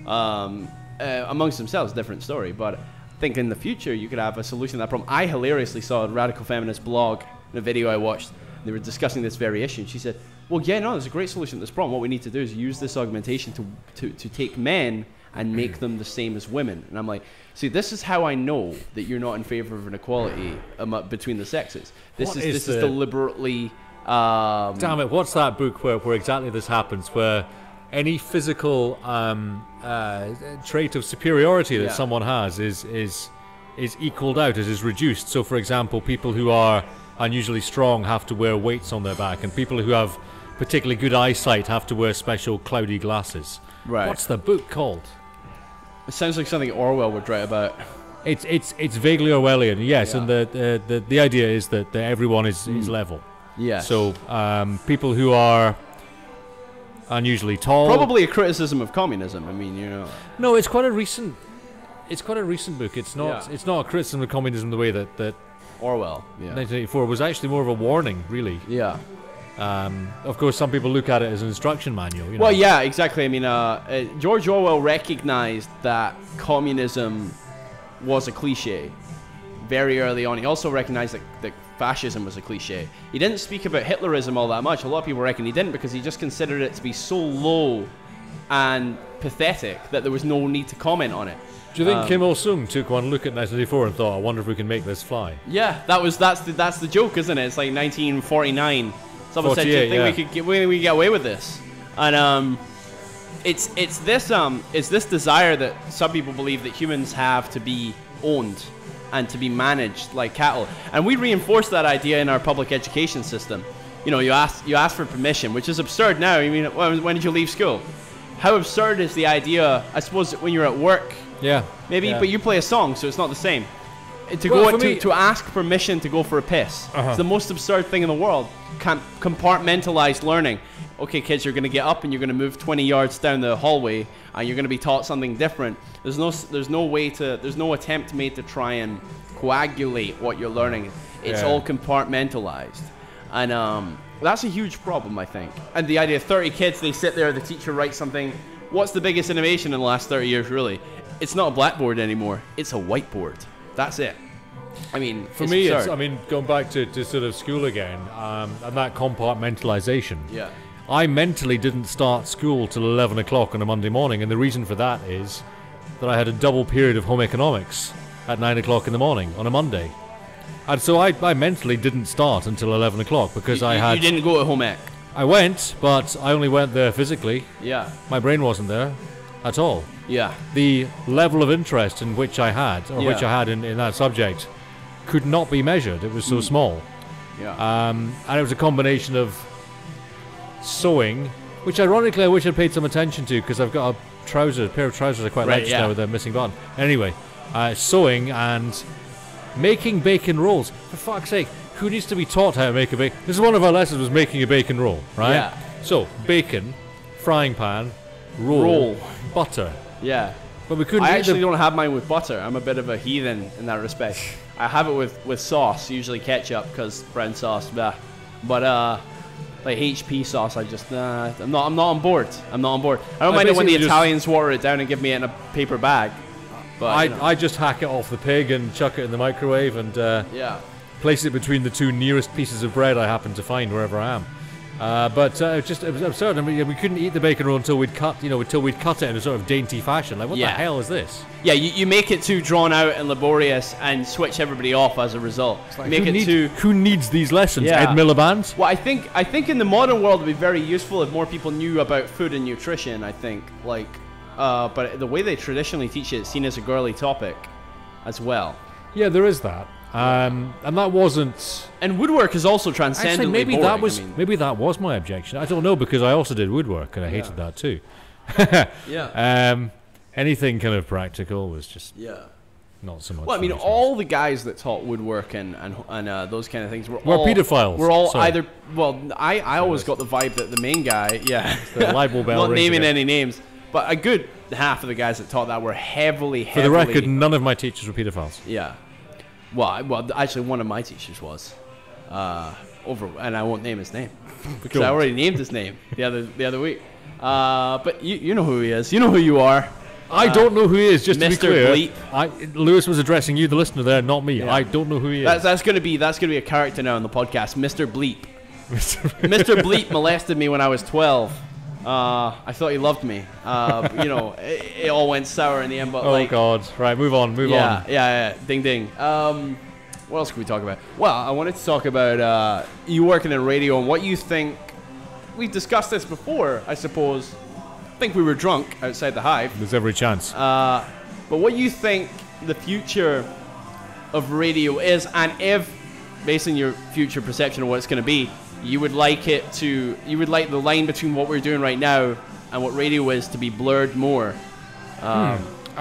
Amongst themselves, different story, but I think in the future you could have a solution to that problem. I hilariously saw a radical feminist blog in a video I watched. They were discussing this very issue, and she said, well, there's a great solution to this problem. What we need to do is use this augmentation to take men and make them the same as women. And I'm like, see, this is how I know that you're not in favor of an equality between the sexes. This is deliberately... Damn it, what's that book where exactly this happens, where any physical trait of superiority that someone has is equaled out, is reduced. So, for example, people who are unusually strong have to wear weights on their back, and people who have particularly good eyesight have to wear special cloudy glasses. Right. What's the book called? It sounds like something Orwell would write about. It's vaguely Orwellian, yes, and the idea is that everyone is level. Yes. So people who are unusually tall. Probably a criticism of communism. I mean, No, it's quite a recent book. It's not a criticism of communism the way that Orwell, 1984 was actually more of a warning, really. Yeah. Of course, some people look at it as an instruction manual. Well, yeah, exactly. I mean, George Orwell recognized that communism was a cliche very early on. He also recognized that fascism was a cliche. He didn't speak about Hitlerism all that much. A lot of people reckon he didn't because he just considered it to be so low and pathetic that there was no need to comment on it. Do you think Kim Il-sung took one look at 1984 and thought, I wonder if we can make this fly? Yeah, that's the joke, isn't it? It's like 1949. Someone said, do you think we could get away with this? And it's this desire that some people believe that humans have to be owned and to be managed like cattle. And we reinforce that idea in our public education system. you know, you ask for permission, which is absurd now. I mean, when did you leave school? How absurd is the idea? I suppose when you're at work, maybe, but you play a song, so it's not the same. To ask permission to go for a piss, it's the most absurd thing in the world. Compartmentalized learning. Okay, kids, you're going to get up and you're going to move 20 yards down the hallway, and you're going to be taught something different. There's no attempt made to try and coagulate what you're learning. It's all compartmentalized, and that's a huge problem, I think. And the idea of 30 kids, they sit there, the teacher writes something. What's the biggest innovation in the last 30 years, really? It's not a blackboard anymore. It's a whiteboard. That's it. I mean, for me, it's, I mean, going back to sort of school again, and that compartmentalization. Yeah. I mentally didn't start school till 11 o'clock on a Monday morning, and the reason for that is that I had a double period of home economics at 9 o'clock in the morning on a Monday. And so I mentally didn't start until 11 o'clock because you didn't go to home ec? I went, but I only went there physically. Yeah. My brain wasn't there at all. Yeah. The level of interest in which I had, which I had in that subject, could not be measured. It was so small. Yeah. And it was a combination of sewing, which ironically I wish I'd paid some attention to because I've got a pair of trousers I quite like now with a missing button. Anyway, sewing and making bacon rolls. For fuck's sake, who needs to be taught how to make a bacon? This is one of our lessons, was making a bacon roll, right? Yeah. So, bacon, frying pan, roll. Butter. Yeah. But we couldn't I actually don't have mine with butter. I'm a bit of a heathen in that respect. I have it with sauce, usually ketchup, because brown sauce, blah. But like HP sauce, I just I'm not on board. I'm not on board. I don't mind it when the Italians water it down and give me it in a paper bag. But I just hack it off the pig and chuck it in the microwave and place it between the two nearest pieces of bread I happen to find wherever I am. But it was absurd. I mean, we couldn't eat the bacon roll until we'd cut it in a sort of dainty fashion. Like, what the hell is this? Yeah, you make it too drawn out and laborious and switch everybody off as a result. Like, who needs these lessons? Yeah. Ed Miliband? Well, I think in the modern world it'd be very useful if more people knew about food and nutrition. I think, but the way they traditionally teach it, it's seen as a girly topic, as well. Yeah, there is that. And that wasn't. And woodwork is also transcendently maybe boring. Maybe that was my objection. I don't know, because I also did woodwork and I hated that too. Anything kind of practical was just not so much. Well, I mean, all the guys that taught woodwork and those kind of things were all pedophiles. We're all either. Well, I always got the vibe that the main guy, the Libel bell. Not naming any names, but a good half of the guys that taught that were heavily. For the record, none of my teachers were pedophiles. Yeah. Well, actually, one of my teachers was, and I won't name his name because I already named his name the other week. But you know who he is. You know who you are. I don't know who he is. Just Mr. to be clear, Bleep. Lewis was addressing you, the listener, there, not me. Yeah. I don't know who he is. That's gonna be a character now on the podcast, Mr. Bleep. Mr. Bleep molested me when I was 12. I thought he loved me. It all went sour in the end. But God! Right, move on. Yeah. Ding ding. What else can we talk about? Well, I wanted to talk about you working in radio and what you think. We discussed this before, I suppose. I think we were drunk outside the Hive. There's every chance. But what you think the future of radio is, and if, based on your future perception of what it's going to be, you would like the line between what we're doing right now and what radio is to be blurred more. I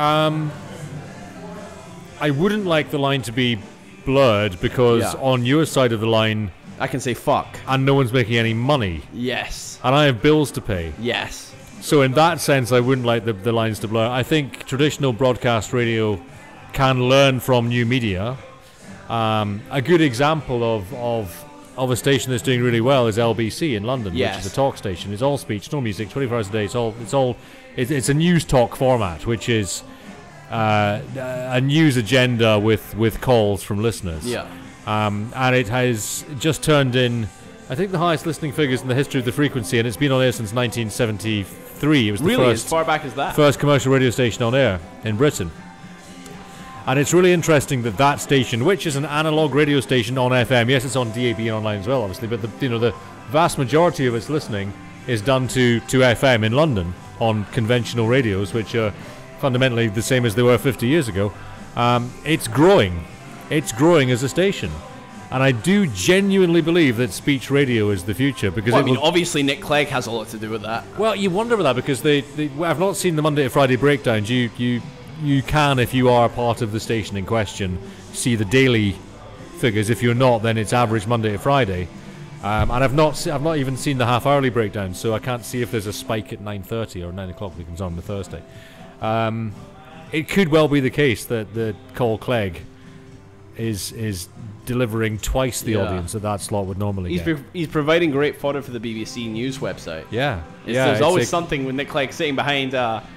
wouldn't like the line to be blurred because on your side of the line, I can say fuck. And no one's making any money. Yes. And I have bills to pay. Yes. So in that sense, I wouldn't like the lines to blur. I think traditional broadcast radio can learn from new media. A good example of a station that's doing really well is LBC in London, which is a talk station. It's all speech, no music, 24 hours a day. It's a news talk format, which is a news agenda with calls from listeners. Yeah. And it has just turned in, I think, the highest listening figures in the history of the frequency, and it's been on air since 1973. It was the as far back as that? First commercial radio station on air in Britain. And it's really interesting that station, which is an analog radio station on FM, yes, it's on DAB and online as well, obviously, but the vast majority of its listening is done to FM in London on conventional radios, which are fundamentally the same as they were 50 years ago. It's growing. It's growing as a station. And I do genuinely believe that speech radio is the future because obviously Nick Clegg has a lot to do with that. Well, you wonder about that because I've not seen the Monday to Friday breakdowns. You can, if you are part of the station in question, see the daily figures. If you're not, then it's average Monday to Friday. And I've not even seen the half-hourly breakdown, so I can't see if there's a spike at 9:30 or 9 o'clock that comes on the Thursday. It could well be the case that the Call Clegg is delivering twice the audience that slot would normally get. He's providing great fodder for the BBC News website. Yeah. There's always something with Nick Clegg sitting behind.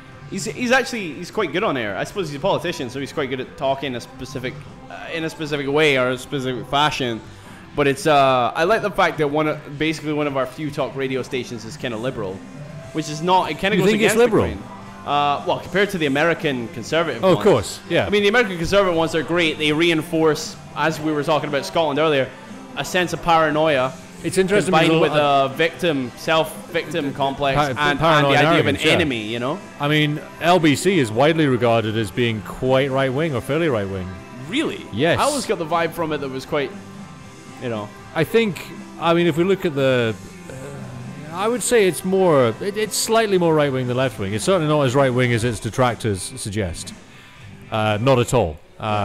He's quite good on air. I suppose he's a politician, so he's quite good at talking in a specific way or a specific fashion. But it's I like the fact that basically one of our few talk radio stations is kind of liberal, which is not. It kind of goes against the grain. Well, compared to the American conservative ones. Of course, yeah. I mean, the American conservative ones are great. They reinforce, as we were talking about Scotland earlier, a sense of paranoia. It's interesting combined with a self-victim complex and the idea of an enemy, you know? I mean, LBC is widely regarded as being quite right-wing or fairly right-wing. Really? Yes. I always got the vibe from it that was quite, you know... I mean, if we look at the... I would say it's slightly more right-wing than left-wing. It's certainly not as right-wing as its detractors suggest. Not at all.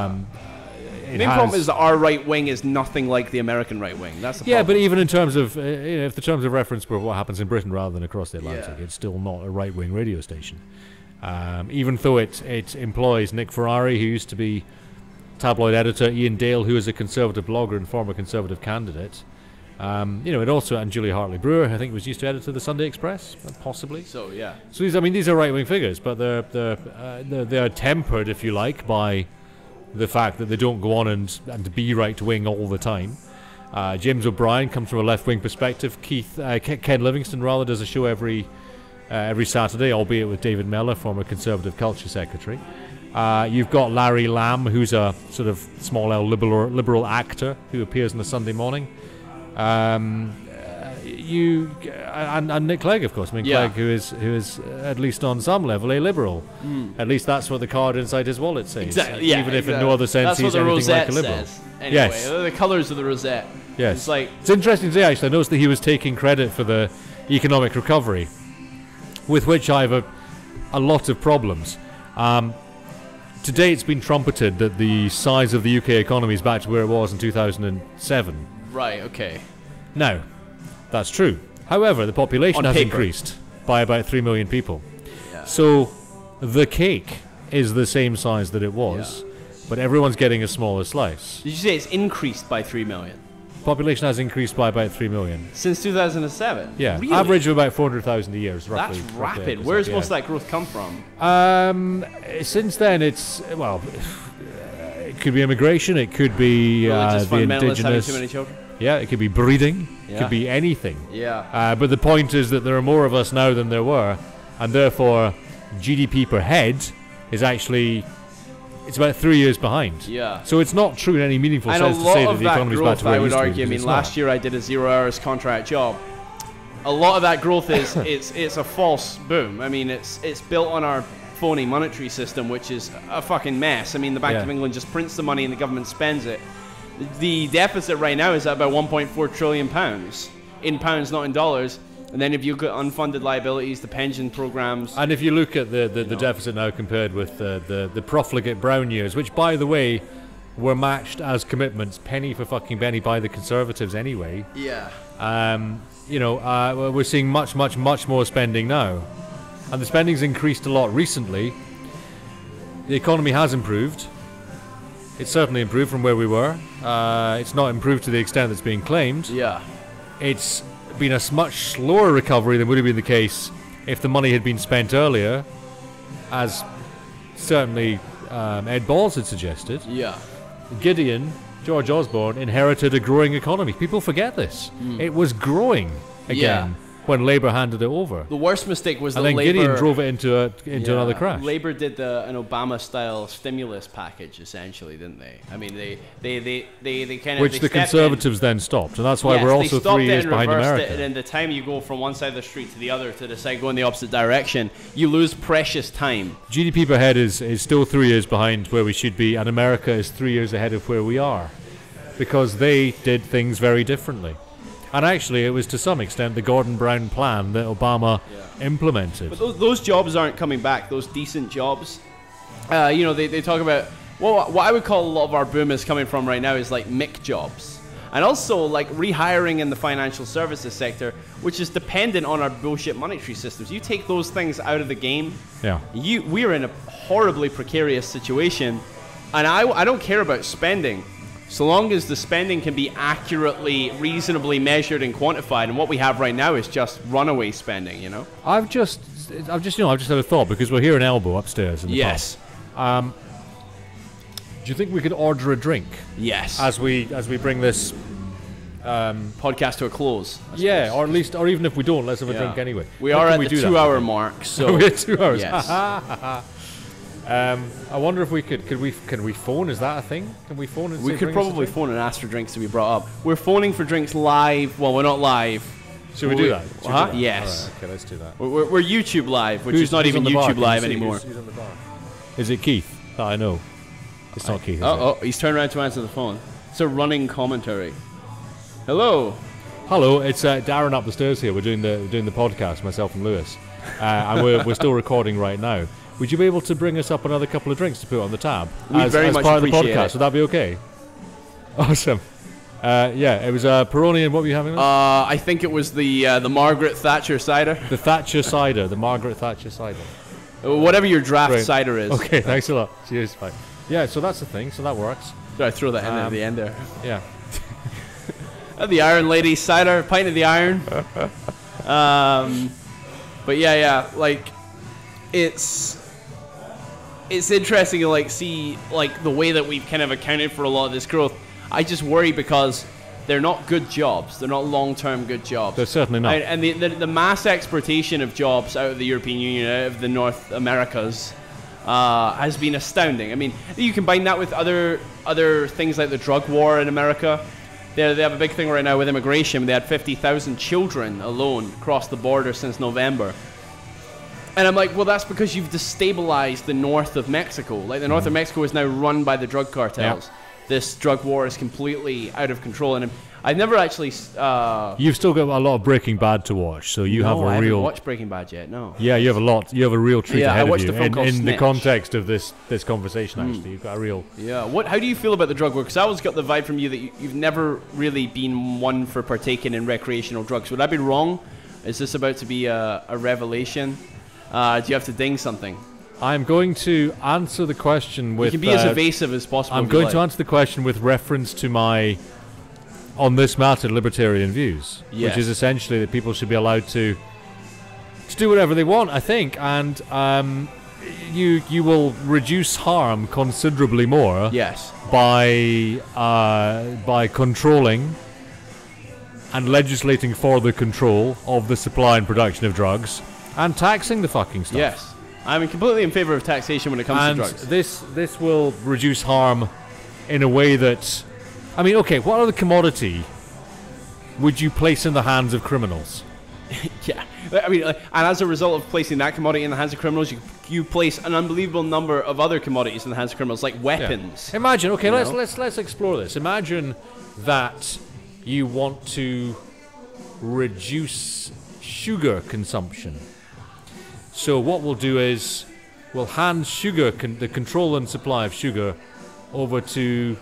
The main problem is that our right wing is nothing like the American right wing. That's the problem. Yeah, but even in terms of, if the terms of reference were what happens in Britain rather than across the Atlantic, it's still not a right-wing radio station. Even though it employs Nick Ferrari, who used to be tabloid editor, Ian Dale, who is a conservative blogger and former conservative candidate. It also, and Julia Hartley-Brewer, I think, was used to editor the Sunday Express, possibly. So, yeah. So these are right-wing figures, but they're tempered, if you like, by the fact that they don't go on and be right-wing all the time. James O'Brien comes from a left-wing perspective. Ken Livingston rather does a show every Saturday, albeit with David Mellor, former Conservative Culture Secretary. You've got Larry Lamb, who's a sort of small L liberal actor who appears on a Sunday morning. And Nick Clegg, of course. I mean, Clegg, who is at least on some level a liberal. At least that's what the card inside his wallet says. Exactly. Yeah, even if in no other sense he's anything like a liberal. Says. Anyway, the colours of the rosette. Yes. It's interesting to say, actually. I noticed that he was taking credit for the economic recovery, with which I have a lot of problems. Today it's been trumpeted that the size of the UK economy is back to where it was in 2007. Right, okay. Now, that's true. However, the population has increased by about 3 million people. Yeah. So the cake is the same size that it was, but everyone's getting a smaller slice. Did you say it's increased by 3 million? Population has increased by about 3 million. Since 2007? Yeah. Really? Average of about 400,000 a year is roughly. That's rapid. Where's most of that growth come from? Since then, it could be immigration, it could be the indigenous. Having too many children? Yeah, it could be breeding, it could be anything. Yeah. But the point is that there are more of us now than there were, and therefore GDP per head is actually... It's about 3 years behind. Yeah. So it's not true in any meaningful sense to say that the economy is back to where it used to be. I would argue. I mean, last year I did a 0 hours contract job. A lot of that growth is it's a false boom. I mean, it's built on our phony monetary system, which is a fucking mess. I mean, the Bank of England just prints the money and the government spends it. The deficit right now is at about 1.4 trillion pounds. In pounds, not in dollars. And then if you got unfunded liabilities, the pension programs... And if you look at the deficit now compared with the profligate Brown years, which, by the way, were matched as commitments, penny for fucking penny, by the Conservatives anyway. Yeah. We're seeing much, much, much more spending now. And the spending's increased a lot recently. The economy has improved. It's certainly improved from where we were. It's not improved to the extent that's being claimed. Yeah. It's been a much slower recovery than would have been the case if the money had been spent earlier, as certainly Ed Balls had suggested. Yeah. George Osborne, inherited a growing economy. People forget this. It was growing again when Labour handed it over. The worst mistake was that Labour... And then Gideon drove it into another crash. Labour did an Obama-style stimulus package, essentially, didn't they? I mean, they kind of... Which the Conservatives then stopped, and that's why we're also 3 years behind America. And the time you go from one side of the street to the other to decide go in the opposite direction, you lose precious time. GDP per head is still 3 years behind where we should be, and America is 3 years ahead of where we are. because they did things very differently. And actually, it was to some extent the Gordon Brown plan that Obama implemented. But those jobs aren't coming back, those decent jobs. They talk about, well, what I would call a lot of our boom is coming from right now is like MIC jobs. And also like rehiring in the financial services sector, which is dependent on our bullshit monetary systems. You take those things out of the game, we're in a horribly precarious situation. And I don't care about spending, so long as the spending can be accurately, reasonably measured and quantified. And what we have right now is just runaway spending, you know? I've just had a thought, because we're here in Elbow upstairs in the pub. Do you think we could order a drink? Yes. As we bring this podcast to a close. Yeah, or at least, or even if we don't, let's have a drink anyway. We are at the 2 hour mark, so we're at 2 hours. Yes. I wonder if we can we phone? Is that a thing? Can we phone? And we could probably phone and ask for drinks to be brought up. We're phoning for drinks live. Well, we're not live. Should we do that? Yes. Right, okay, let's do that. We're YouTube live, which is not even YouTube live anymore. Who's on the bar? Is it Keith? That I know. It's not Keith. He's turned around to answer the phone. It's a running commentary. Hello. Hello, it's Darren up the stairs here. We're doing the podcast, myself and Lewis, and we're still recording right now. Would you be able to bring us up another couple of drinks to put on the tab as much part of the podcast? it. Would that be okay? Awesome. It was Peroni, and what were you having? I think it was the Margaret Thatcher cider. The Thatcher cider, the Margaret Thatcher cider. Whatever your draft cider is. Okay, thanks a lot. Cheers, bye. Yeah, so that's the thing. So that works. Did I throw that in at the end there? Yeah. The Iron Lady cider, pint of the iron. But like it's interesting to like see like the way that we've kind of accounted for a lot of this growth. I just worry because they're not good jobs. They're not long-term good jobs. They're certainly not. And the mass exportation of jobs out of the European Union, out of the North Americas, has been astounding. I mean, you combine that with other things like the drug war in America. They have a big thing right now with immigration. They had 50,000 children alone cross the border since November. And I'm like, well, that's because you've destabilized the north of Mexico. Like, the north of Mexico is now run by the drug cartels. Yeah. This drug war is completely out of control. And I've never actually... You've still got a lot of Breaking Bad to watch, so you have a real... I haven't watched Breaking Bad yet, no. Yeah, you have a lot. You have a real treat ahead of you. In the context of this conversation, actually. You've got a real... Yeah. How do you feel about the drug war? Because I always got the vibe from you that you've never really been one for partaking in recreational drugs. Would I be wrong? Is this about to be a revelation? Do you have to ding something? I'm going to answer the question with... You can be as evasive as possible. I'm going to answer the question with reference to my... on this matter, libertarian views, which is essentially that people should be allowed to do whatever they want, I think, and you will reduce harm considerably more by controlling and legislating for the control of the supply and production of drugs and taxing the fucking stuff. Yes, I'm completely in favor of taxation when it comes to drugs. This will reduce harm in a way that... I mean, okay, what other commodity would you place in the hands of criminals? Yeah, I mean, and as a result of placing that commodity in the hands of criminals, you place an unbelievable number of other commodities in the hands of criminals, like weapons. Yeah. Imagine, okay, let's explore this. Imagine that you want to reduce sugar consumption. So what we'll do is we'll hand sugar, the control and supply of sugar, over to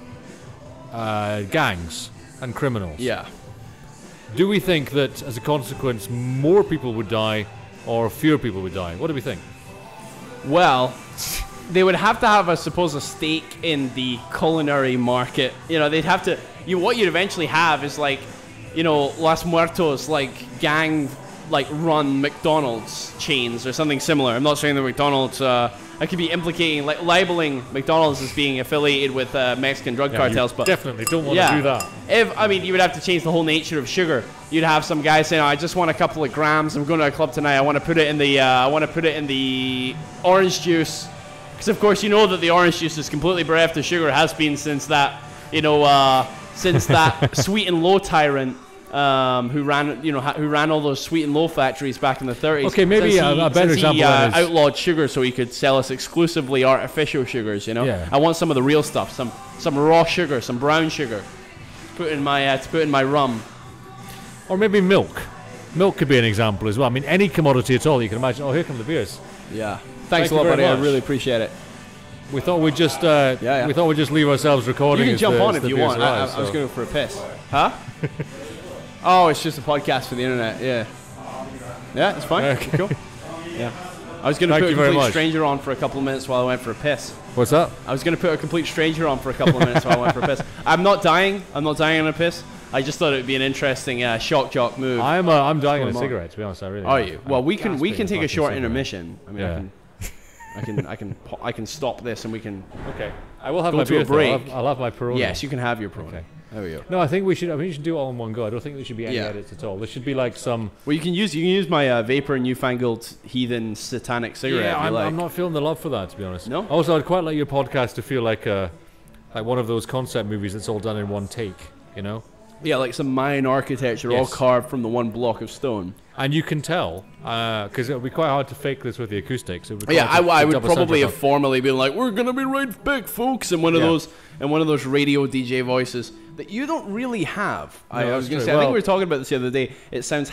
gangs and criminals. Yeah. Do we think that as a consequence more people would die or fewer people would die? What do we think? Well, they would have to have, I suppose, a stake in the culinary market. You know, they'd have to... what you'd eventually have is like, you know, Los Muertos, like gang, like run McDonald's chains or something similar. I'm not saying that McDonald's... I could be implicating, like, libeling McDonald's as being affiliated with Mexican drug cartels, but definitely don't want to do that. You would have to change the whole nature of sugar. You'd have some guy saying, "I just want a couple of grams. I'm going to a club tonight. I want to put it in the orange juice," because of course you know that the orange juice is completely bereft of sugar. Has been since that, since that sweet and low tyrant. Who ran all those sweet and low factories back in the 30s. Okay, maybe a better example he outlawed sugar so he could sell us exclusively artificial sugars, you know? Yeah. I want some of the real stuff, some raw sugar, some brown sugar. put in my rum. Or maybe milk. Milk could be an example as well. I mean, any commodity at all you can imagine. Oh, here come the beers. Yeah. Thanks a lot, buddy. I really appreciate it. We thought we'd just we thought we'd just leave ourselves recording. You can jump on if you want. I was going for a piss. Huh? Oh, it's just a podcast for the internet. Yeah. Yeah, it's fine. Okay. Cool. Yeah. I was going to put a complete stranger on for a couple of minutes while I went for a piss. What's that? I was going to put a complete stranger on for a couple of minutes while I went for a piss. I'm not dying. I'm not dying on a piss. I just thought it would be an interesting shock jock move. I'm dying on a cigarette, to be honest. I really. Are you? Well, we can take a short intermission. I mean, I can stop this and we can. Okay. I will have go my to a break. I'll have my Peroni. Yes, you can have your Peroni. Okay. There we go. No, I think we should. I mean, you should do it all in one go. I don't think there should be any edits at all. There should be like some. Well, you can use my vapor newfangled heathen satanic cigarette. Yeah, if you I'm not feeling the love for that, to be honest. No. Also, I'd quite like your podcast to feel like one of those concept movies that's all done in one take. You know. Yeah, like some Mayan architecture, all carved from the one block of stone. And you can tell, because it would be quite hard to fake this with the acoustics. I would probably have formally been like, "We're gonna be right back, folks," and one of those radio DJ voices that you don't really have. No, I was gonna say, I think we were talking about this the other day. It sounds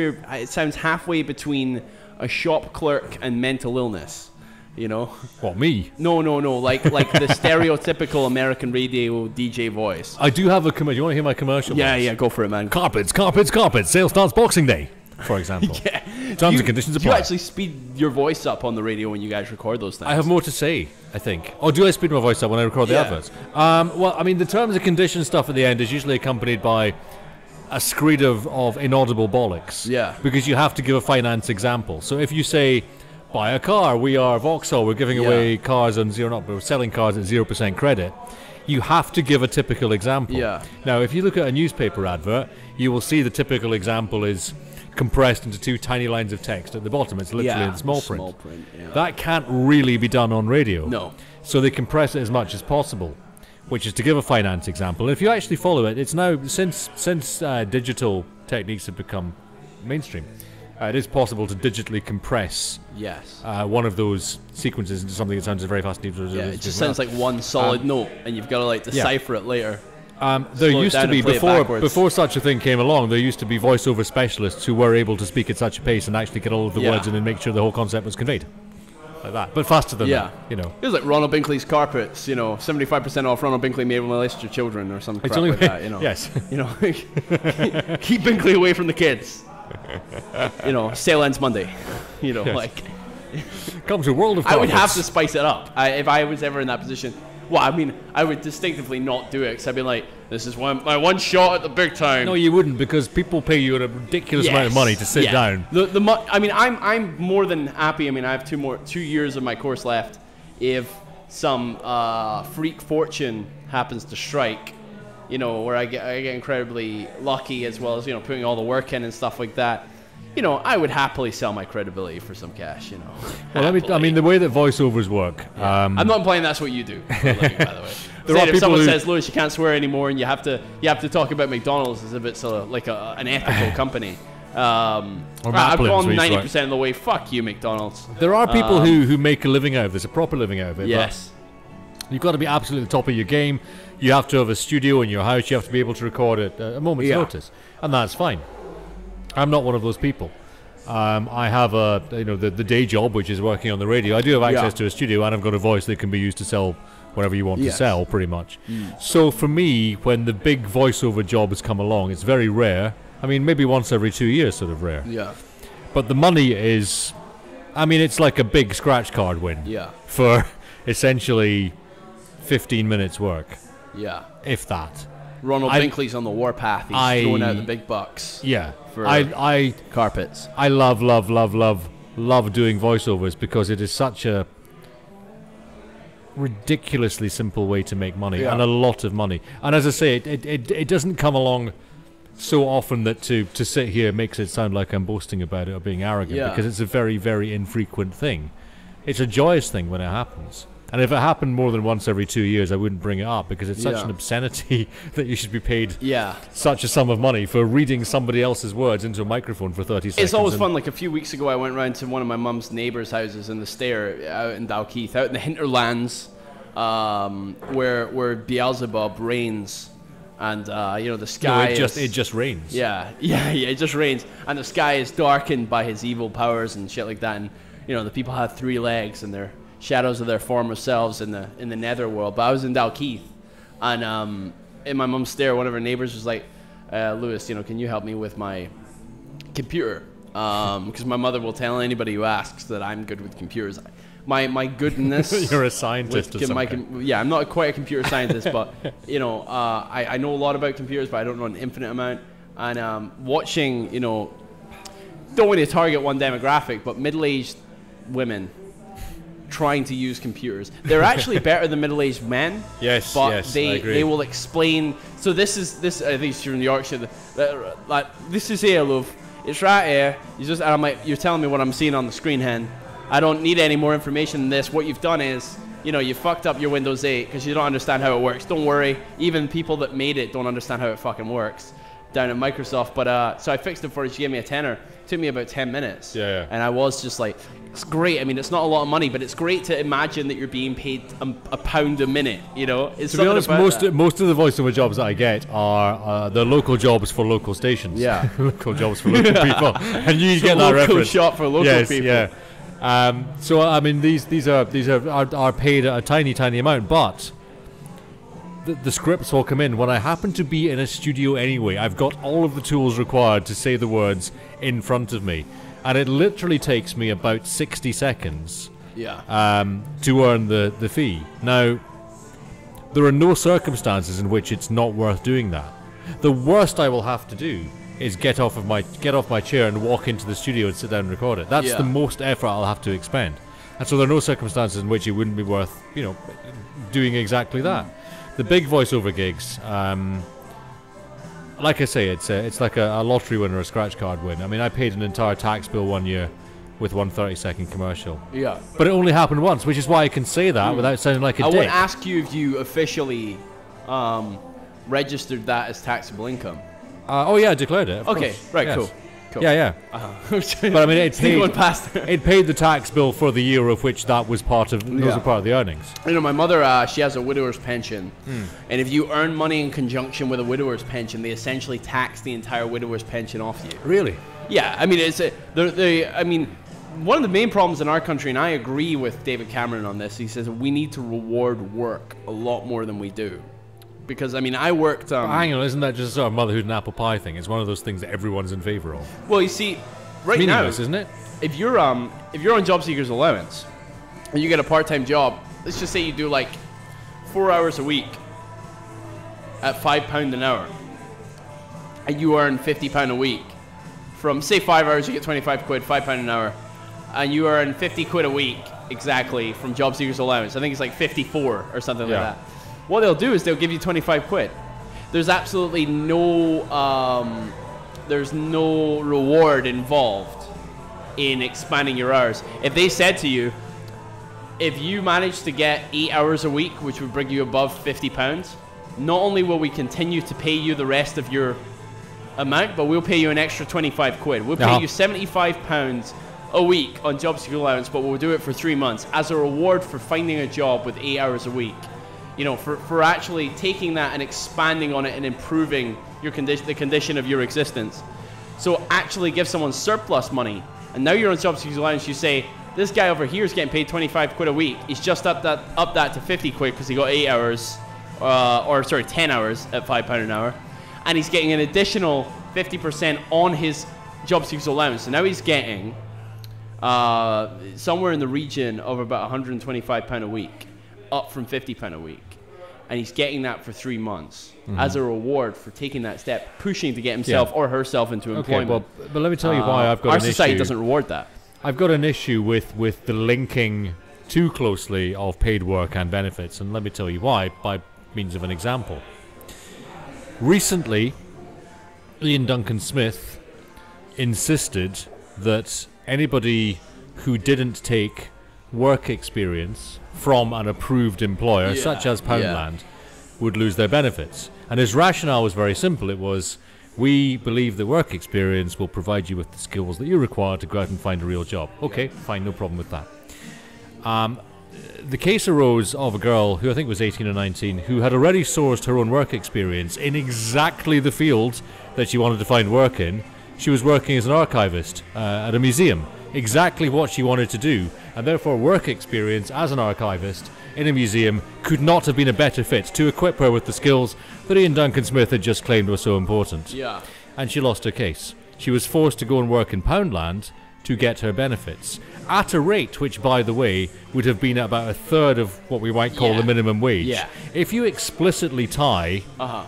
halfway between a shop clerk and mental illness. You know? What, me? No. Like the stereotypical American radio DJ voice. I do have a commercial. You want to hear my commercial? Yeah, go for it, man. Carpets. Sale starts Boxing Day, for example. Yeah. Terms and conditions apply. Do you actually speed your voice up on the radio when you guys record those things? I have more to say, I think. Or do I speed my voice up when I record the adverts? Well, I mean, the terms and conditions stuff at the end is usually accompanied by a screed of inaudible bollocks. Yeah. Because you have to give a finance example. So if you say, buy a car, we are Vauxhall, we're giving away cars on we're selling cars at 0% credit, you have to give a typical example. Yeah. Now, if you look at a newspaper advert, you will see the typical example is compressed into 2 tiny lines of text at the bottom. It's literally in small print. That can't really be done on radio. No. So they compress it as much as possible, which is to give a finance example. If you actually follow it, it's now, since digital techniques have become mainstream, it is possible to digitally compress one of those sequences into something that sounds very fast. It just sounds like one solid note, and you've got to decipher it later. There used to be, before such a thing came along, there used to be voiceover specialists who were able to speak at such a pace and actually get all of the words in and make sure the whole concept was conveyed. Like that, but faster than that, you know. It was like Ronald Binkley's carpets, 75% off Ronald Binkley made molest your children or something like that, you know. Yes. Keep Binkley away from the kids. Sale ends Monday. Comes a world of carpets. I would have to spice it up if I was ever in that position. Well, I mean, I would distinctively not do it because I'd be like, this is my one shot at the big time. No, you wouldn't, because people pay you a ridiculous amount of money to sit down. I mean, I'm more than happy. I mean, I have 2 years of my course left. If some freak fortune happens to strike, where I get incredibly lucky, as well as putting all the work in and stuff like that. I would happily sell my credibility for some cash. Well, I mean, the way that voiceovers work. I'm not implying that's what you do for a living, by the way. If someone says, "Lewis, you can't swear anymore," and you have to talk about McDonald's as if it's like an ethical company. I've gone 90% of the way. Fuck you, McDonald's. There are people who make a living out of this, a proper living out of it. Yes. You've got to be absolutely at the top of your game. You have to have a studio in your house. You have to be able to record at a moment's notice, and that's fine. I'm not one of those people. I have the day job, which is working on the radio. I do have access to a studio, and I've got a voice that can be used to sell whatever you want to sell, pretty much. So for me, when the big voiceover job has come along, it's very rare. I mean, maybe once every 2 years, sort of rare. Yeah. But the money is, I mean, it's like a big scratch card win. Yeah. For essentially 15 minutes work. Yeah. If that. Ronald Binkley's on the warpath. He's throwing out the big bucks. Yeah. For carpets. I love doing voiceovers because it is such a ridiculously simple way to make money and a lot of money. And as I say, it doesn't come along so often that to sit here makes it sound like I'm boasting about it or being arrogant, because it's a very, very infrequent thing. It's a joyous thing when it happens. And if it happened more than once every 2 years, I wouldn't bring it up, because it's such an obscenity that you should be paid such a sum of money for reading somebody else's words into a microphone for 30 seconds. It's always fun. Like a few weeks ago, I went round to one of my mum's neighbours' houses in the Stair out in Dalkeith, out in the hinterlands, where Beelzebub reigns. and you know, the sky it just rains. Yeah, it just rains, and the sky is darkened by his evil powers and shit like that. And you know, the people have 3 legs and they're shadows of their former selves in the netherworld. But I was in TaLkS, and in my mum's stair, one of her neighbors was like, Lewis, you know, can you help me with my computer? Because my mother will tell anybody who asks that I'm good with computers. My goodness. You're a scientist or something. Yeah, I'm not quite a computer scientist, but you know, I know a lot about computers, but I don't know an infinite amount. And watching, you know, don't want to target one demographic, but middle-aged women trying to use computers. They're actually better than middle-aged men. Yes, but yes, I agree. they will explain. So this I think you're in Yorkshire. Like, this is here, love. It's right here. And I'm like, you're telling me what I'm seeing on the screen, hen. I don't need any more information than this. What you've done is, you know, you fucked up your Windows 8 because you don't understand how it works. Don't worry. Even people that made it don't understand how it fucking works down at Microsoft. But so I fixed it for her. She gave me a tenner. It took me about 10 minutes. Yeah. And I was just like, it's great. I mean, it's not a lot of money, but it's great to imagine that you're being paid a pound a minute. You know, it's to be honest, most of the voiceover jobs that I get are the local jobs for local stations. Yeah, local jobs for local people, and you get that reference. Local shop for local people. Yeah. So I mean, these are paid a tiny amount, but the scripts will come in when I happen to be in a studio anyway. I've got all of the tools required to say the words in front of me. And it literally takes me about 60 seconds to earn the fee. Now, there are no circumstances in which it's not worth doing that. The worst I will have to do is get off my chair and walk into the studio and sit down and record it. That's the most effort I'll have to expend. And so there are no circumstances in which it wouldn't be worth, you know, doing exactly that. The big voiceover gigs, like I say, it's like a lottery win or a scratch card win. I mean, I paid an entire tax bill one year with one 30-second commercial. Yeah. But it only happened once, which is why I can say that without sounding like a dick. I would ask you if you officially registered that as taxable income. Oh yeah, I declared it. Okay, course. Right, yes. cool. Yeah. But I mean, it paid the tax bill for the year of which that was part of. Those were part of the earnings. You know, my mother, she has a widower's pension, and if you earn money in conjunction with a widower's pension, they essentially tax the entire widower's pension off you. Really? Yeah. I mean, I mean, one of the main problems in our country, and I agree with David Cameron on this. He says we need to reward work a lot more than we do. Because I mean, I worked. Hang on, isn't that just sort of motherhood and apple pie thing? It's one of those things that everyone's in favour of. Well, you see, right it's now, isn't it? If you're on job seekers allowance, and you get a part-time job, let's just say you do like 4 hours a week at £5 an hour, and you earn £50 a week. From say 5 hours, you get 25 quid, £5 an hour, and you earn 50 quid a week exactly from job seekers allowance. I think it's like 54 or something like that. What they'll do is they'll give you 25 quid. There's absolutely no reward involved in expanding your hours. If they said to you, if you manage to get 8 hours a week, which would bring you above £50, not only will we continue to pay you the rest of your amount, but we'll pay you an extra 25 quid. We'll pay you £75 a week on job seeker allowance, but we'll do it for 3 months as a reward for finding a job with 8 hours a week. You know, for actually taking that and expanding on it and improving your the condition of your existence. So actually give someone surplus money, and now you're on job seekers allowance. You say, this guy over here is getting paid 25 quid a week. He's just up that to 50 quid because he got 8 hours, 10 hours at £5 an hour, and he's getting an additional 50% on his job seekers allowance. So now he's getting somewhere in the region of about £125 a week, up from £50 a week. And he's getting that for 3 months as a reward for taking that step, pushing to get himself or herself into employment. Okay, but let me tell you why I've got an issue. Our society doesn't reward that. I've got an issue with the linking too closely of paid work and benefits, and let me tell you why by means of an example. Recently, Ian Duncan Smith insisted that anybody who didn't take work experience from an approved employer, such as Poundland, would lose their benefits. And his rationale was very simple. It was, we believe that work experience will provide you with the skills that you require to go out and find a real job. Okay, fine, no problem with that. the case arose of a girl who I think was 18 or 19 who had already sourced her own work experience in exactly the field that she wanted to find work in. She was working as an archivist at a museum, exactly what she wanted to do, and therefore work experience as an archivist in a museum could not have been a better fit to equip her with the skills that Ian Duncan Smith had just claimed were so important. Yeah. And she lost her case. She was forced to go and work in Poundland to get her benefits, at a rate which, by the way, would have been about a third of what we might call the minimum wage. Yeah. If you explicitly tie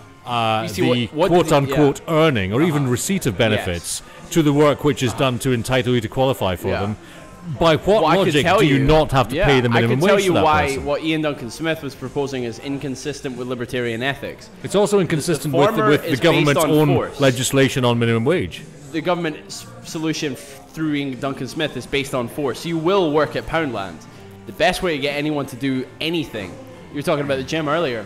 the quote-unquote earning or even receipt of benefits to the work which is done to entitle you to qualify for them, by what logic do you not have to pay the minimum wage for that why person? What Ian Duncan Smith was proposing is inconsistent with libertarian ethics. It's also inconsistent with the government's own legislation on minimum wage. The government's solution through Ian Duncan Smith is based on force. You will work at Poundland. The best way to get anyone to do anything, you were talking about the gym earlier,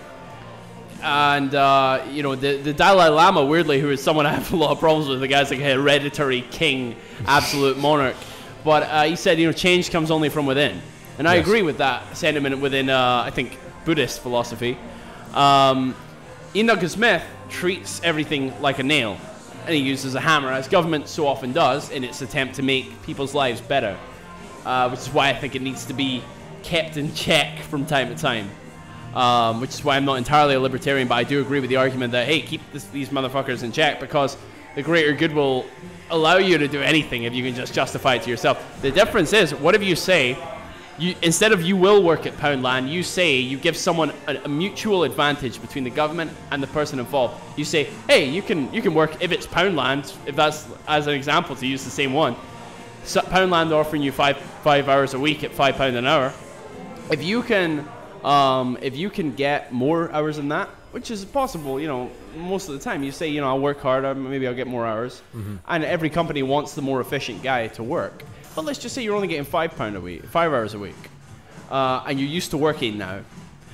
and the Dalai Lama, weirdly, who is someone I have a lot of problems with, the guy's like a hereditary king, absolute monarch, but he said, change comes only from within, and I agree with that sentiment within, I think, Buddhist philosophy. Ian Duncan Smith treats everything like a nail, and he uses a hammer, as government so often does, in its attempt to make people's lives better, which is why I think it needs to be kept in check from time to time, which is why I'm not entirely a libertarian, but I do agree with the argument that, hey, keep these motherfuckers in check, because the greater good will allow you to do anything if you can just justify it to yourself. The difference is, what if you say, instead of you will work at Poundland, you say you give someone a mutual advantage between the government and the person involved. You say, hey, you can work if it's Poundland, if that's, as an example, to use the same one. So Poundland offering you five hours a week at £5 an hour. If you can get more hours than that, which is possible, most of the time, you say, I'll work harder, maybe I'll get more hours, and every company wants the more efficient guy to work. But let's just say you're only getting £5 a week, 5 hours a week, and you're used to working now.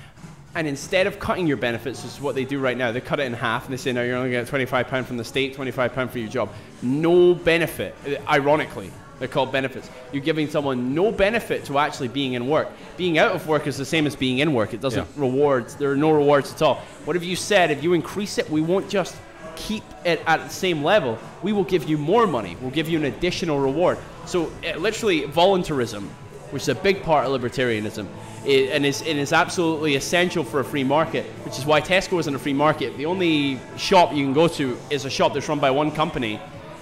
And instead of cutting your benefits, which is what they do right now, they cut it in half, and they say, no, you're only getting £25 from the state, £25 for your job. No benefit, ironically. They're called benefits. You're giving someone no benefit to actually being in work. Being out of work is the same as being in work. It doesn't reward. There are no rewards at all. What if you said, if you increase it, we won't just keep it at the same level. We will give you more money. We'll give you an additional reward. So literally voluntarism, which is a big part of libertarianism, and is absolutely essential for a free market, which is why Tesco isn't a free market. The only shop you can go to is a shop that's run by one company.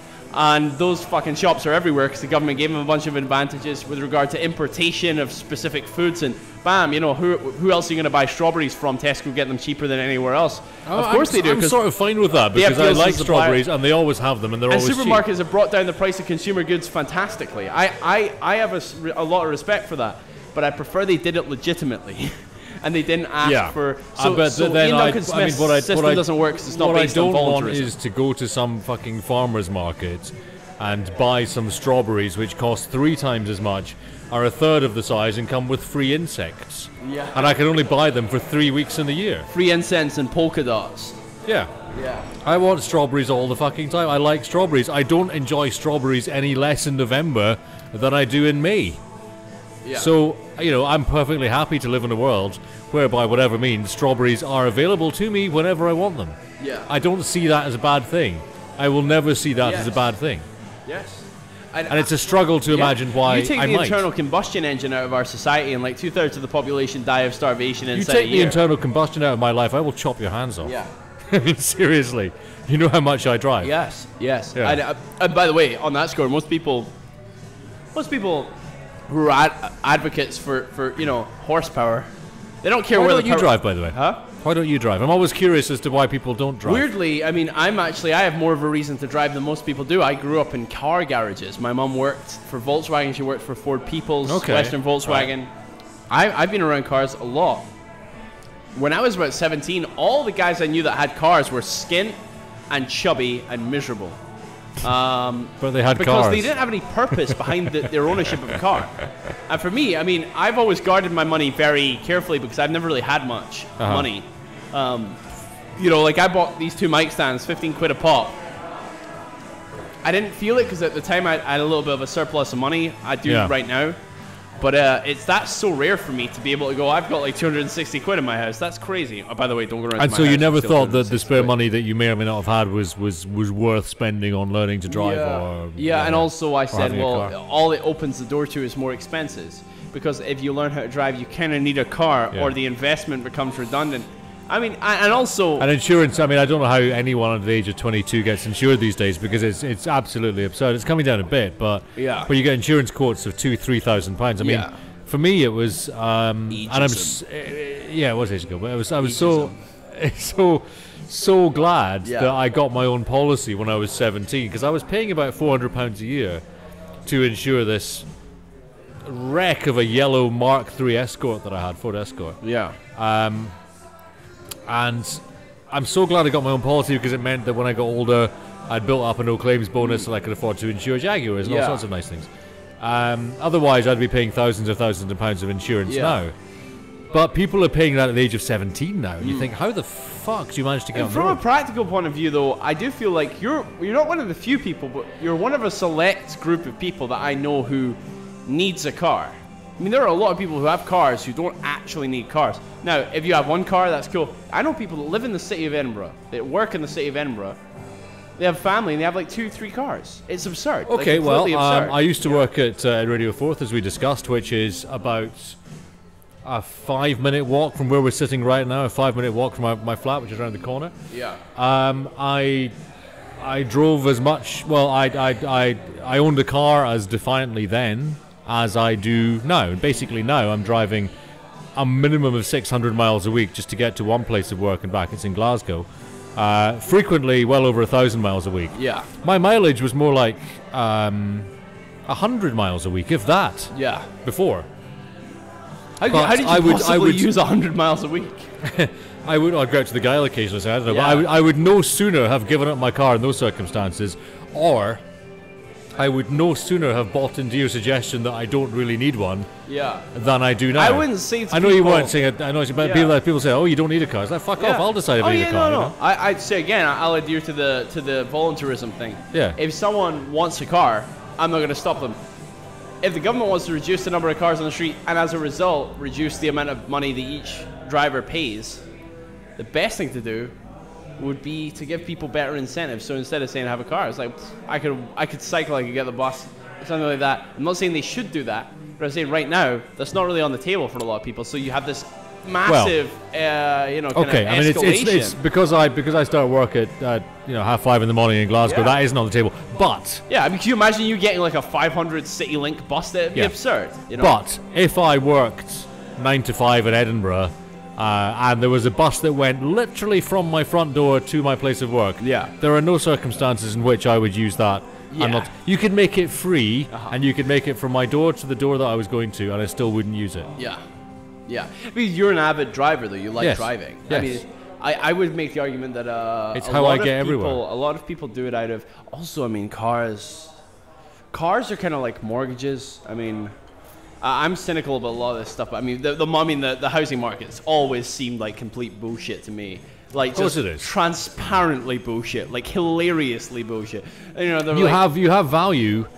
And those fucking shops are everywhere because the government gave them a bunch of advantages with regard to importation of specific foods. And bam, who else are you going to buy strawberries from? Tesco get them cheaper than anywhere else. Of course they do. I'm sort of fine with that because I like strawberries and they always have them and they're always cheap. And supermarkets have brought down the price of consumer goods fantastically. I have a lot of respect for that, but I prefer they did it legitimately. And they didn't ask for. So Ian Duncan Smith's system doesn't work because it's not based on voluntarism. What I don't want is to go to some fucking farmer's market and buy some strawberries which cost 3 times as much, are a third of the size, and come with free insects. Yeah. And I can only buy them for 3 weeks in the year. Free incense and polka dots. Yeah. Yeah. I want strawberries all the fucking time. I like strawberries. I don't enjoy strawberries any less in November than I do in May. Yeah. So, I'm perfectly happy to live in a world whereby, whatever means, strawberries are available to me whenever I want them. Yeah. I don't see that as a bad thing. I will never see that as a bad thing. Yes. And it's a struggle to imagine why I might. You take the internal combustion engine out of our society and like 2/3 of the population die of starvation inside a year. You take the internal combustion out of my life, I will chop your hands off. Yeah. I mean, seriously. You know how much I drive. Yes. Yeah. And by the way, on that score, most people who are advocates for horsepower, they don't care where where don't you drive, by the way? Huh? Why don't you drive? I'm always curious as to why people don't drive. Weirdly, I mean, I have more of a reason to drive than most people do. I grew up in car garages. My mum worked for Volkswagen. She worked for Ford Peoples, Western Volkswagen. Right. I've been around cars a lot. When I was about 17, all the guys I knew that had cars were skint and chubby and miserable. But they had because cars. They didn't have any purpose behind their ownership of a car. And for me, I mean, I've always guarded my money very carefully because I've never really had much money. Like I bought these 2 mic stands, 15 quid a pop. I didn't feel it because at the time I had a little bit of a surplus of money. I do right now. But that's so rare for me to be able to go, I've got like 260 quid in my house. That's crazy. Oh, by the way, don't go around And to so my you house never for thought that the 260 spare quid. money that you may or may not have had was worth spending on learning to drive or... And also I said, having a well, car. all it opens the door to is more expenses. Because if you learn how to drive, you kind of need a car, or the investment becomes redundant. I mean, and also... And insurance, I mean, I don't know how anyone under the age of 22 gets insured these days, because it's absolutely absurd. It's coming down a bit, but you get insurance quotes of £2,000-3,000. I mean, for me it was... it was ages ago, but I was so glad that I got my own policy when I was 17, because I was paying about £400 a year to insure this wreck of a yellow Mark III Escort that I had, Ford Escort. And I'm so glad I got my own policy, because it meant that when I got older, I'd built up a no claims bonus, and I could afford to insure Jaguars and all sorts of nice things. Otherwise, I'd be paying thousands of pounds of insurance now. But people are paying that at the age of 17 now, and you think, how the fuck do you manage to get on the road? From a practical point of view, though, I do feel like you're not one of the few people, but you're one of a select group of people that I know who needs a car. I mean, there are a lot of people who have cars who don't actually need cars. Now, if you have one car, that's cool. I know people that live in the city of Edinburgh, that work in the city of Edinburgh. They have family and they have like 2-3 cars. It's absurd. Okay, like, well, absurd. I used to work at Radio 4th, as we discussed, which is about a 5-minute walk from where we're sitting right now, a 5-minute walk from my flat, which is around the corner. I drove as much, well, I owned a car as defiantly then as I do now. Basically now I'm driving a minimum of 600 miles a week just to get to one place of work and back. It's in Glasgow. Frequently well over 1,000 miles a week. My mileage was more like 100 miles a week, if that. Before. How did you possibly use 100 miles a week? I'd go out to the Gyle occasionally, so I don't know. But I would no sooner have given up my car in those circumstances, or I would no sooner have bought into your suggestion that I don't really need one than I do now. I wouldn't say to I know people, you weren't saying it. I know people say, oh, you don't need a car. It's like, fuck off, I'll decide if I need a car. No. I'd say again, I'll adhere to the voluntarism thing. If someone wants a car, I'm not going to stop them. If the government wants to reduce the number of cars on the street, and as a result reduce the amount of money that each driver pays, the best thing to do would be to give people better incentives. So instead of saying have a car, it's like, I could cycle, I could get the bus, something like that. I'm not saying they should do that, but I'm saying right now that's not really on the table for a lot of people. So you have this massive, kind of escalation. It's because I start work at 5:30 in the morning in Glasgow. That isn't on the table. But I mean, can you imagine you getting like a 500 CityLink bus? That'd be absurd. But if I worked 9 to 5 in Edinburgh, and there was a bus that went literally from my front door to my place of work, there are no circumstances in which I would use that. You could make it free, and you could make it from my door to the door that I was going to, and I still wouldn't use it. I mean, you're an avid driver, though. You like driving. Yes. I mean, I would make the argument that it's how I get everywhere. A lot of people do it out of. Also, I mean, cars are kind of like mortgages. I mean, I'm cynical about a lot of this stuff. But I mean, the housing market's always seemed like complete bullshit to me. Like, of course just it is. Transparently bullshit, like hilariously bullshit. You have value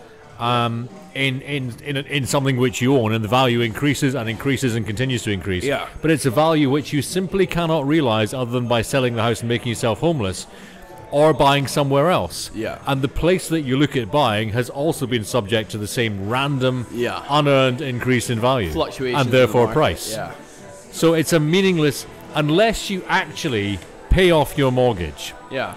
in something which you own, and the value increases and increases and continues to increase. But it's a value which you simply cannot realize other than by selling the house and making yourself homeless, or buying somewhere else. And the place that you look at buying has also been subject to the same random, unearned increase in value, fluctuation, and therefore price. So it's a meaningless, unless you actually pay off your mortgage.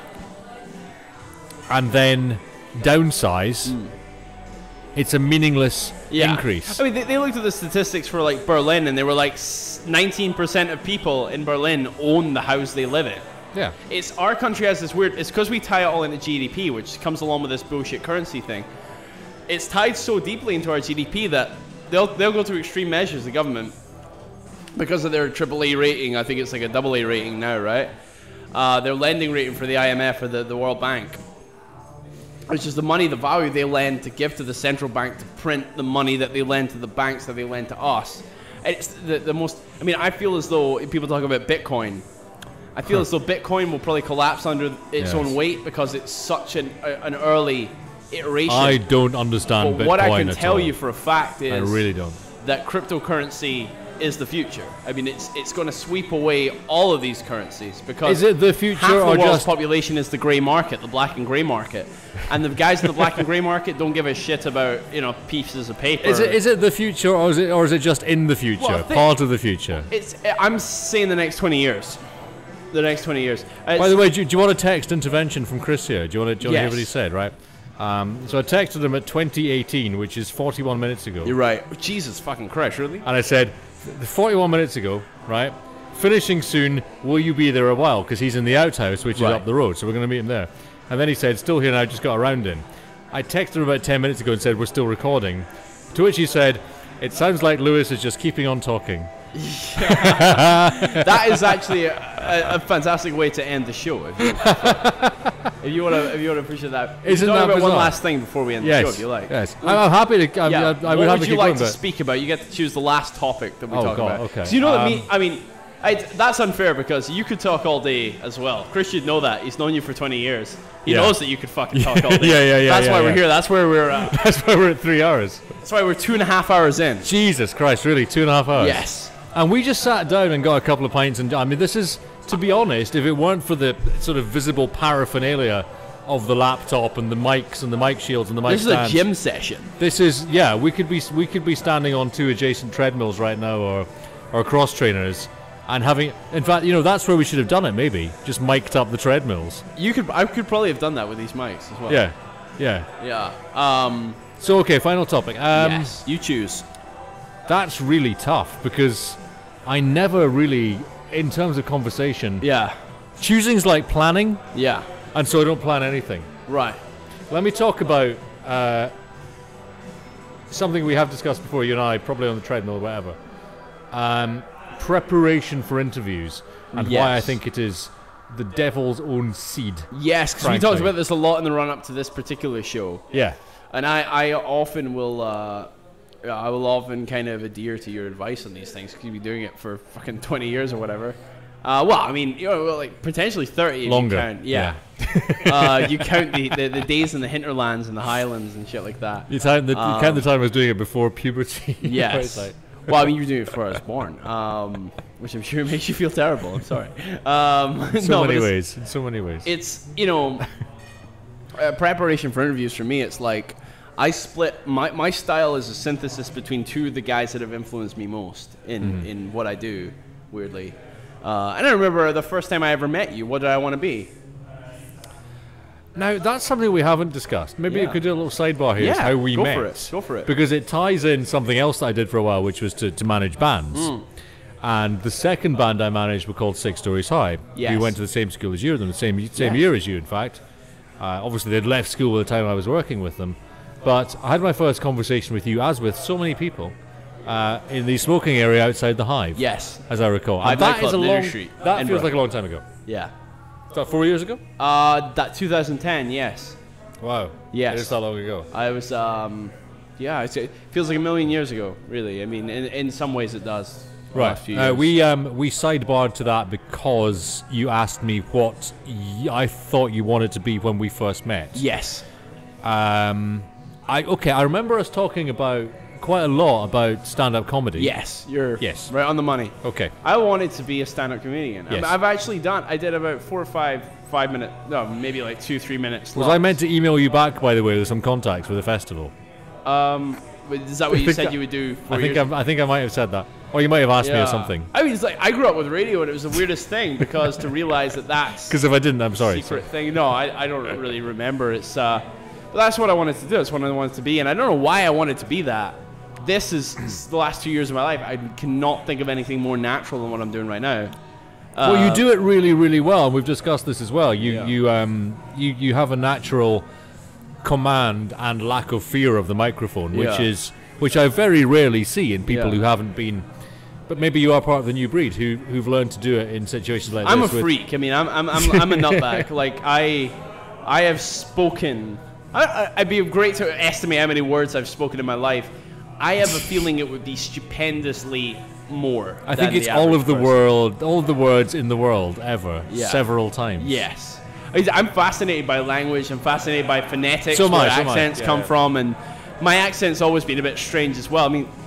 And then downsize. It's a meaningless increase. I mean, they looked at the statistics for like Berlin, and they were like 19% of people in Berlin own the house they live in. It's our country has this weird. It's because we tie it all into GDP, which comes along with this bullshit currency thing. It's tied so deeply into our GDP that they'll go to extreme measures. The government, because of their AAA rating, I think it's like a AA rating now, right? Their lending rating for the IMF or the World Bank, which is the money, the value they lend to give to the central bank to print the money that they lend to the banks that they lend to us. It's the most. I mean, I feel as though people talk about Bitcoin. I feel as though Bitcoin will probably collapse under its own weight because it's such an early iteration. I don't understand Bitcoin what I can at tell all. you for a fact is, I really don't. that cryptocurrency is the future. I mean, it's going to sweep away all of these currencies because is it the future half or the world's just population is the grey market, the black and grey market, and the guys in the black and grey market don't give a shit about pieces of paper. Is it the future or is it just in the future, Well, part of the future? I'm saying the next 20 years. The next 20 years. By the way, do you want a text intervention from Chris here? Do you want to hear what he said? Right. So I texted him at 2018, which is 41 minutes ago. You're right. Jesus fucking Christ, really? And I said, 41 minutes ago, right? Finishing soon. Will you be there a while? Because he's in the outhouse, which is up the road. So we're going to meet him there. And then he said, still here now, just got around in. I texted him about 10 minutes ago and said, we're still recording. To which he said, it sounds like Lewis is just keeping on talking. That is actually a fantastic way to end the show. If you want to appreciate that. Isn't talk that about bizarre? one last thing before we end the show, if you like. Yes, I'm happy to. I what would would you like to speak about? You get to choose the last topic that we talk about. Okay. So you know that I mean, that's unfair because you could talk all day as well. Chris should know that. He's known you for 20 years. He knows that you could fucking talk all day. That's why we're here. That's where we're at. That's why we're at 3 hours. That's why we're 2.5 hours in. Jesus Christ, really? 2.5 hours? Yes. And we just sat down and got a couple of pints, and I mean, this is, to be honest, if it weren't for the sort of visible paraphernalia of the laptop and the mics and the mic shields and the mic stands. This is a gym session. This is, we could be standing on 2 adjacent treadmills right now, or cross trainers, and having, in fact, that's where we should have done it. Maybe just mic'd up the treadmills. I could probably have done that with these mics as well. Yeah. So okay, final topic. Yes, you choose. That's really tough because I never really, in terms of conversation. Yeah. Choosing's like planning. Yeah. And so I don't plan anything. Right. Let me talk about something we have discussed before, you and I, probably on the treadmill or whatever. Preparation for interviews and why I think it is the devil's own seed. Yes, because we talked about this a lot in the run-up to this particular show. Yeah. And I often will... I will often kind of adhere to your advice on these things because you've been doing it for fucking 20 years or whatever. Well, I mean, like potentially 30 if longer. You count. Yeah. You count the days in the hinterlands and the highlands and shit like that. You count the time I was doing it before puberty. Yes. Well, I mean, you were doing it before I was born, which I'm sure makes you feel terrible. I'm sorry. In so many ways. It's, preparation for interviews for me, it's like, I split my style is a synthesis between two of the guys that have influenced me most in what I do, weirdly. And I remember the first time I ever met you, what did I want to be? Now, that's something we haven't discussed. Maybe you could do a little sidebar here. Is how we met. Go for it. Because it ties in something else that I did for a while, which was to manage bands. And the second band I managed were called 6 Stories High. Yes. We went to the same school as you, the same year as you, in fact. Obviously, they'd left school by the time I was working with them. But I had my first conversation with you, as with so many people, in the smoking area outside the Hive. Yes. As I recall. Hive that is a long... That Edinburgh. feels like a long time ago. Yeah. Is that 4 years ago? That 2010, yes. Wow. Yes. It is that long ago. I was, it feels like a million years ago, really. I mean, in some ways it does. Right. We sidebarred to that because you asked me what I thought you wanted to be when we first met. Yes. I remember us talking about quite a lot about stand-up comedy. Yes, you're right on the money. Okay. I wanted to be a stand-up comedian. Yes. I did about 4 or 5 minutes, no, maybe like 2-3 minutes. Was I meant to email you back, by the way, with some contacts for the festival? Is that what you said you would do? I think I might have said that. Or you might have asked me or something. I mean, it's like, I grew up with radio and it was the weirdest thing because to realize that's... Because if I didn't, I'm sorry. Secret thing. No, I don't really remember. It's but that's what I wanted to do. That's what I wanted to be. And I don't know why I wanted to be that. This is the last 2 years of my life. I cannot think of anything more natural than what I'm doing right now. Well, you do it really, really well, and we've discussed this as well. You have a natural command and lack of fear of the microphone, which I very rarely see in people who haven't been. But maybe you are part of the new breed who've learned to do it in situations like this. I'm a freak. I mean, I'm a nutbag. Like I have spoken. I'd be great to estimate how many words I've spoken in my life. I have a feeling it would be stupendously more. I think it's all of the words in the world ever, several times. Yes. I'm fascinated by language. I'm fascinated by phonetics, where accents come from, and my accent's always been a bit strange as well. I mean,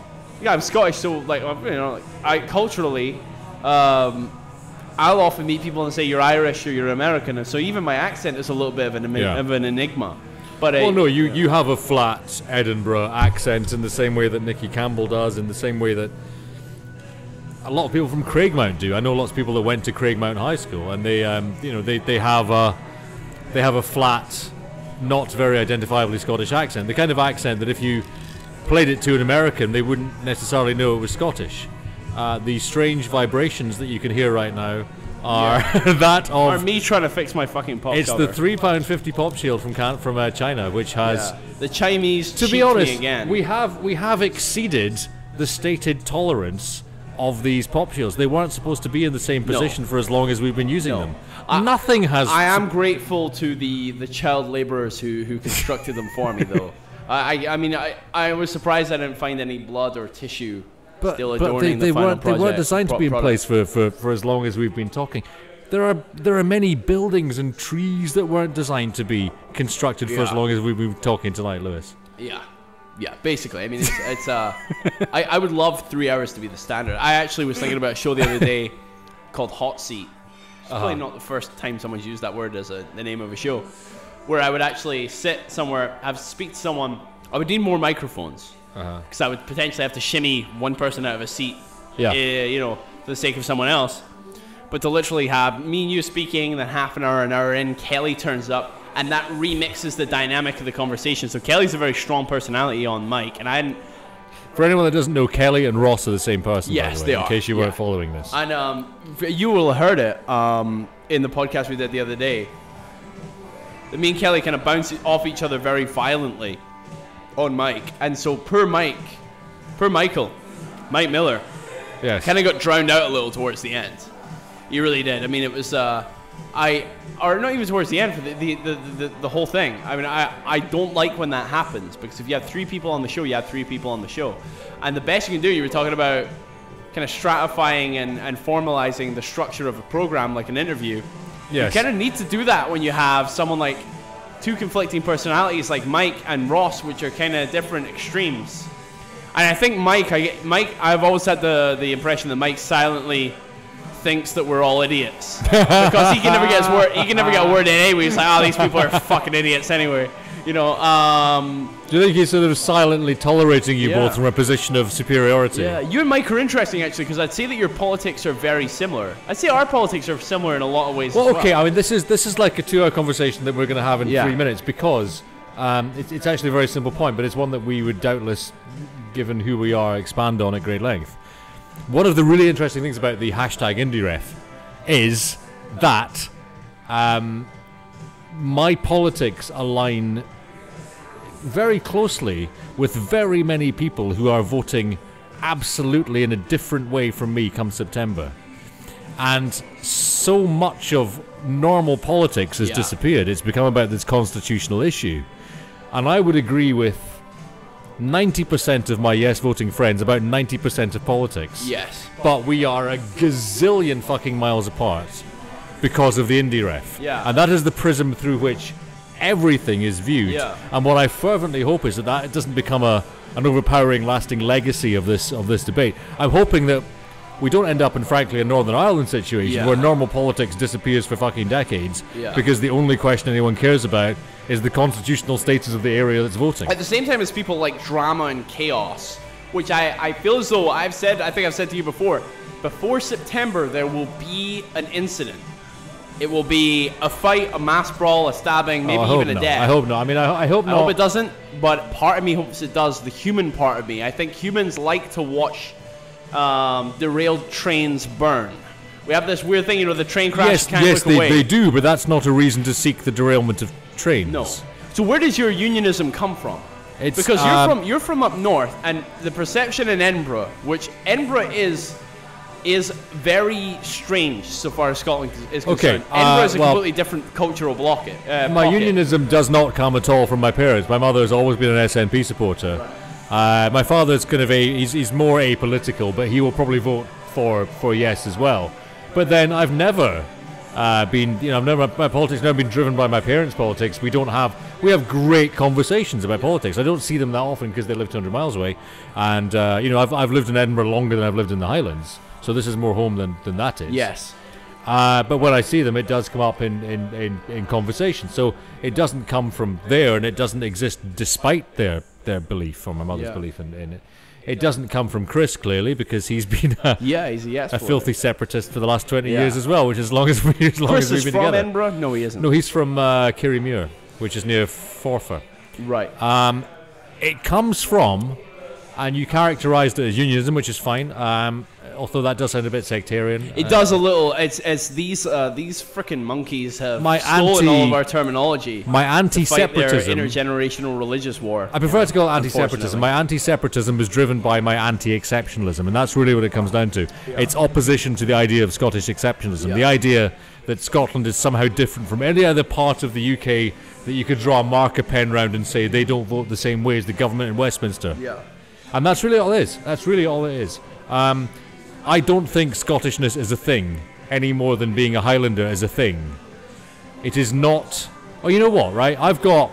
yeah, I'm Scottish, so like you know, like, I culturally, I'll often meet people and say you're Irish or you're American, and so even my accent is a little bit of an enigma. But well, no, you have a flat Edinburgh accent in the same way that Nicky Campbell does, in the same way that a lot of people from Craigmount do. I know lots of people that went to Craigmount High School, and they have a flat, not very identifiably Scottish accent. The kind of accent that if you played it to an American, they wouldn't necessarily know it was Scottish. The strange vibrations that you can hear right now are that of... Are me trying to fix my fucking pop It's cover. the £3.50 pop shield from China, which has... Yeah. The Chinese to be honest, me again. we have exceeded the stated tolerance of these pop shields. They weren't supposed to be in the same position for as long as we've been using them. Nothing has... I am grateful to the child laborers who constructed them for me, though. I mean, I was surprised I didn't find any blood or tissue still adorning the final project. They weren't designed to be in place for as long as we've been talking. There are many buildings and trees that weren't designed to be constructed for as long as we've been talking tonight, Lewis. Yeah, basically. I mean, it's I would love 3 hours to be the standard. I actually was thinking about a show the other day called Hot Seat. It's probably not the first time someone's used that word as the name of a show, where I would actually sit somewhere, speak to someone. I would need more microphones because I would potentially have to shimmy one person out of a seat, you know, for the sake of someone else. But to literally have me and you speaking, and then half an hour in, Kelly turns up, and that remixes the dynamic of the conversation. So Kelly's a very strong personality on mic, and I hadn't... For anyone that doesn't know, Kelly and Ross are the same person, yes, by the way, they are. In case you weren't following this. And you will have heard it in the podcast we did the other day. That me and Kelly kind of bounce off each other very violently on mic. And so Mike Miller, kind of got drowned out a little towards the end. He really did. I mean, it was... or not even towards the end, for the whole thing. I mean, I don't like when that happens, because if you have 3 people on the show, you have 3 people on the show. And the best you can do, you were talking about kind of stratifying and formalizing the structure of a program like an interview. Yes. You kind of need to do that when you have someone like 2 conflicting personalities like Mike and Ross, which are kind of different extremes. And I think Mike, I've always had the impression that Mike silently thinks that we're all idiots because he can never get a word in anyway. He's like, these people are fucking idiots anyway, you know. Do you think he's sort of silently tolerating you both from a position of superiority? Yeah, you and Mike are interesting actually, because I'd say that your politics are very similar. I'd say our politics are similar in a lot of ways. Well, as okay, well. I mean, this is like a 2-hour conversation that we're going to have in 3 minutes, because it's actually a very simple point, but it's one that we would doubtless, given who we are, expand on at great length. One of the really interesting things about the hashtag IndieRef is that my politics align very closely with very many people who are voting absolutely in a different way from me come September. And so much of normal politics has disappeared. It's become about this constitutional issue. And I would agree with 90% of my yes voting friends about 90% of politics. Yes. But we are a gazillion fucking miles apart because of the IndieRef. Yeah. And that is the prism through which everything is viewed. Yeah. And what I fervently hope is that it doesn't become an overpowering, lasting legacy of this debate. I'm hoping that we don't end up in, frankly, a Northern Ireland situation where normal politics disappears for fucking decades because the only question anyone cares about is the constitutional status of the area that's voting. At the same time as people like drama and chaos, which I feel as though I think I've said to you before September there will be an incident. It will be a fight, a mass brawl, a stabbing, maybe even a death. I hope not. I mean, I hope not. I hope it doesn't, but part of me hopes it does. The human part of me. I think humans like to watch derailed trains burn. We have this weird thing, you know, the train crash can't look away. Yes, they do, but that's not a reason to seek the derailment of trains. No. So where does your unionism come from? It's, because you're from up north, and the perception in Edinburgh, which Edinburgh is very strange so far as Scotland is concerned. Edinburgh is a completely different cultural block. My unionism does not come at all from my parents. My mother has always been an SNP supporter. My father's kind of he's more apolitical, but he will probably vote for yes as well. But then I've never my politics never been driven by my parents' politics. We have great conversations about politics. I don't see them that often because they live 200 miles away, and I've lived in Edinburgh longer than I've lived in the Highlands, so this is more home than that is. Yes. But when I see them, it does come up in conversation. So it doesn't come from there, and it doesn't exist despite their belief, or my mother's belief in it. It doesn't come from Chris, clearly, because he's been a filthy separatist for the last 20 years as well, which is as long as we've been together. Chris is from Edinburgh? No, he isn't. No, he's from Kirriemuir, which is near Forfar. Right. It comes from, and you characterised it as unionism, which is fine, although that does sound a bit sectarian. It does a little. It's these frickin' monkeys have stolen all of our terminology. My anti-separatism, their intergenerational religious war. I prefer to call it anti-separatism. My anti-separatism is driven by my anti-exceptionalism, and that's really what it comes down to. Yeah. It's opposition to the idea of Scottish exceptionalism, the idea that Scotland is somehow different from any other part of the UK that you could draw a marker pen round and say they don't vote the same way as the government in Westminster. Yeah. And that's really all it is. That's really all it is. I don't think Scottishness is a thing any more than being a Highlander is a thing. It is not. Oh, you know what, right? I've got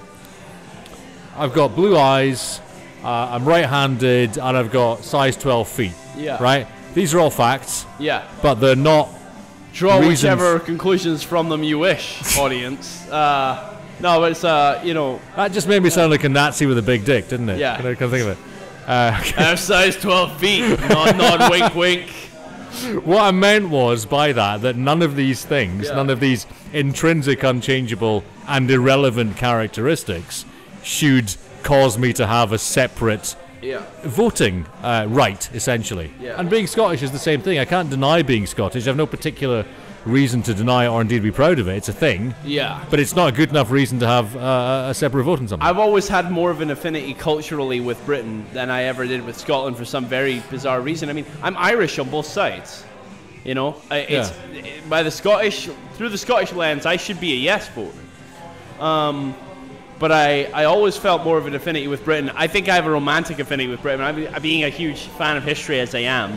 blue eyes, I'm right-handed, and I've got size 12 feet. Yeah. Right? These are all facts. Yeah. But they're not. Draw whichever conclusions from them you wish, audience. No, but it's That just made me sound like a Nazi with a big dick, didn't it? Yeah. Can I think of it? Our size 12 feet. Nod, wink, wink. What I meant was by that none of these things, none of these intrinsic, unchangeable, and irrelevant characteristics should cause me to have a separate voting right, essentially. Yeah. And being Scottish is the same thing. I can't deny being Scottish. I have no particular reason to deny or indeed be proud of it. It's a thing. Yeah. But it's not a good enough reason to have a separate vote on something. I've always had more of an affinity culturally with Britain than I ever did with Scotland for some very bizarre reason. I mean, I'm Irish on both sides. You know, through the Scottish lens, I should be a yes vote. But I always felt more of an affinity with Britain. I think I have a romantic affinity with Britain. Being a huge fan of history as I am,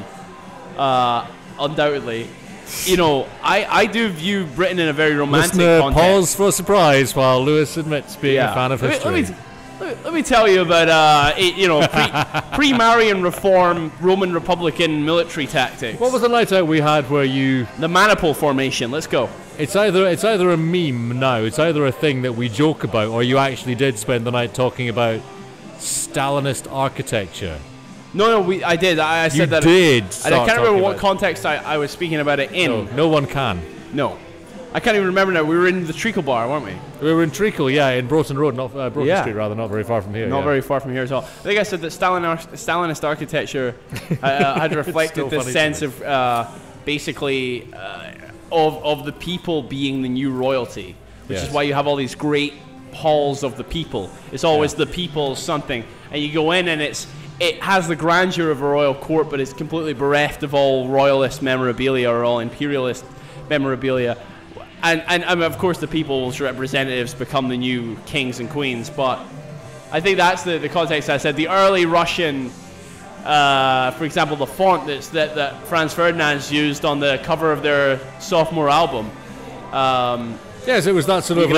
undoubtedly. You know, I do view Britain in a very romantic context. Pause for surprise while Lewis admits being a fan of history. Let me tell you about pre-Marian reform Roman Republican military tactics. What was the night out we had where you... The Manipul formation. Let's go. It's either a meme now. It's either a thing that we joke about, or you actually did spend the night talking about Stalinist architecture. No, I did. I said that. You did. And I can't remember what context I was speaking about it in. No one can. No. I can't even remember now. We were in the Treacle Bar, weren't we? We were in Treacle, in Broughton Road, not Broughton Street, rather, not very far from here. Not very far from here at all. I think I said that Stalinist architecture had reflected this sense of basically of the people being the new royalty, which is why you have all these great halls of the people. It's always the people something, and you go in and it has the grandeur of a royal court, but it's completely bereft of all royalist memorabilia or all imperialist memorabilia. And of course the people's representatives become the new kings and queens, but I think that's the context I said. The early Russian, for example, the font that Franz Ferdinand's used on the cover of their sophomore album. Yes, it was that sort of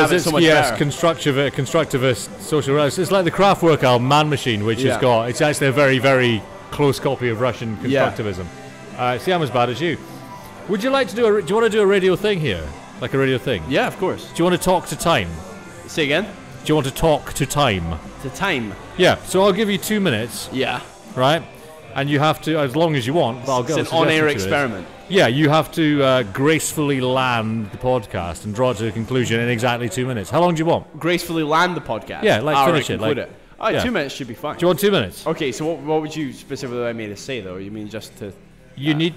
constructivist social realist. It's like the Kraftwerk album, Man Machine, which has got, it's actually a very, very close copy of Russian constructivism. See, I'm as bad as you. Would you like to do do you want to do a radio thing here? Like a radio thing? Yeah, of course. Do you want to talk to time? Say again? Do you want to talk to time? To time? Yeah, so I'll give you 2 minutes. Yeah. Right? And you have to, as long as you want, but I'll get It's an on-air experiment. Yeah, you have to gracefully land the podcast and draw it to a conclusion in exactly 2 minutes. How long do you want? Gracefully land the podcast? Yeah, finish it. Conclude it. 2 minutes should be fine. Do you want 2 minutes? Okay, so what would you specifically like me to say, though? You mean just to... You need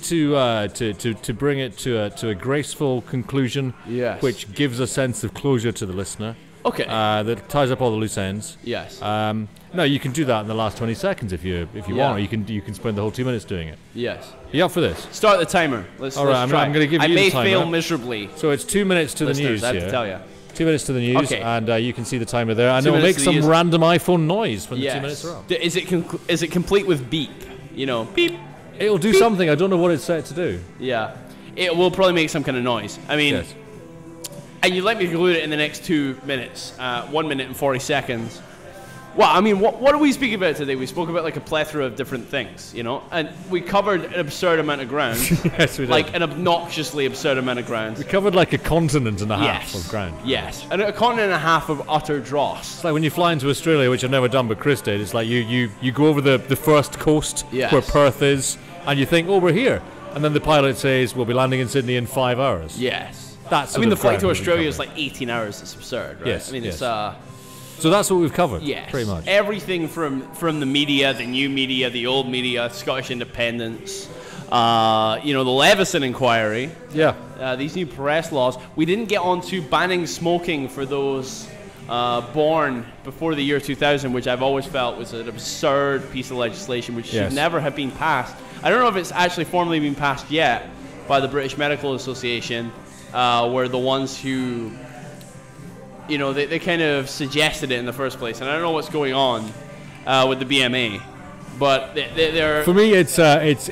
to bring it to a graceful conclusion, which gives a sense of closure to the listener. Okay. That ties up all the loose ends. Yes. No, you can do that in the last 20 seconds if you want, or you can spend the whole 2 minutes doing it. Yes. Are you up for this? Start the timer. All right, I'm going to give you the timer. I may fail miserably. So it's 2 minutes to the news I have here. to tell you. 2 minutes to the news, and you can see the timer there, and 2 it'll make minutes to the some news. random iPhone noise when the 2 minutes are up. Is it complete with beep? You know, beep. It'll do something. I don't know what it's set to do. Yeah. it will probably make some kind of noise. I mean, Yes. and you let me conclude it in the next 2 minutes, 1 minute and 40 seconds. Well, I mean, what are we speaking about today? We spoke about like a plethora of different things, you know, and we covered an absurd amount of ground. Yes, we did. Like an obnoxiously absurd amount of ground. We covered like a continent and a half Yes. of ground. Yes. And a continent and a half of utter dross. It's like when you fly into Australia, which I've never done, but Chris did. It's like you go over the first coast Yes. where Perth is, and you think, oh, we're here. And then the pilot says, we'll be landing in Sydney in 5 hours. Yes. That's I mean, the flight to ground that we Australia is covered. like 18 hours. It's absurd, right? Yes, I mean, yes. it's So that's what we've covered, yes, pretty much. everything from the media, the new media, the old media, Scottish independence, you know, the Leveson inquiry, Yeah. these new press laws. We didn't get onto banning smoking for those born before the year 2000, which I've always felt was an absurd piece of legislation which should Yes. never have been passed. I don't know if it's actually formally been passed yet by the British Medical Association, where the ones who, you know, they kind of suggested it in the first place, and I don't know what's going on with the BMA, but they're For me, it's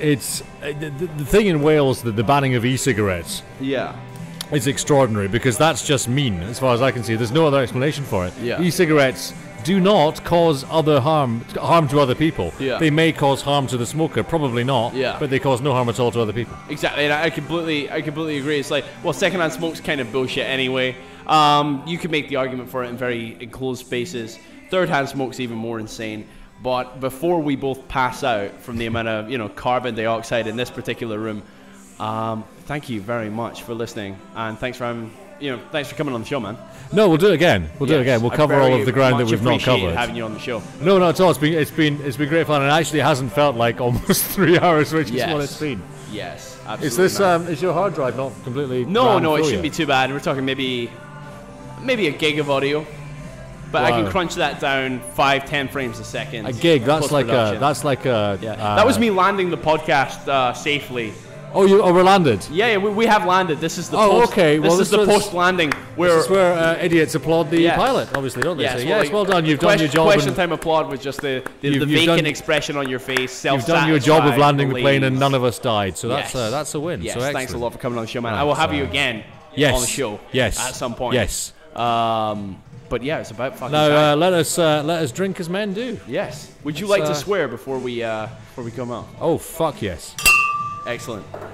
the thing in Wales, the banning of e-cigarettes yeah. is extraordinary because that's just mean, as far as I can see. There's no other explanation for it. Yeah. E-cigarettes do not cause other harm to other people. Yeah. They may cause harm to the smoker, probably not, Yeah. but they cause no harm at all to other people. Exactly, and I completely agree. It's like, well, secondhand smoke's kind of bullshit anyway. You could make the argument for it in very enclosed spaces. Third-hand smoke's even more insane. But before we both pass out from the amount of, you know, carbon dioxide in this particular room, thank you very much for listening, and thanks for coming on the show, man. No, we'll do it again. We'll do it again. We'll cover all of the ground that we've not covered. Having you on the show. No, not at all. It's been great fun, and actually it hasn't felt like almost 3 hours, which is what it's been. Yes, absolutely. Is this is your hard drive not completely? No, rammed it full shouldn't yet? be too bad. We're talking maybe a gig of audio, but I can Wow. crunch that down 5-10 frames a second. A gig. That's like a. Post-production. That was me landing the podcast safely. Oh, we're landed. Yeah, we have landed. This is the Oh, post. okay. Well, this is this the was- post landing where This is where idiots applaud the Yes. pilot, obviously, don't they? yes, Say, well, yes, like, well done. You've done your job. Question and time applaud was just the You've vacant done- expression on your face. You've done your job of landing the plane, and malaise. none of us died. So Yes. that's a win. Yes, so excellent. thanks a lot for coming on the show, man. Right, I will have so- you again Yes. on the show. Yes. At some point. Yes. But yeah, it's about fucking Now time. let us drink as men do. Yes. Would you Let's, like to swear before we come out? Oh fuck yes. Excellent.